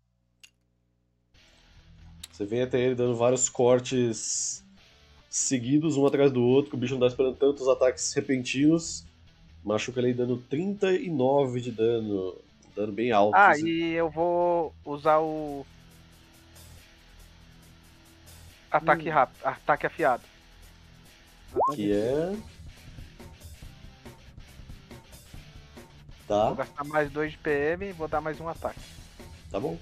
Você vem até ele dando vários cortes seguidos, um atrás do outro, que o bicho não tá esperando tantos ataques repentinos. Machuca ele dando 39 de dano. Dano bem alto. Ah, assim. e eu vou usar o ataque rápido, ataque afiado. Que é... Tá, Vou gastar mais 2 de PM e vou dar mais um ataque. tá bom.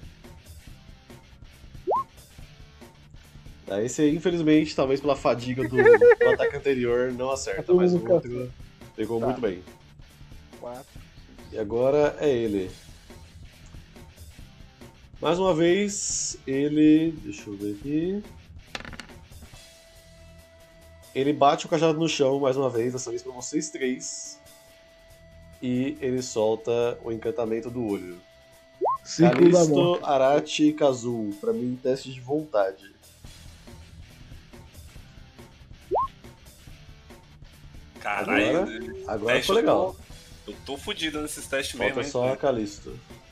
Aí você, infelizmente, talvez pela fadiga do ataque anterior, não acerta, mas o outro pegou Tá. muito bem. 4. E agora é ele. Mais uma vez, ele... Deixa eu ver aqui... Ele bate o cajado no chão mais uma vez, dessa vez pra vocês 3. E ele solta o encantamento do olho. Círculo da Calisto, morte. Arati e Kazu. Pra mim, teste de vontade. Caralho. Agora teste ficou legal. Eu tô fudido nesses testes Falta mesmo, hein? só a Calisto.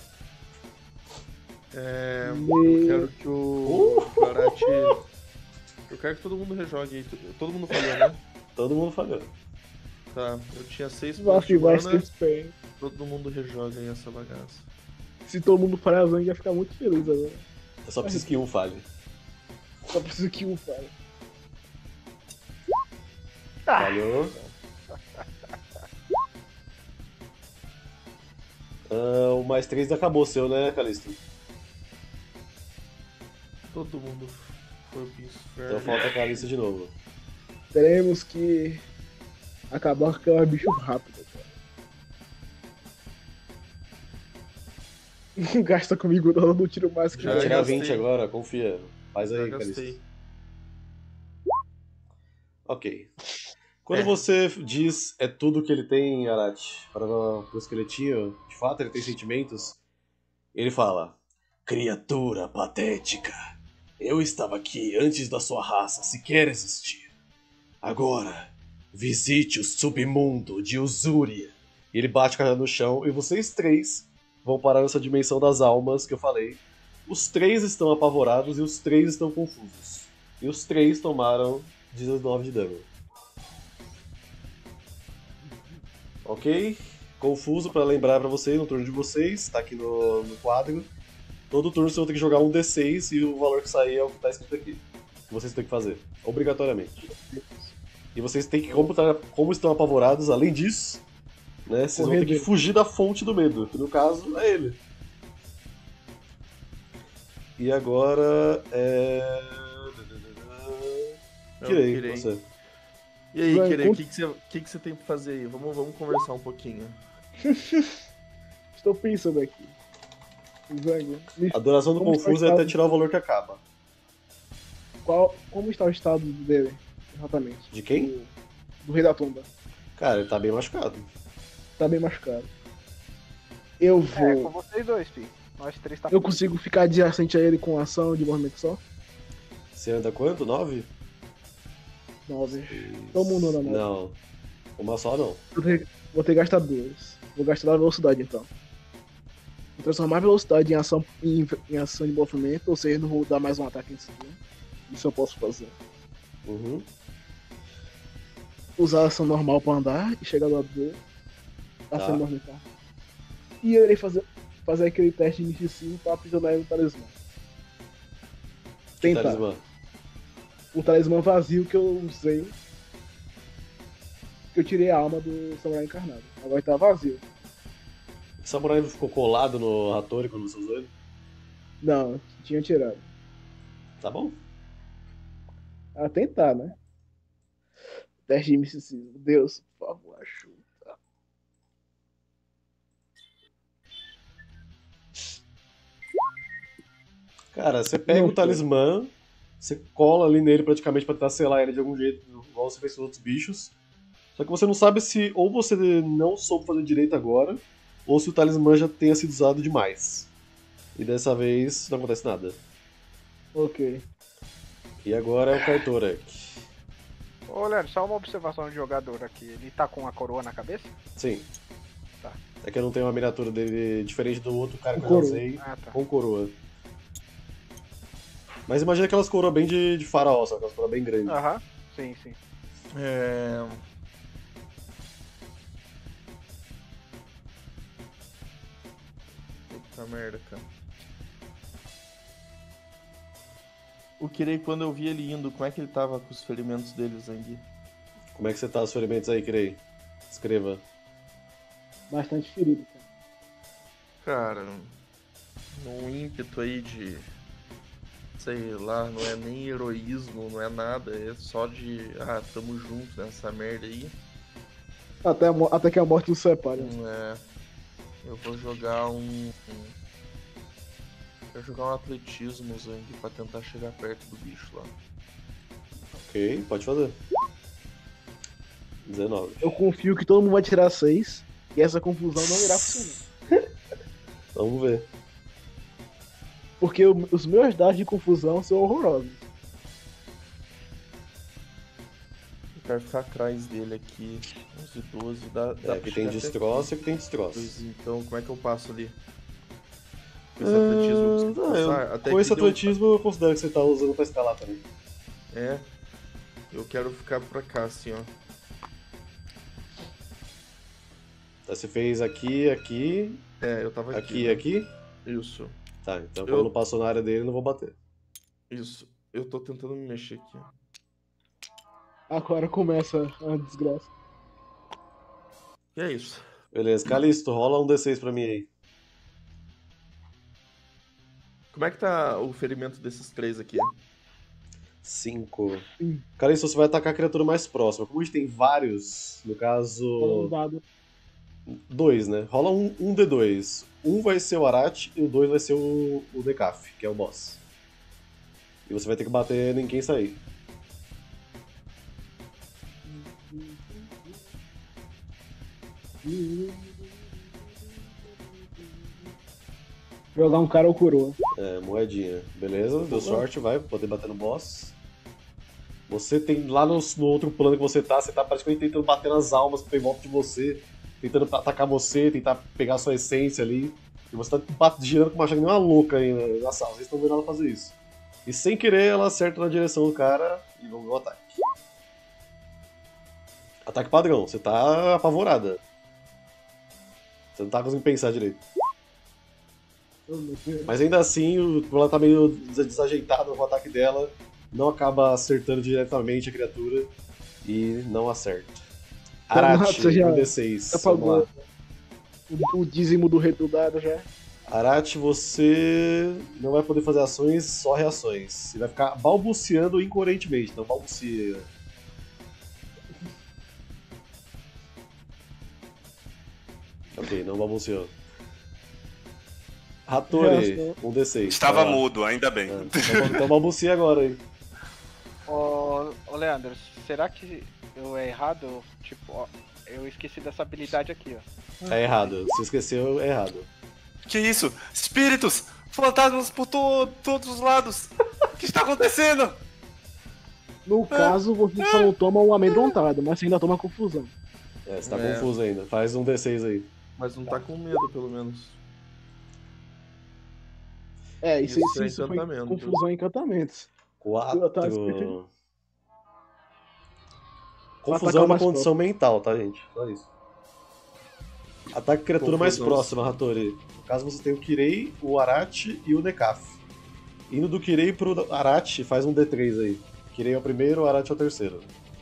Eu quero que o Karate. Eu quero que todo mundo rejogue aí. Todo mundo falhou, né? Todo mundo falhou. Tá, eu tinha 6 Vai pontos de ativar mana. esse spam. Todo mundo rejoga aí essa bagaça. Se todo mundo falhar, a Zang vai ficar muito feliz agora. Eu só preciso que um falhe. Só preciso que um falhe. Falhou. O mais 3 acabou seu, né, Calisto? Todo mundo foi pro inferno. Então falta a Calisto de novo. Teremos que acabar com aquela bicho rápido, cara. Gasta comigo, não, não tiro mais que Já Vai tirar gastei. 20 agora, confia. Faz aí, Já Calisto. gastei. Ok. Quando você diz é tudo que ele tem, Arati, para o esqueletinho, de fato ele tem sentimentos, ele fala: criatura patética, eu estava aqui antes da sua raça sequer existir. Agora, visite o submundo de Usuria. E ele bate a cara no chão e vocês 3 vão parar nessa dimensão das almas que eu falei. Os 3 estão apavorados e os 3 estão confusos. E os 3 tomaram 19 de dano. Ok? Confuso pra lembrar pra vocês, no turno de vocês, tá aqui no quadro. Todo turno vocês vão ter que jogar um D6 e o valor que sair é o que tá escrito aqui. Que vocês têm que fazer, obrigatoriamente. E vocês têm que computar como estão apavorados, além disso, né? Vocês vão ter que fugir da fonte do medo, que no caso é ele. E agora é. Kirei, você. E aí, Vai, Kirei, o que você tem pra fazer aí? Vamos conversar um pouquinho. Estou pensando aqui. Zang, A duração do como está o confuso é até estado- tirar o valor que acaba. como está o estado dele? Exatamente. De quem? Do Rei da Tumba. Cara, ele tá bem machucado. Tá bem machucado. Eu É, com vou. vocês dois, filho. Nós três tá Eu consigo ficar adjacente a ele com ação de movimento só? Você anda quanto? 9? 9. Todo mundo anda 9. Não. Uma só não. Vou ter que gastar 2. Vou gastar a velocidade então. Vou transformar a velocidade em ação de movimento, ou seja, não vou dar mais um ataque em seguida. Isso eu posso fazer. Uhum. Usar a ação normal pra andar e chegar do lado dele. Ação Tá. de movimentar. E eu irei fazer aquele teste de misticismo pra aprisionar ele no talismã. Que Tentar. talismã? O talismã vazio que eu usei. Que eu tirei a alma do samurai encarnado. Agora tá vazio. O samurai ficou colado no Hattori quando você usou ele? Não, tinha tirado. Tá bom? A tentar, né? Teste de misticismo. Deus, por favor, ajuda. Cara, você pega Não o talismã, você cola ali nele praticamente pra tentar selar ele de algum jeito, igual você fez com os outros bichos. Só que você não sabe se ou você não soube fazer direito agora, ou se o talismã já tenha sido usado demais. E dessa vez não acontece nada. Ok. E agora é o Kartorek. Ô, Leandro, só uma observação de jogador aqui. Ele tá com a coroa na cabeça? Sim. Tá. É que eu não tenho uma miniatura dele diferente do outro cara que eu Coroa. já usei Ah, tá. com coroa. Mas imagina aquelas coroas bem de faraó, sabe? Aquelas coroas bem grandes. Aham. Sim, sim. Puta merda, cara. O Kirei, quando eu vi ele indo, como é que ele tava com os ferimentos dele, Zangui? Como é que você tá os ferimentos aí, Kirei? Escreva. Bastante ferido, cara. Cara, num ímpeto aí de... sei lá, não é nem heroísmo, não é nada, é só de... ah, tamo junto nessa merda aí. Até que a morte nos separe. Eu vou jogar Vou jogar um atletismo, Zang, pra tentar chegar perto do bicho lá. Ok, pode fazer. 19. Eu confio que todo mundo vai tirar 6 e essa confusão não irá funcionar. Vamos ver. Porque os meus dados de confusão são horrorosos. Eu quero ficar atrás dele aqui, 11, 12, dá pra Aqui tem chegar até destroço e aqui tem destroço. Pois então, como é que eu passo ali? Com esse atletismo eu consigo passar? Até Com que esse deu- atletismo eu considero que você tá usando pra escalar também. É. Eu quero ficar pra cá, assim, ó. Então você fez aqui, aqui, É, eu tava aqui. aqui e né? aqui. Isso, Tá, então Eu- quando passou na área dele, eu não vou bater. isso. Eu tô tentando me mexer aqui, ó. Agora começa a desgraça. E é isso. Beleza, Calisto, rola um D6 pra mim aí. Como é que tá o ferimento desses três aqui? 5. Calisto, você vai atacar a criatura mais próxima. Como a gente tem vários, no Falando caso, dado. 2, né? Rola um D2. Um vai ser o Arat e o 2 vai ser o Decaf, que é o boss. E você vai ter que bater em quem sair. Jogar um cara ou coroa. É, moedinha. Beleza, deu sorte, vai poder bater no boss. Você tem lá no outro plano que você tá praticamente tentando bater nas almas que tem em volta de você, tentando atacar você, tentar pegar a sua essência ali. E você tá girando com uma chave uma louca aí na sala, vocês estão vendo ela fazer isso. E sem querer, ela acerta na direção do cara e vamos ver o ataque. Ataque padrão, você tá apavorada. Você não tá conseguindo pensar direito. Oh, meu Deus. Mas ainda assim, ela tá meio desajeitada no ataque dela, não acaba acertando diretamente a criatura e não acerta. Arat, Nossa, já- um D6. Já Vamos lá. pagou o dízimo do rei do dado já. Arat, você não vai poder fazer ações, só reações. Você vai ficar balbuciando incoerentemente, não balbucia. Ok, não balbuciou. Hattori, Reação. um D6. Estava vai lá. mudo, ainda bem. Então balbucia agora aí. Ô, Leandro, será que eu é errado? Tipo, ó, eu esqueci dessa habilidade aqui, ó. É errado. Se esqueceu, é errado. Que isso? Espíritos! Fantasmas por todos os lados! O que está acontecendo? No caso, você só não toma um amedrontado, mas você ainda toma confusão. É, você tá confuso ainda. Faz um D6 aí. Mas não tá com medo, pelo menos. É, isso Isso é foi encantamento. confusão em encantamentos. 4. Confusão atacar é uma mais condição mental, tá, gente? Só isso. Ataque criatura mais Confusão. próxima, Hattori. No caso, você tem o Kirei, o Arachi e o Nekaf. Indo do Kirei pro Arachi, faz um D3 aí. Kirei é o primeiro, o Arachi é o terceiro.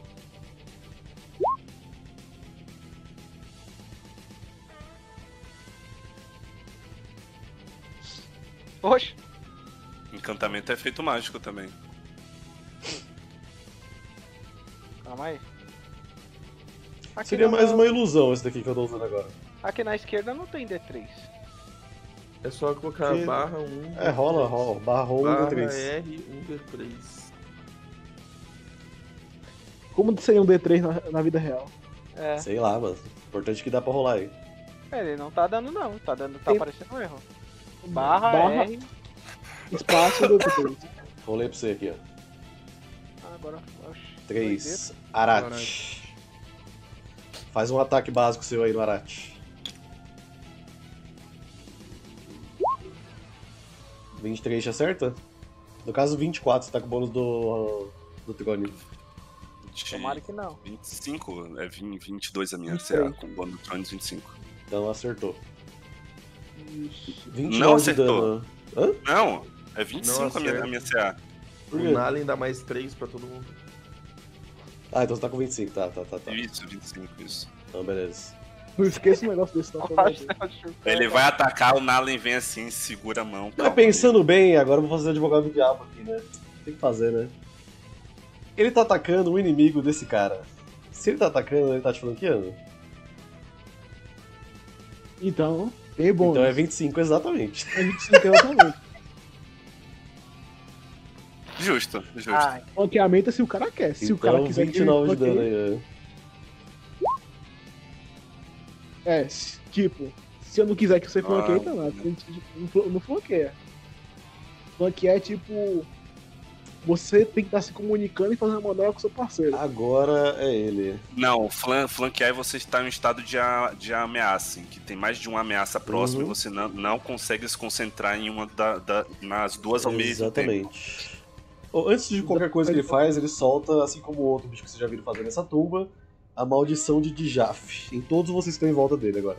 Oxe, Encantamento é efeito mágico também. calma aí. Aqui Seria na- mais uma ilusão esse daqui que eu tô usando agora. Aqui na esquerda não tem D3. É só colocar Que- barra 1. É, rola. Barra 1 Barra D3. R 1D3. Como seria um D3 na vida real? É. Sei lá, mas importante que dá pra rolar aí. Ele não tá dando não, tá Tem- aparecendo um erro. Barra R. Espaço D3. Rolei pra você aqui, ó. Agora, oxe, 3. Arachi. Faz um ataque básico seu aí no Arachi. 23 te acerta? No caso, 24, você tá com o bônus do Trone. Tomara que não. 25, é 22 a minha 23. CA, com bônus do Trones 25. Então acertou. Ixi. 29 Não de acertou. dano. Hã? Não, é 25 Não a minha CA. Por O quê? Nalen dá mais 3 pra todo mundo. Ah, então você tá com 25, tá. Isso, 25, isso. Então, beleza. Não esqueça um negócio desse, não. pelo amor de Deus. Ele vai atacar, o Nalen vem assim, segura a mão. Mas calma, pensando bem, agora eu vou fazer advogado do diabo aqui, né? Tem que fazer, né? Ele tá atacando o inimigo desse cara. Se ele tá atacando, ele tá te flanqueando? Então, bem bom. Então é 25, exatamente. A gente se entende também. Justo. Ai, Flanqueamento é se o cara quer. Se o cara Então quiser 29 de que ele dano aí. É, tipo, se eu não quiser que você flanqueie, tá lá. Não flanqueia. Flanquear é tipo. Você tem que estar se comunicando e fazendo manobra com o seu parceiro. Agora é ele. Não, flanquear é você estar em um estado de ameaça, em que tem mais de uma ameaça próxima Uhum. e você não consegue se concentrar em uma nas duas ao mesmo tempo. Exatamente. Antes de qualquer coisa que ele faz, ele solta, assim como o outro bicho que vocês já viram fazer nessa tumba, a maldição de Dijaf. Em todos vocês que estão em volta dele agora.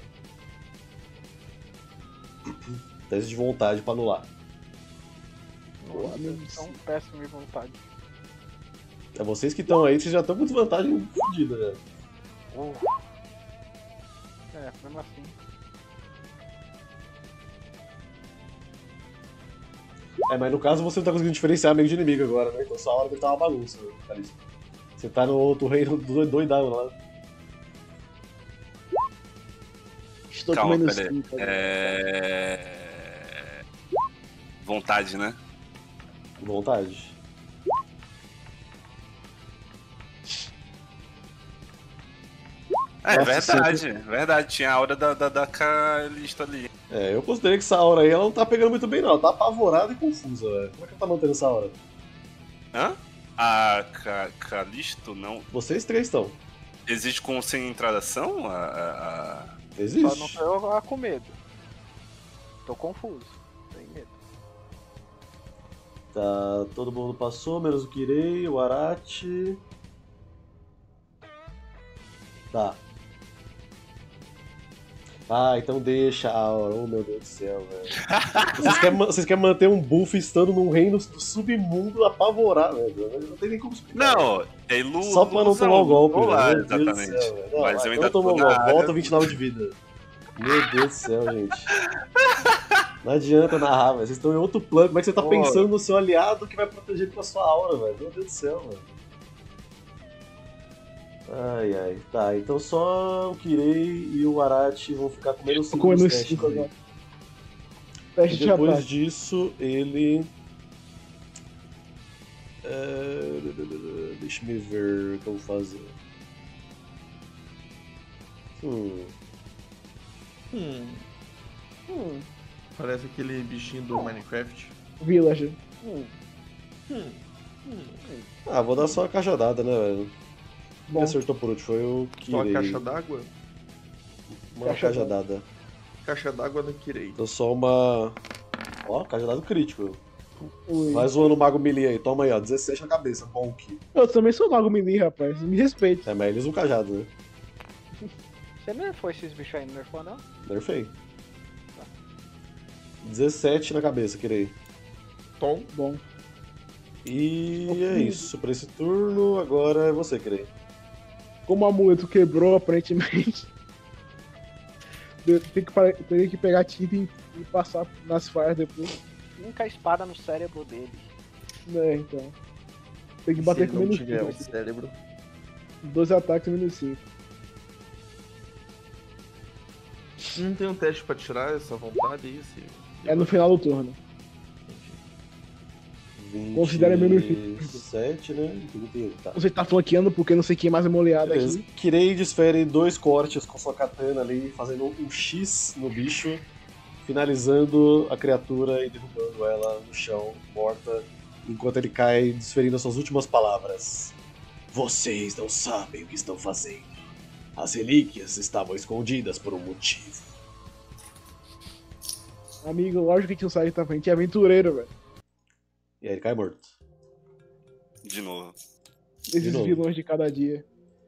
Teste de vontade pra anular. Porra, meu Deus. tão péssimo de vontade. É vocês que estão aí, vocês já estão com desvantagem fodida, né? É, mesmo assim. É, mas no caso você não tá conseguindo diferenciar amigo de inimigo agora, né? Então sua hora dele tá uma bagunça, Calista. Você tá no outro reino doidão lá. Estou Calma, comendo pera aí. 5. Vontade, né? Vontade. É Nossa, verdade. Tinha a aura da Calista ali. É, eu considerei que essa hora aí ela não tá pegando muito bem, não. Ela tá apavorada e confusa, velho. Como é que ela tá mantendo essa hora? Hã? A Calisto não. Vocês três estão. Existe concentração? Só não Existe. tô lá com medo. Tô confuso. Tem medo. Tá, todo mundo passou, menos o Kirei, o Arachi. Tá. Ah, então deixa a aura. Oh, meu Deus do céu, velho. Vocês querem manter um buff estando num reino do submundo apavorado, velho. Não tem nem como explicar. Não, é ilusão. Só pra não tomar o golpe, lá, velho. Meu Deus do exatamente. céu, velho. Não, Mas eu não ainda tomou tô o golpe. na área. Volta 29 de vida. Meu Deus do céu, gente. Não adianta narrar, velho. Vocês estão em outro plano. Como é que você tá Pô. pensando no seu aliado que vai proteger com a sua aura, velho? Meu Deus do céu, velho. Ai. Tá, então só o Kirei e o Arachi vão ficar com menos 5 Com menos nos testes 5 aí. agora. Teste de Depois ataque. disso, ele... Deixa eu ver o que eu vou fazer. Parece aquele bichinho do Minecraft. Village. Vou dar só a cajadada, né, velho? Quem Bom, acertou por último foi o Só a Kirei. caixa d'água? Uma Caixa cajadada. Caixa d'água no Kirei. Deu só uma... Ó, cajadado crítico. ui. Vai zoando o Mago Melee aí. Toma aí, ó. 16 na cabeça. Bonk. Eu também sou mago melee, rapaz. Me respeite. É, mas eles um cajado, né? Você nerfou esses bichos aí, não nerfou não? Nerfei. 17 na cabeça, Kirei. Tom. Bom. E é isso. Pra esse turno, agora é você, Kirei. Como o amuleto quebrou, aparentemente. Teria que pegar tinta e passar nas falhas depois. Nunca a espada no cérebro dele. Né, então. Tem que Se bater ele com não menos tiver o 5. cérebro. 12 ataques menos 5. Não tem um teste pra tirar essa vontade aí? É no final do turno. Considera menos 27, né? Tá. Você tá flanqueando porque não sei quem mais é moleado Beleza. aqui. Kirei desfere 2 cortes com sua katana ali, fazendo um X no bicho, finalizando a criatura e derrubando ela no chão, morta, enquanto ele cai desferindo as suas últimas palavras. Vocês não sabem o que estão fazendo. As relíquias estavam escondidas por um motivo. Amigo, lógico que a gente não sabe que tá frente, é aventureiro, velho. E aí ele cai morto. De novo. Esses novo. vilões de cada dia.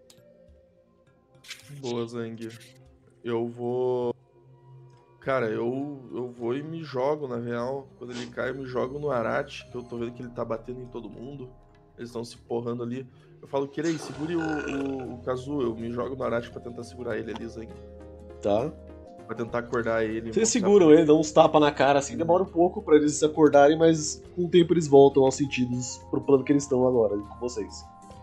Boa, Zang. Eu vou. Cara, eu vou e me jogo, na real. Quando ele cai, eu me jogo no Arate, que eu tô vendo que ele tá batendo em todo mundo. Eles estão se porrando ali. Eu falo, Kirei, segure o Kazu. Eu me jogo no Arate pra tentar segurar ele ali, Zang. Tá? Pra tentar acordar ele. Vocês seguram ele, dão uns tapas na cara assim, demora um pouco pra eles se acordarem, mas com o tempo eles voltam aos sentidos pro plano que eles estão agora, com vocês.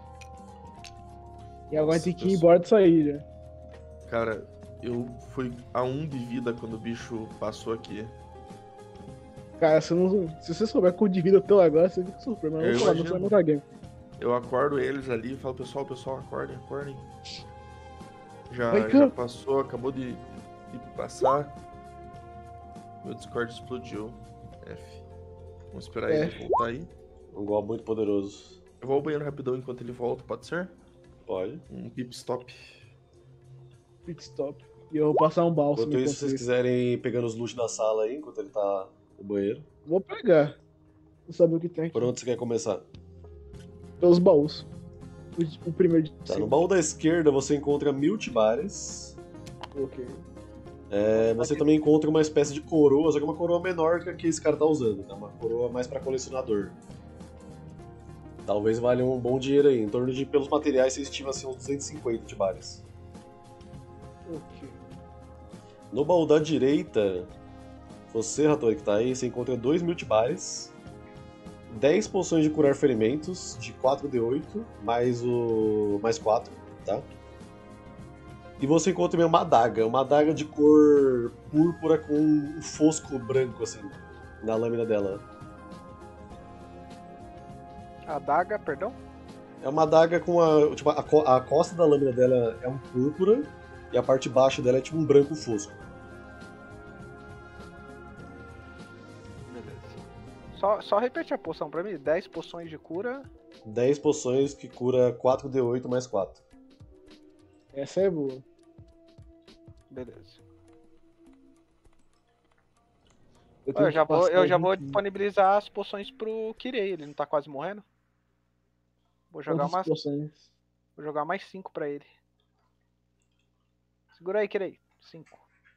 E agora tem que ir embora disso aí, já. Cara, eu fui a 1 de vida quando o bicho passou aqui. Cara, se você souber com de vida até agora, você fica surpreso. Mas Eu eu vou falar, não imagino. sai mais game. Eu acordo eles ali e falo, pessoal, acordem. Já Vai, cara. passou, acabou de passar. Meu Discord explodiu. F. Vamos esperar ele voltar aí. Um golpe muito poderoso. Eu vou ao banheiro rapidão enquanto ele volta, pode ser? Pode. Um pip stop. Pit stop. E eu vou passar um bálsamo. Enquanto isso, se vocês enquanto quiserem ir pegando os loot da sala aí, enquanto ele tá no banheiro. isso. Vou pegar. Não saber o que tem aqui. Por onde você quer começar? Pelos baús. O primeiro de Tá, no baú da esquerda você encontra 1000 tibares. Ok. Você também encontra uma espécie de coroa, só que é uma coroa menor que a que esse cara tá usando, tá? Uma coroa mais pra colecionador. Talvez valha um bom dinheiro aí, em torno de, pelos materiais, você estima assim, uns 250 tibares. Ok. No baú da direita, você, Hattori, que tá aí, você encontra 2000 tibares, 10 poções de curar ferimentos, de 4d8, mais 4, tá? E você encontra também uma adaga de cor púrpura com um fosco branco, assim, na lâmina dela. A daga, perdão? É uma adaga com a costa da lâmina dela é um púrpura e a parte de baixo dela é tipo um branco fosco. Beleza. Só repete a poção pra mim. 10 poções de cura. 10 poções que cura 4d8 mais 4. Essa é boa. Beleza. tenho Eu já que vou, passar eu já o vou 20. disponibilizar as poções pro Kirei. Ele não tá quase morrendo? Vou jogar Quantas mais, poções? vou jogar mais 5 pra ele. Segura aí, Kirei. 5.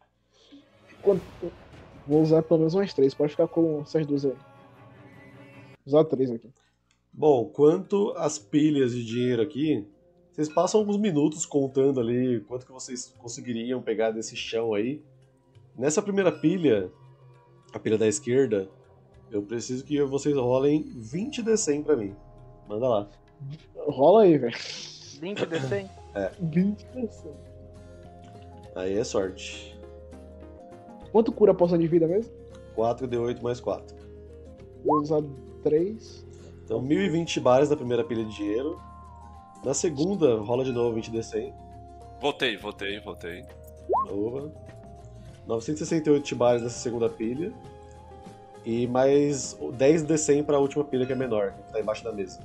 Vou usar pelo menos umas 3. Pode ficar com essas duas aí. Vou usar 3 aqui. Bom, quanto às pilhas de dinheiro aqui, vocês passam alguns minutos contando ali quanto que vocês conseguiriam pegar desse chão aí. Nessa primeira pilha, a pilha da esquerda, eu preciso que vocês rolem 20 de 100 pra mim. Manda lá. Rola aí, velho. 20 de 100? 20 pessoas. Aí é sorte. Quanto cura a poção de vida mesmo? 4d8 mais 4. Vou usar 3. Então 1020 bares na primeira pilha de dinheiro. Na segunda, rola de novo 20 D100. Voltei. Boa. 968 tibares nessa segunda pilha. E mais 10 D100 pra última pilha, que é menor, que tá embaixo da mesa.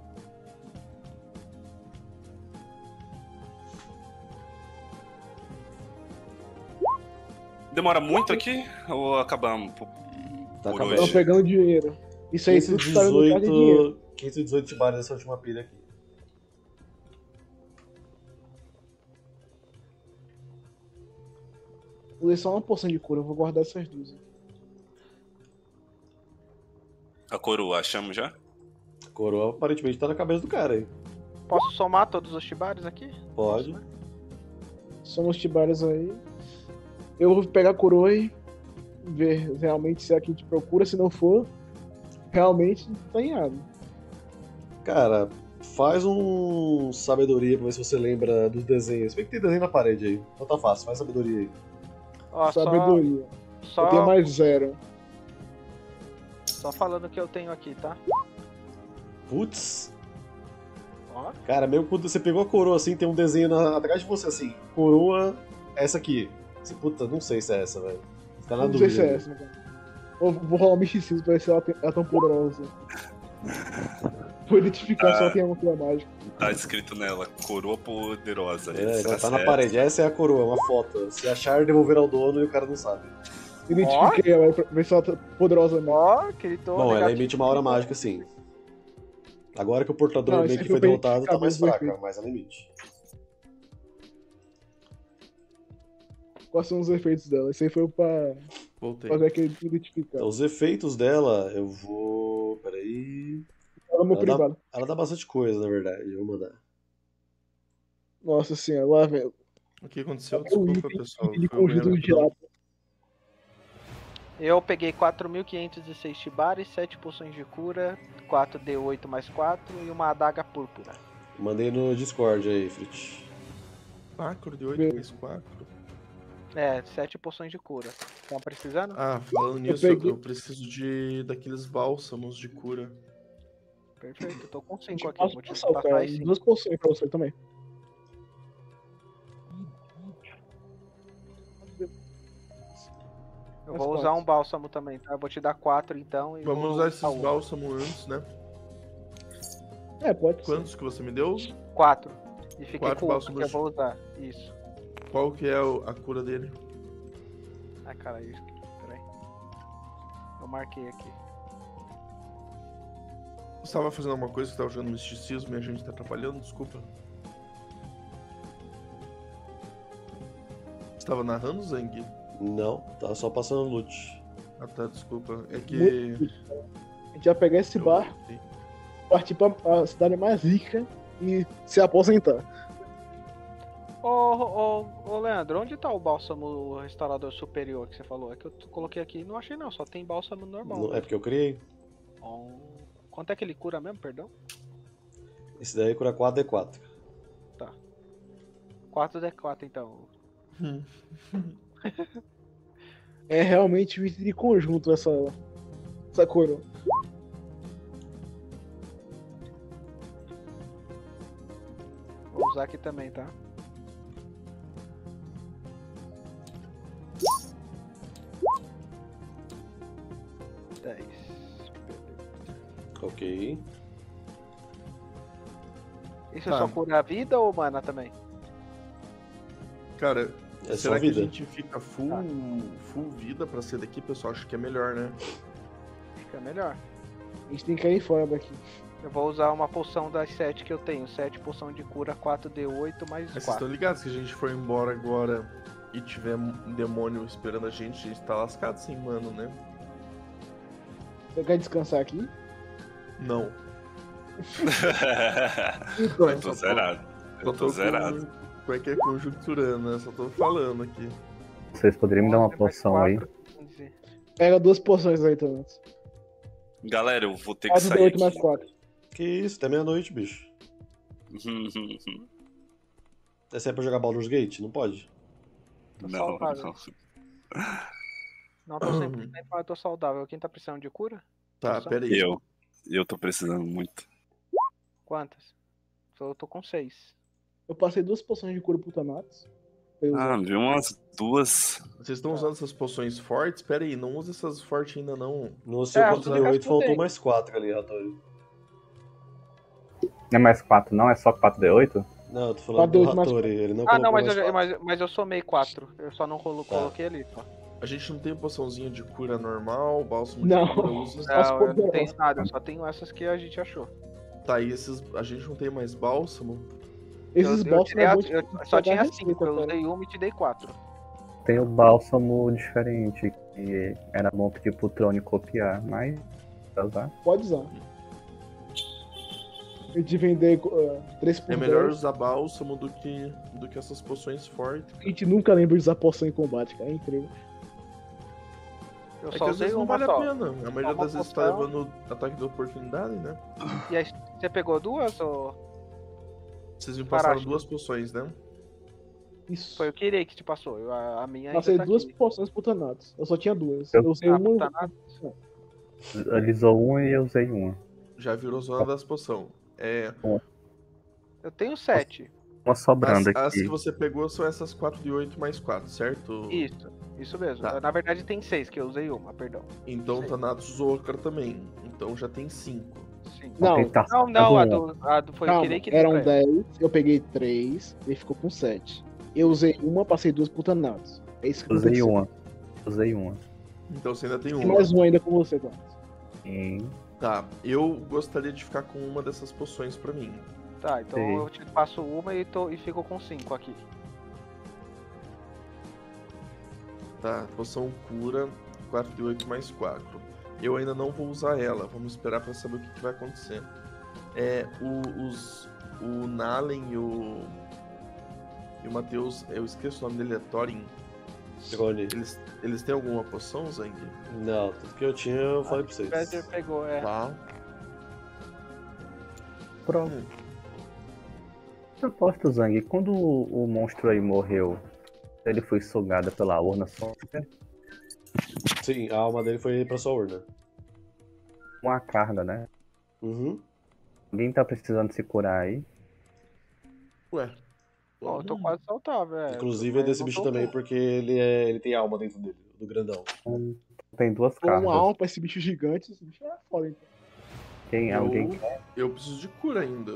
Demora muito aqui? Ou acabamos Tá por acabando. Estão hoje? pegando dinheiro. Isso aí tudo que tá no lugar de dinheiro. 518 tibares nessa última pilha aqui. Vou ler só uma porção de cura, eu vou guardar essas duas. A coroa, achamos já? A coroa aparentemente tá na cabeça do cara aí. Posso somar todos os tibares aqui? Pode. São os tibares aí. Eu vou pegar a coroa e ver realmente se é a que a gente procura. Se não for, realmente tá errado. Cara, faz um sabedoria pra ver se você lembra dos desenhos. Se bem que tem desenho na parede aí. Então tá fácil, faz sabedoria aí. Ó, Sabedoria. só Eu tenho mais 0. Só falando o que eu tenho aqui, tá? Putz. Ó. Cara, mesmo quando você pegou a coroa assim, tem um desenho atrás de você assim. Coroa, essa aqui. Você, puta, não sei se é essa, velho. Fica na Não dúvida. sei se é essa, cara. Vou rolar um misticismo pra ver se ela é tão poderosa. Vou identificar se ela tem alguma coisa mágica. Tá escrito nela, coroa poderosa. É, tá na parede. Essa é a coroa, uma foto. Se achar, devolver ao dono e o cara não sabe. Identifiquei ela pra ver se ela tá poderosa mesmo. Ó, gritou. Bom, ela negativo. emite uma aura mágica, sim. Agora que o portador Não, meio esse que aqui foi eu peguei derrotado, tá mais cabeça do fraca, efeito. mas ela emite. Quais são os efeitos dela? Isso aí foi pra Voltei. fazer aquele identificar. Então, os efeitos dela, eu vou. Peraí. Ela é meu Ela dá, privado. ela dá bastante coisa, na verdade. Eu vou mandar. Nossa senhora, lá, velho. O que aconteceu? O Desculpa, item pessoal. de Foi o conjunto banheiro de lado. Eu peguei 4.506 tibares, 7 poções de cura, 4d8 mais 4 e uma adaga púrpura. Mandei no Discord aí, Frit. 4 de 8 mais 4. É, 7 poções de cura. Estão precisando? Ah, falando nisso, peguei- eu preciso daqueles bálsamos de cura. Perfeito, eu tô com 5 Tipo, aqui. Vou te poção, passar cara. aí 5. 2 poções pra você também. Eu vou usar um bálsamo também, tá? Eu vou te dar 4 então. E Vamos vou usar esses um. bálsamos antes, né? É, pode ser. Quantos que você me deu? 4. E fiquei 4 com um bálsamos que eu de- vou usar. Isso. Qual que é a cura dele? Ai, cara, isso. Peraí. Eu marquei aqui. Você estava fazendo alguma coisa que estava jogando misticismo e a gente tá atrapalhando? Desculpa. Você tava narrando, Zang? Não, tá só passando loot. Ah tá, desculpa. É que. Muito. A gente vai pegar esse bar, partir pra cidade mais rica e se aposentar. Ô, Leandro, onde tá o bálsamo restaurador superior que você falou? É que eu coloquei aqui e não achei não, só tem bálsamo normal. Não, é porque eu criei. Ó, quanto é que ele cura mesmo, perdão? Esse daí cura 4D4. 4d4 então. É realmente um item de conjunto essa coroa. Vou usar aqui também, tá? Ok. Isso Tá. só cura a vida ou mana também? Cara, É será só que vida. a gente fica full vida pra ser daqui, pessoal? Acho que é melhor, né? Acho que é melhor. A gente tem que cair fora daqui. Eu vou usar uma poção das 7 que eu tenho. 7 poção de cura, 4d8 mais Mas vocês 4. estão ligados que se a gente for embora agora e tiver um demônio esperando a gente tá lascado sem mano, né? Você quer descansar aqui? Não. Então, Eu tô zerado. Eu tô zerado. Como é que é conjunturando, né? Só tô falando aqui. Vocês poderiam me dar uma 11 mais poção aí? 4, 15. pega 2 poções aí também. Galera, eu vou ter que 4 de sair 8 mais aqui. 4. Que isso, até meia-noite, bicho. Essa é pra jogar Baldur's Gate? Não pode? Tô Não, saudável. não. Não tô 100%, mas eu tô saudável. Quem tá precisando de cura? Tá, Poção? pera aí. Eu. Eu tô precisando muito. Quantas? Eu tô com 6. Eu passei 2 poções de cura pro Thanatos. pra eu usar. Viu umas 2. Vocês estão usando essas poções fortes? Pera aí, não usa essas fortes ainda não. No seu as 4D8 únicas que eu faltou tenho. mais 4 ali, Ratori. Não é mais 4, não? É só 4D8? Não, eu tô falando do 4D8 mais Ratori, ele não Ah, não, colocou mas mais eu, 4. mas eu somei 4. Eu só não coloquei ali, só. A gente não tem poçãozinha de cura normal, bálsamo Não. de cura usa. As Não, eu não poderosas. tenho nada, eu só tenho essas que a gente achou. Tá, e esses. A gente não tem mais bálsamo? Esses eu, boss tirei não é a- bom de eu só pegar tinha receita, 5, eu cara. usei uma e te dei 4. Tem o bálsamo diferente, que era bom pedir pro Trone copiar, mas pra usar. Pode usar. Eu de vender 3 por É melhor 10. usar bálsamo do que essas poções fortes. A gente nunca lembra de usar poção em combate, cara. É incrível. Eu É que só às usei vezes não uma vale só. a pena. A maioria Uma das vezes tá poção. levando ataque de oportunidade, né? E aí, você pegou 2 ou Vocês me passaram Paraste. 2 poções, né? Isso. foi o Kirei que te passou? A minha ainda Passei tá 2 aqui. poções pro Thanatos. Eu só tinha 2. Eu- Eu usei Ah, uma. pro Thanatos? Ele usou uma e eu usei uma. Já virou zona das poções. Eu tenho 7. Uma sobrando As aqui. que você pegou são essas 4 de 8 mais 4, certo? Isso mesmo. Tá. Na verdade tem 6, que eu usei uma, perdão. Então Sei. Thanatos usou outra também. Então já tem 5. Sim. Não, Quem tá Não, falando a do foi o calma. Kirei que Eram deu pra ele. 10, eu peguei 3, ele ficou com 7. Eu usei uma, passei 2 pro Thanatos. É isso que Usei aconteceu. uma. Usei uma. Então você ainda tem Tem uma. mais um ainda com você, Thanatos. Sim. Tá, eu gostaria de ficar com uma dessas poções pra mim. Tá, então Sim. eu te passo uma e fico com 5 aqui. Tá, poção cura, 4 de 8 mais 4. Eu ainda não vou usar ela, vamos esperar pra saber o que vai acontecer. O Nalen e o Matheus, eu esqueço o nome dele, é Thorin. Grone. Eles têm alguma poção, Zang? Não, tudo que eu tinha eu falei pra O vocês. Badger pegou, Tá. Pronto. Eu posto, Zang, quando o monstro aí morreu, ele foi sugado pela urna só Sim, a alma dele foi pra sua urna. uma carga, né? Uhum. Alguém tá precisando se curar aí? Ué. Bom, eu tô quase saudável, Inclusive é desse bicho também, porque ele tem alma dentro dele, do grandão. Tem 2 Com uma cargas. alma pra esse bicho gigante, esse bicho é foda, então. Alguém Eu preciso de cura ainda.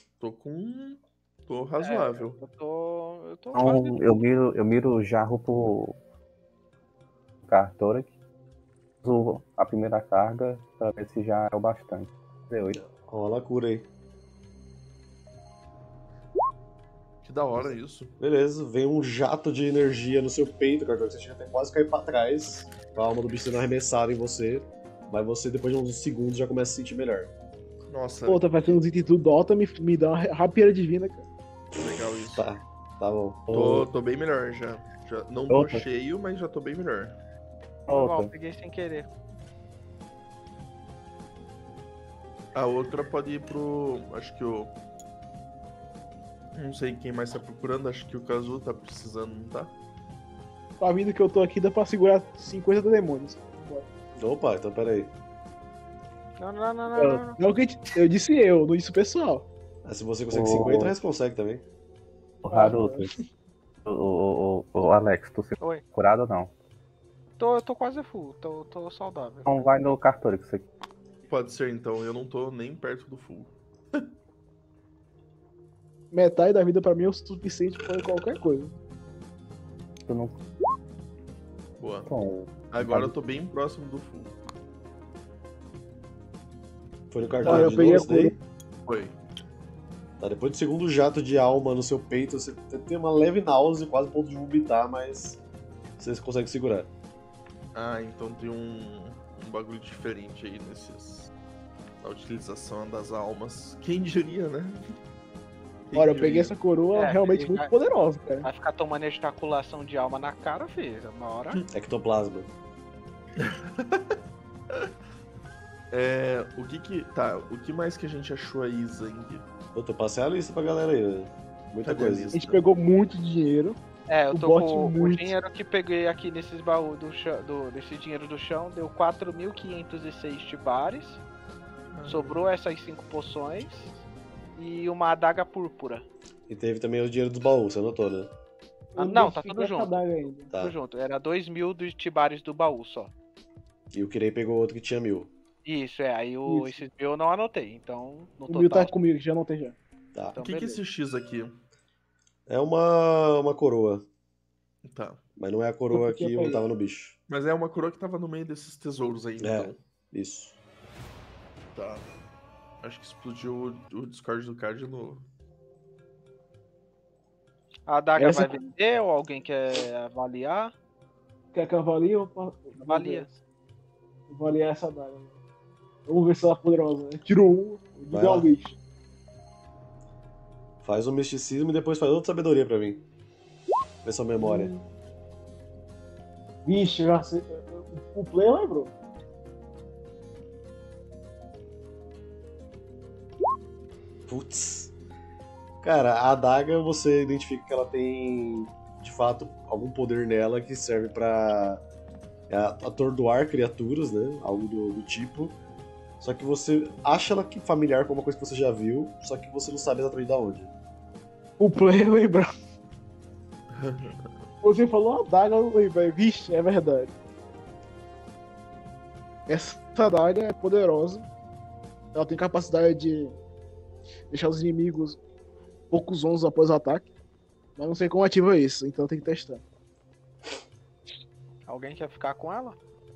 Tô razoável. Eu tô Então, quase. eu miro o jarro pro Cartoric. Uso a primeira carga pra ver se já é o bastante. D8. Rola a cura aí. Que da hora isso. Beleza, vem um jato de energia no seu peito, cara. Você chega até quase cair pra trás. A alma do bicho sendo arremessada em você. Mas você, depois de uns segundos, já começa a se sentir melhor. Nossa, Pô, tá fazendo os itens do Dota, me dá uma rapieira divina, cara. legal isso. Tá bom. Tô bem melhor já. Não tô Outra. cheio, mas já tô bem melhor. Normal, Outra. peguei sem querer. A outra pode ir pro. Acho que o. Não sei quem mais tá procurando, acho que o Kazu tá precisando, não tá? Com a vida que eu tô aqui, dá pra segurar 50 demônios. Bora. Opa, então peraí. Não. Não que eu disse eu, não disse o pessoal. Se você consegue Ô. 50, você consegue também. O Haruto. O Alex, tu se Oi. curado ou não? Eu tô quase full, tô saudável. Então vai no Cartoric, isso aqui. Pode ser então, eu não tô nem perto do full. Metade da vida pra mim é o suficiente pra qualquer coisa. Tu não. Boa. Bom, Agora eu tô bem próximo do full. Foi no Ah, cartão eu de peguei novo, a cura. daí? Foi. Tá, depois do segundo jato de alma no seu peito, você tem uma leve náusea, quase a ponto de vomitar, mas você consegue segurar. Ah, então tem um bagulho diferente aí na utilização das almas. Quem diria, né? Quem Olha, eu diria? peguei essa coroa É, realmente peguei- muito poderosa, cara. Vai ficar tomando ejaculação de alma na cara, filho. Uma hora. Ectoplasma. O que mais que a gente achou aí, Zang? Eu passei a lista pra galera aí, né? Muita Cadê a coisa. A lista? gente pegou muito dinheiro. Eu O tô bot com o muito. dinheiro que peguei aqui nesses baús desse dinheiro do chão, deu 4.506 tibares. Sobrou essas 5 poções e uma adaga púrpura. E teve também o dinheiro dos baús, você anotou, né? Ah, Eu não, tá identifiquei tudo essa junto. adaga ainda. Tá. Tudo junto. Era 2.000 dos tibares do baú só. E o Kirei pegou outro que tinha 1000. Isso, aí Isso. esses 1.000 eu não anotei. Então, no O mil tá total. comigo, já não tem já. Tá. Então, O que é beleza. esse X aqui? É uma coroa. Tá. Mas não é a coroa Porque eu que peguei. tava no bicho. Mas é uma coroa que tava no meio desses tesouros aí, É. então. Isso. Tá. Acho que explodiu o Discord do cara de novo. A adaga Essa- vai vender ou alguém quer avaliar? Quer que eu avalie ou Avalia. Vou avaliar essa adaga. Vamos ver se ela é poderosa. Né? Tirou um, Vai diga lá. um bicho. Faz um misticismo e depois faz outra sabedoria pra mim. Vê sua memória. Vixe, já sei. O play lembrou. Putz. Cara, a adaga você identifica que ela tem, de fato, algum poder nela que serve pra atordoar criaturas, né? Algo do tipo. Só que você acha ela que familiar com uma coisa que você já viu, só que você não sabe exatamente de onde. O play lembrou. Você falou adaga, eu lembrei. Vixe, é verdade. Essa adaga é poderosa. Ela tem capacidade de deixar os inimigos poucos zonzos após o ataque. Mas não sei como ativa isso, então tem que testar. Alguém quer ficar com ela?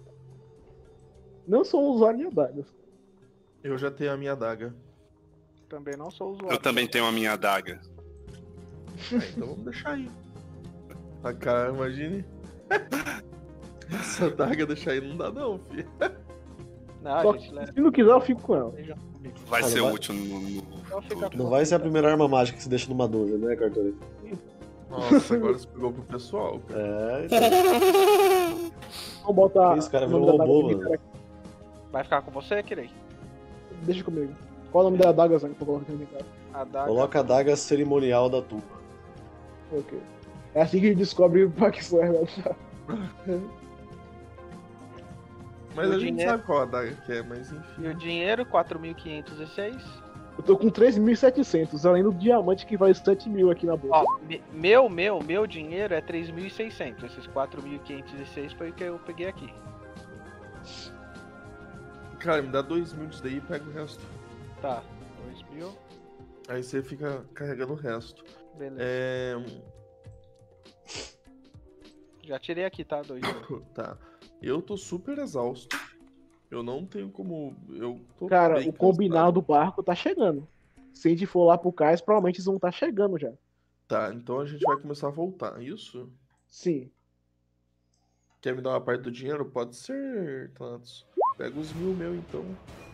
Não sou um usuário de adagas. Eu já tenho a minha adaga. Também não sou usuário. Eu também tenho a minha adaga. Então vamos deixar aí. A cara, imagine. Essa adaga deixar aí não dá não, filho. Não, Só a gente leva. Se não quiser, eu fico com ela. Vai Ah, ser não vai- útil no Então fica futuro. Não vai ser a primeira arma mágica que você deixa numa dúvida, né, Cartone? Nossa, agora você pegou pro pessoal, cara. É, então. Vamos botar. Esse cara o nome virou da robô, adaga mano. aqui. Vai ficar com você, Kirei? Deixa comigo. Qual é o nome da adaga, Zang, pra colocar aqui no inventário? A daga. Coloca a adaga cerimonial da tumba. Ok. É assim que a gente descobre pra que serve. Mas O a gente dinheiro- sabe qual adaga que é, mas E enfim. o dinheiro, 4.506. Eu tô com 3.700, além do diamante que vale 7.000 aqui na bolsa. Ó, meu dinheiro é 3.600. Esses 4.506 foi o que eu peguei aqui. Cara, me dá 2.000 disso daí e pega o resto. Tá, 2.000. Aí você fica carregando o resto. Beleza. É. Já tirei aqui, tá? 2.000. Tá. Eu tô super exausto. Eu não tenho como. Eu tô Cara, bem o combinado cansado. do barco tá chegando. Se a gente for lá pro cais, provavelmente eles vão estar chegando já. Tá, então a gente vai começar a voltar. Isso? Sim. Quer me dar uma parte do dinheiro? Pode ser, Thanatos. Pega os 1.000 meu, então.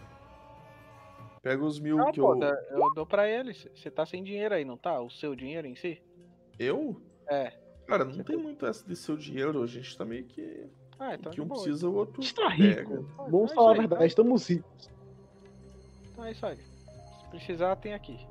Pega os 1.000 Não, que pô, eu. eu dou pra ele. Você tá sem dinheiro aí, não tá? O seu dinheiro em si? Eu? É. Cara, não tem muito essa de seu dinheiro. A gente tá meio que. Ah, então que um de boa. precisa, o A outro gente tá pega. rico. Ah, Vamos então é falar a isso aí, verdade, estamos ricos. Então é isso aí. Se precisar, tem aqui.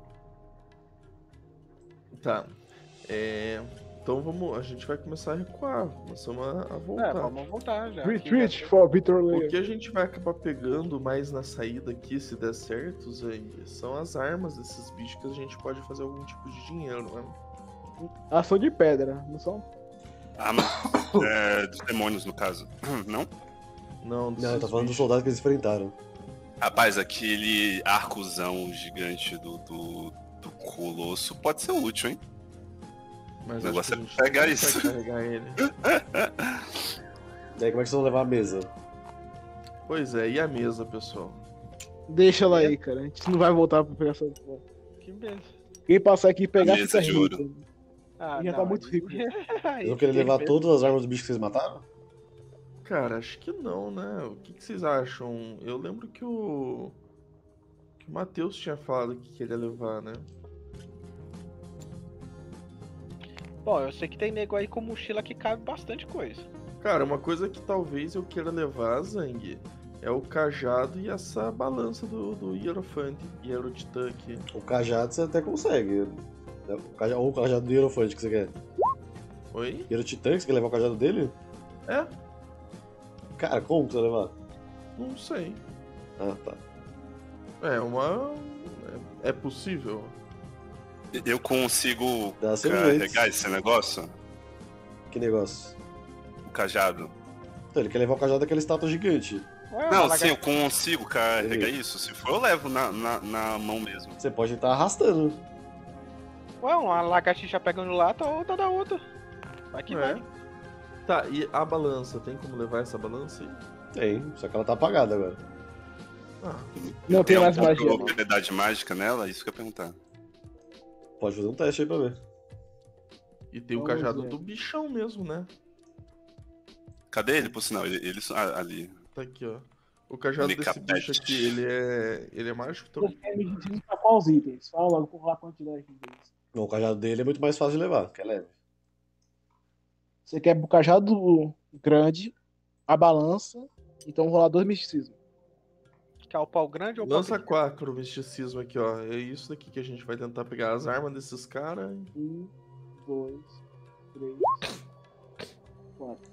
Tá. Então vamos. A gente vai começar a recuar. Começamos a voltar. É, vamos voltar já. Retreat for Victor O Layer. que a gente vai acabar pegando mais na saída aqui, se der certo, Zang, são as armas desses bichos que a gente pode fazer algum tipo de dinheiro, né? Ação de pedra, não são? Arma dos demônios, no caso. Não? Não, Não, eu tô falando dos soldados que eles enfrentaram. Rapaz, aquele arcozão gigante do Colosso pode ser útil, hein? Mas O negócio acho que é a gente pegar não isso. consegue carregar ele. E aí, como é que vocês vão levar a mesa? Pois é, e a mesa, pessoal? Deixa ela aí, cara. A gente não vai voltar pra pegar essa porra. Que beleza. Quem passar aqui e pegar Mesa fica de rico. ouro. Ah, Já tá muito aí- rico. aí Vocês vão querer fiquei levar mesmo. todas as armas dos bichos que vocês mataram? Cara, acho que não, né? O que vocês acham? Eu lembro que o Matheus tinha falado que queria levar, né? Bom, eu sei que tem nego aí com mochila que cabe bastante coisa. Cara, uma coisa que talvez eu queira levar, Zang, é o cajado e essa balança do Hierofante, Hierotitã aqui. O cajado você até consegue. Ou o cajado do Hierofante que você quer. Oi? Hierotitã, que você quer levar o cajado dele? É? Cara, como que você vai levar? Não sei. Ah, tá. É uma. É possível. Eu consigo Dá seu jeito. carregar esse negócio? Que negócio. O cajado? Então, ele quer levar o cajado daquela estátua gigante. Ué, Não, uma sim, eu lagartixa- consigo carregar Beleza. isso. Se for, eu levo na mão mesmo. Você pode estar arrastando. Ué, uma lagartixa pegando lata ou outra da outra. Vai que vai. Tá, e a balança? Tem como levar essa balança aí? Tem, só que ela tá apagada agora. Ah, Não tem mais alguma magia. não. propriedade mágica nela? Isso que eu ia perguntar. Pode fazer um teste aí pra ver. e tem o Vamos cajado ver. do bichão mesmo, né? Cadê ele, por sinal? Ali. Tá aqui, ó. O cajado desse Nicapete. bicho aqui, ele é mágico também? Você quer me dizer pra quais itens? Fala logo por lá a quantidade deles. Não, o cajado dele é muito mais fácil de levar, que é leve. Você quer o cajado grande, a balança, então vou rolar 2 misticismo. Que é o pau grande ou o pau Lança pequeno? 4 misticismo aqui, ó. É isso daqui que a gente vai tentar pegar as armas desses caras. 1, 2, 3, 4.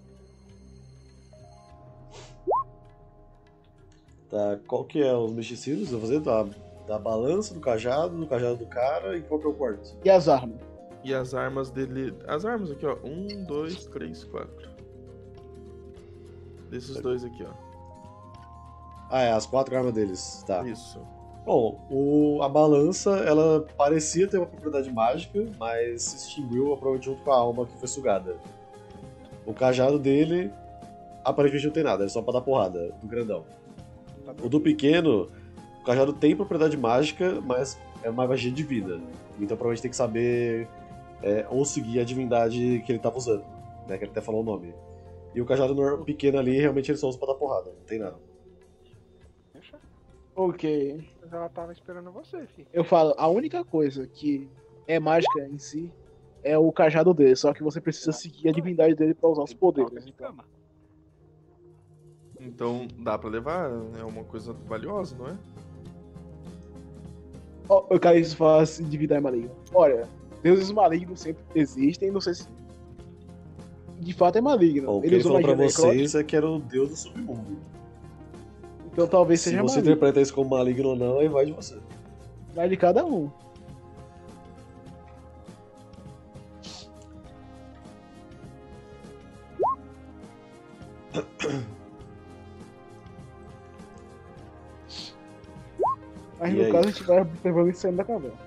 Tá, qual que é os misticismos? Eu vou fazer da balança, do cajado do cara e qual que é o quarto? E as armas? E as armas dele. As armas aqui, ó. 1, 2, 3, 4. Desses dois aqui, ó. Ah, é, as 4 armas deles, tá. Isso. Bom, a balança, ela parecia ter uma propriedade mágica, mas se extinguiu provavelmente junto com a alma que foi sugada. O cajado dele, aparentemente não tem nada, é só pra dar porrada, do grandão. O do pequeno, o cajado tem propriedade mágica, mas é uma magia divina. Então provavelmente tem que saber ou seguir a divindade que ele tava usando, né, que ele até falou o nome. E o cajado pequeno ali, realmente ele só usa pra dar porrada, não tem nada. Deixa. Ok. Mas ela tava esperando você, filho. Eu falo, a única coisa que é mágica em si é o cajado dele, só que você precisa seguir a divindade dele pra usar os poderes. De Então. cama. Então dá pra levar, é uma coisa valiosa, não é? Ó, o cara fala assim, divindade maligna. Olha, deuses malignos sempre existem, não sei se de fato é maligno. Bom, o que ele usou falou pra magia vocês é que era o deus do submundo. então talvez Se seja você maligno. interpreta isso como maligno ou não, aí vai de você. Vai de cada um. Mas E no aí? caso a gente vai observando isso saindo da caverna.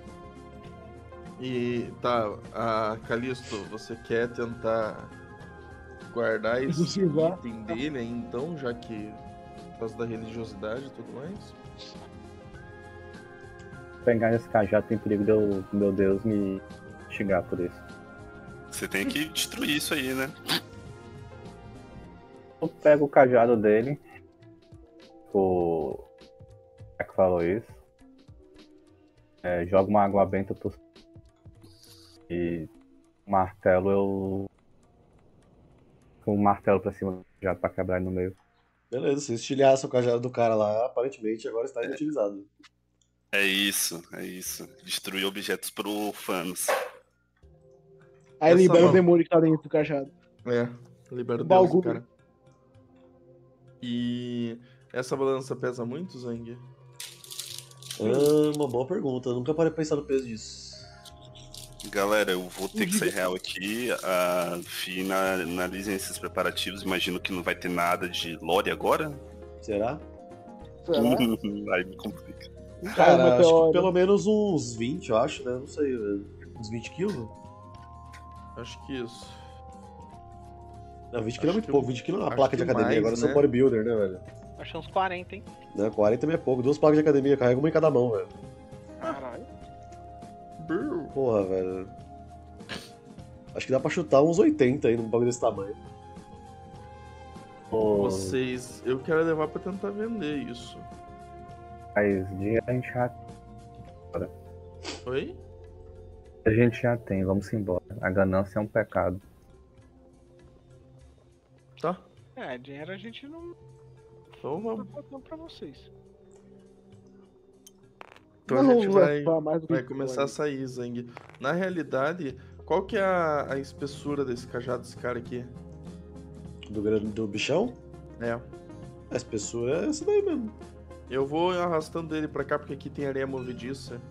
E tá, a Calisto, você quer tentar guardar esse Exorcizar. item dele aí, então, já que por causa da religiosidade e tudo mais? Pegar esse cajado tem perigo de eu, meu Deus, me xingar por isso. Você tem que destruir isso aí, né? Eu pego o cajado dele. O é que falou isso. Jogo uma água benta por... e o martelo eu. Com o martelo pra cima do cajado pra quebrar ele no meio. Beleza, se estilhaça o cajado do cara lá, aparentemente agora está inutilizado. É isso, é isso. Destruir objetos profanos. Aí Essa libera mão. o demônio que tá dentro do cajado. É, libera o O Deus, bagulho. cara. E essa balança pesa muito, Zang? Uma boa pergunta, eu nunca parei pra pensar no peso disso. Galera, eu vou ter que ser real aqui. Analisem esses preparativos. Imagino que não vai ter nada de lore agora. Será? Será? Aí me complica. Cara, acho que meteoro. pelo menos uns 20, eu acho, né? Não sei, uns 20 quilos? Acho que isso. Não, 20 quilos é Acho muito que pouco, 20 quilos é uma acho placa que de academia, mais, agora eu sou né? bodybuilder, né, velho? Achei uns 40, hein? Não, 40 também é pouco, 2 placas de academia, carrega uma em cada mão, velho. Caralho. Brrr. Porra, velho. Acho que dá pra chutar uns 80 aí num bagulho desse tamanho. Vocês. Eu quero levar pra tentar vender isso. Mas dinheiro a gente já, Oi? tem, vamos embora. A ganância é um pecado. Tá. Dinheiro a gente não Então tá vamos. botando pra vocês. Então Não a gente vamos vai, levar mais do que vai começar a sair, Zang. Na realidade, qual que é a espessura desse cajado desse cara aqui? Do bichão, É. a espessura é essa daí mesmo. Eu vou arrastando ele pra cá, porque aqui tem areia movediça.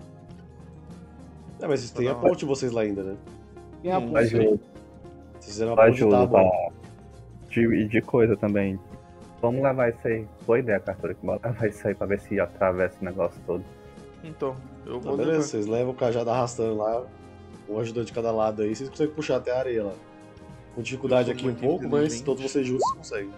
Mas vocês têm a ponte de vocês lá ainda, né? Tem a Hum, ponte. Ajuda, Vocês fizeram a ponte de ajuda tábua. de coisa também. Vamos levar isso aí. Boa ideia, Cartura, que bora levar isso aí pra ver se atravessa o negócio todo. Então, eu Não, vou beleza, levar. vocês levam o cajado arrastando lá, um ajudante de cada lado aí, vocês conseguem puxar até a areia lá. Com dificuldade Eu sou aqui um muito pouco, mas inteligente. todos vocês juntos conseguem.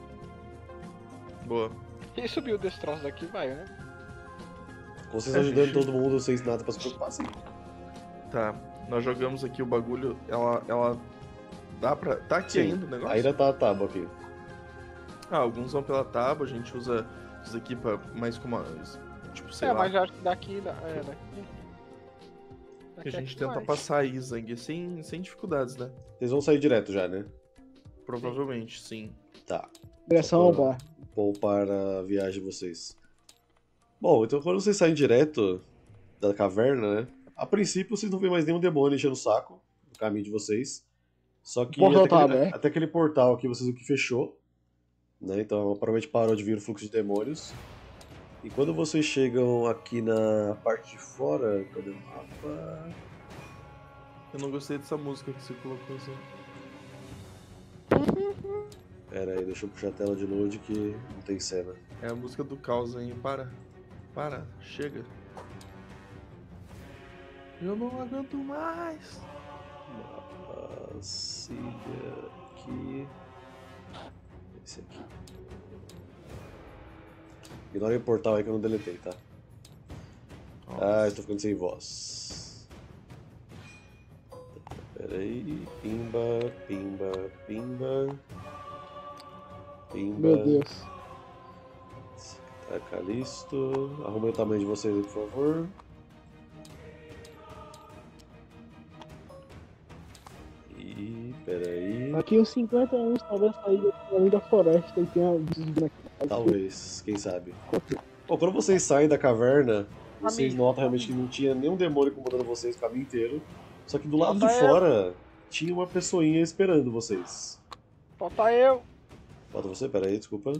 Boa. Quem subiu desse troço daqui vai, né? Com vocês É, ajudando gente. todo mundo, vocês nada pra se preocupar, sim. Tá, nós jogamos aqui o bagulho, ela dá pra... Tá aqui Sim, ainda o negócio? ainda tá a tábua aqui. Alguns vão pela tábua, a gente usa isso aqui pra mais como... Tipo, sei lá, Mas eu acho que daqui. Daqui. que a gente aqui tenta vai. passar a Isang sem dificuldades, né? Vocês vão sair direto já, né? Provavelmente, sim. Tá. Direção ao bar. Poupar a viagem de vocês. Bom, então quando vocês saem direto da caverna, né? A princípio vocês não vêem mais nenhum demônio enchendo o saco no caminho de vocês. Só que O portal até tá aquele, aberto. até aquele portal aqui vocês viram que fechou. Né? Então provavelmente parou de vir o fluxo de demônios. E quando vocês chegam aqui na parte de fora, cadê o mapa? Eu não gostei dessa música que você colocou assim. Pera aí, deixa eu puxar a tela de load que não tem cena. É a música do caos, hein? Para, chega. Eu não aguento mais. Mapa, siga aqui. Esse aqui. Ignora o portal aí que eu não deletei, tá? Ah, estou ficando sem voz. Pera aí. Pimba, pimba, pimba. Pimba. Meu Deus. Tá, Calisto. Arrumem o tamanho de vocês aí, por favor. E pera aí. Daqui uns 50 anos, talvez sair além da floresta e tenha vindo aqui. Talvez, quem sabe. Bom, quando vocês saem da caverna, vocês notam realmente que não tinha nenhum demônio incomodando vocês o caminho inteiro. Só que do lado de fora tinha uma pessoinha esperando vocês. Falta eu. Falta você? Pera aí, desculpa.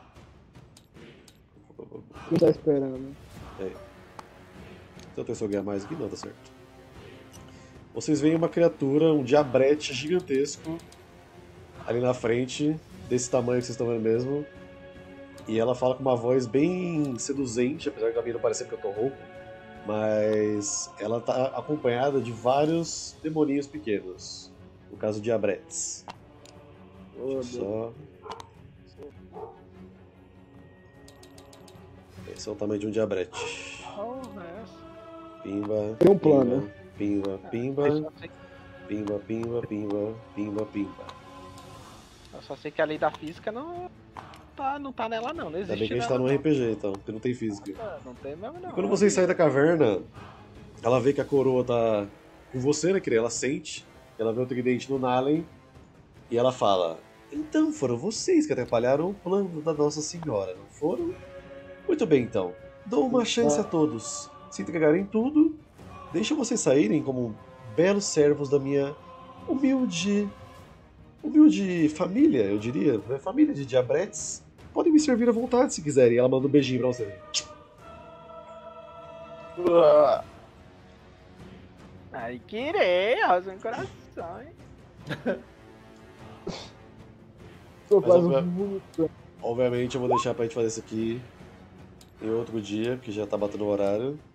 Quem tá esperando? Então eu ganhar mais aqui? Não, tá certo. Vocês veem uma criatura, um diabrete gigantesco ali na frente, desse tamanho que vocês estão vendo mesmo. E ela fala com uma voz bem seduzente, apesar de a mim não parecer que eu tô rouco. Mas ela tá acompanhada de vários demoninhos pequenos. No caso, diabretes. Só... Esse é o tamanho de um diabrete. Pimba. Tem um plano. Pimba, pimba. Pimba, pimba, pimba, pimba, pimba. Eu só sei que a lei da física não tá nela não existe. Ainda bem que a gente tá nela, num não. RPG então, porque não tem física. Não tem mesmo não. E quando vocês saem da caverna, ela vê que a coroa tá com você, né, que ela sente. Ela vê o tridente no Nalen. E ela fala: então, foram vocês que atrapalharam o plano da Nossa Senhora, não foram? Muito bem então, dou uma chance a todos. Se entregarem tudo, deixa vocês saírem como belos servos da minha humilde família, eu diria. Minha família de diabretes. Podem me servir à vontade se quiserem. Ela manda um beijinho pra você. Ai, querer, rosa no coração, hein? Tô Mas, quase obviamente, Obviamente eu vou deixar pra gente fazer isso aqui em outro dia, porque já tá batendo o horário.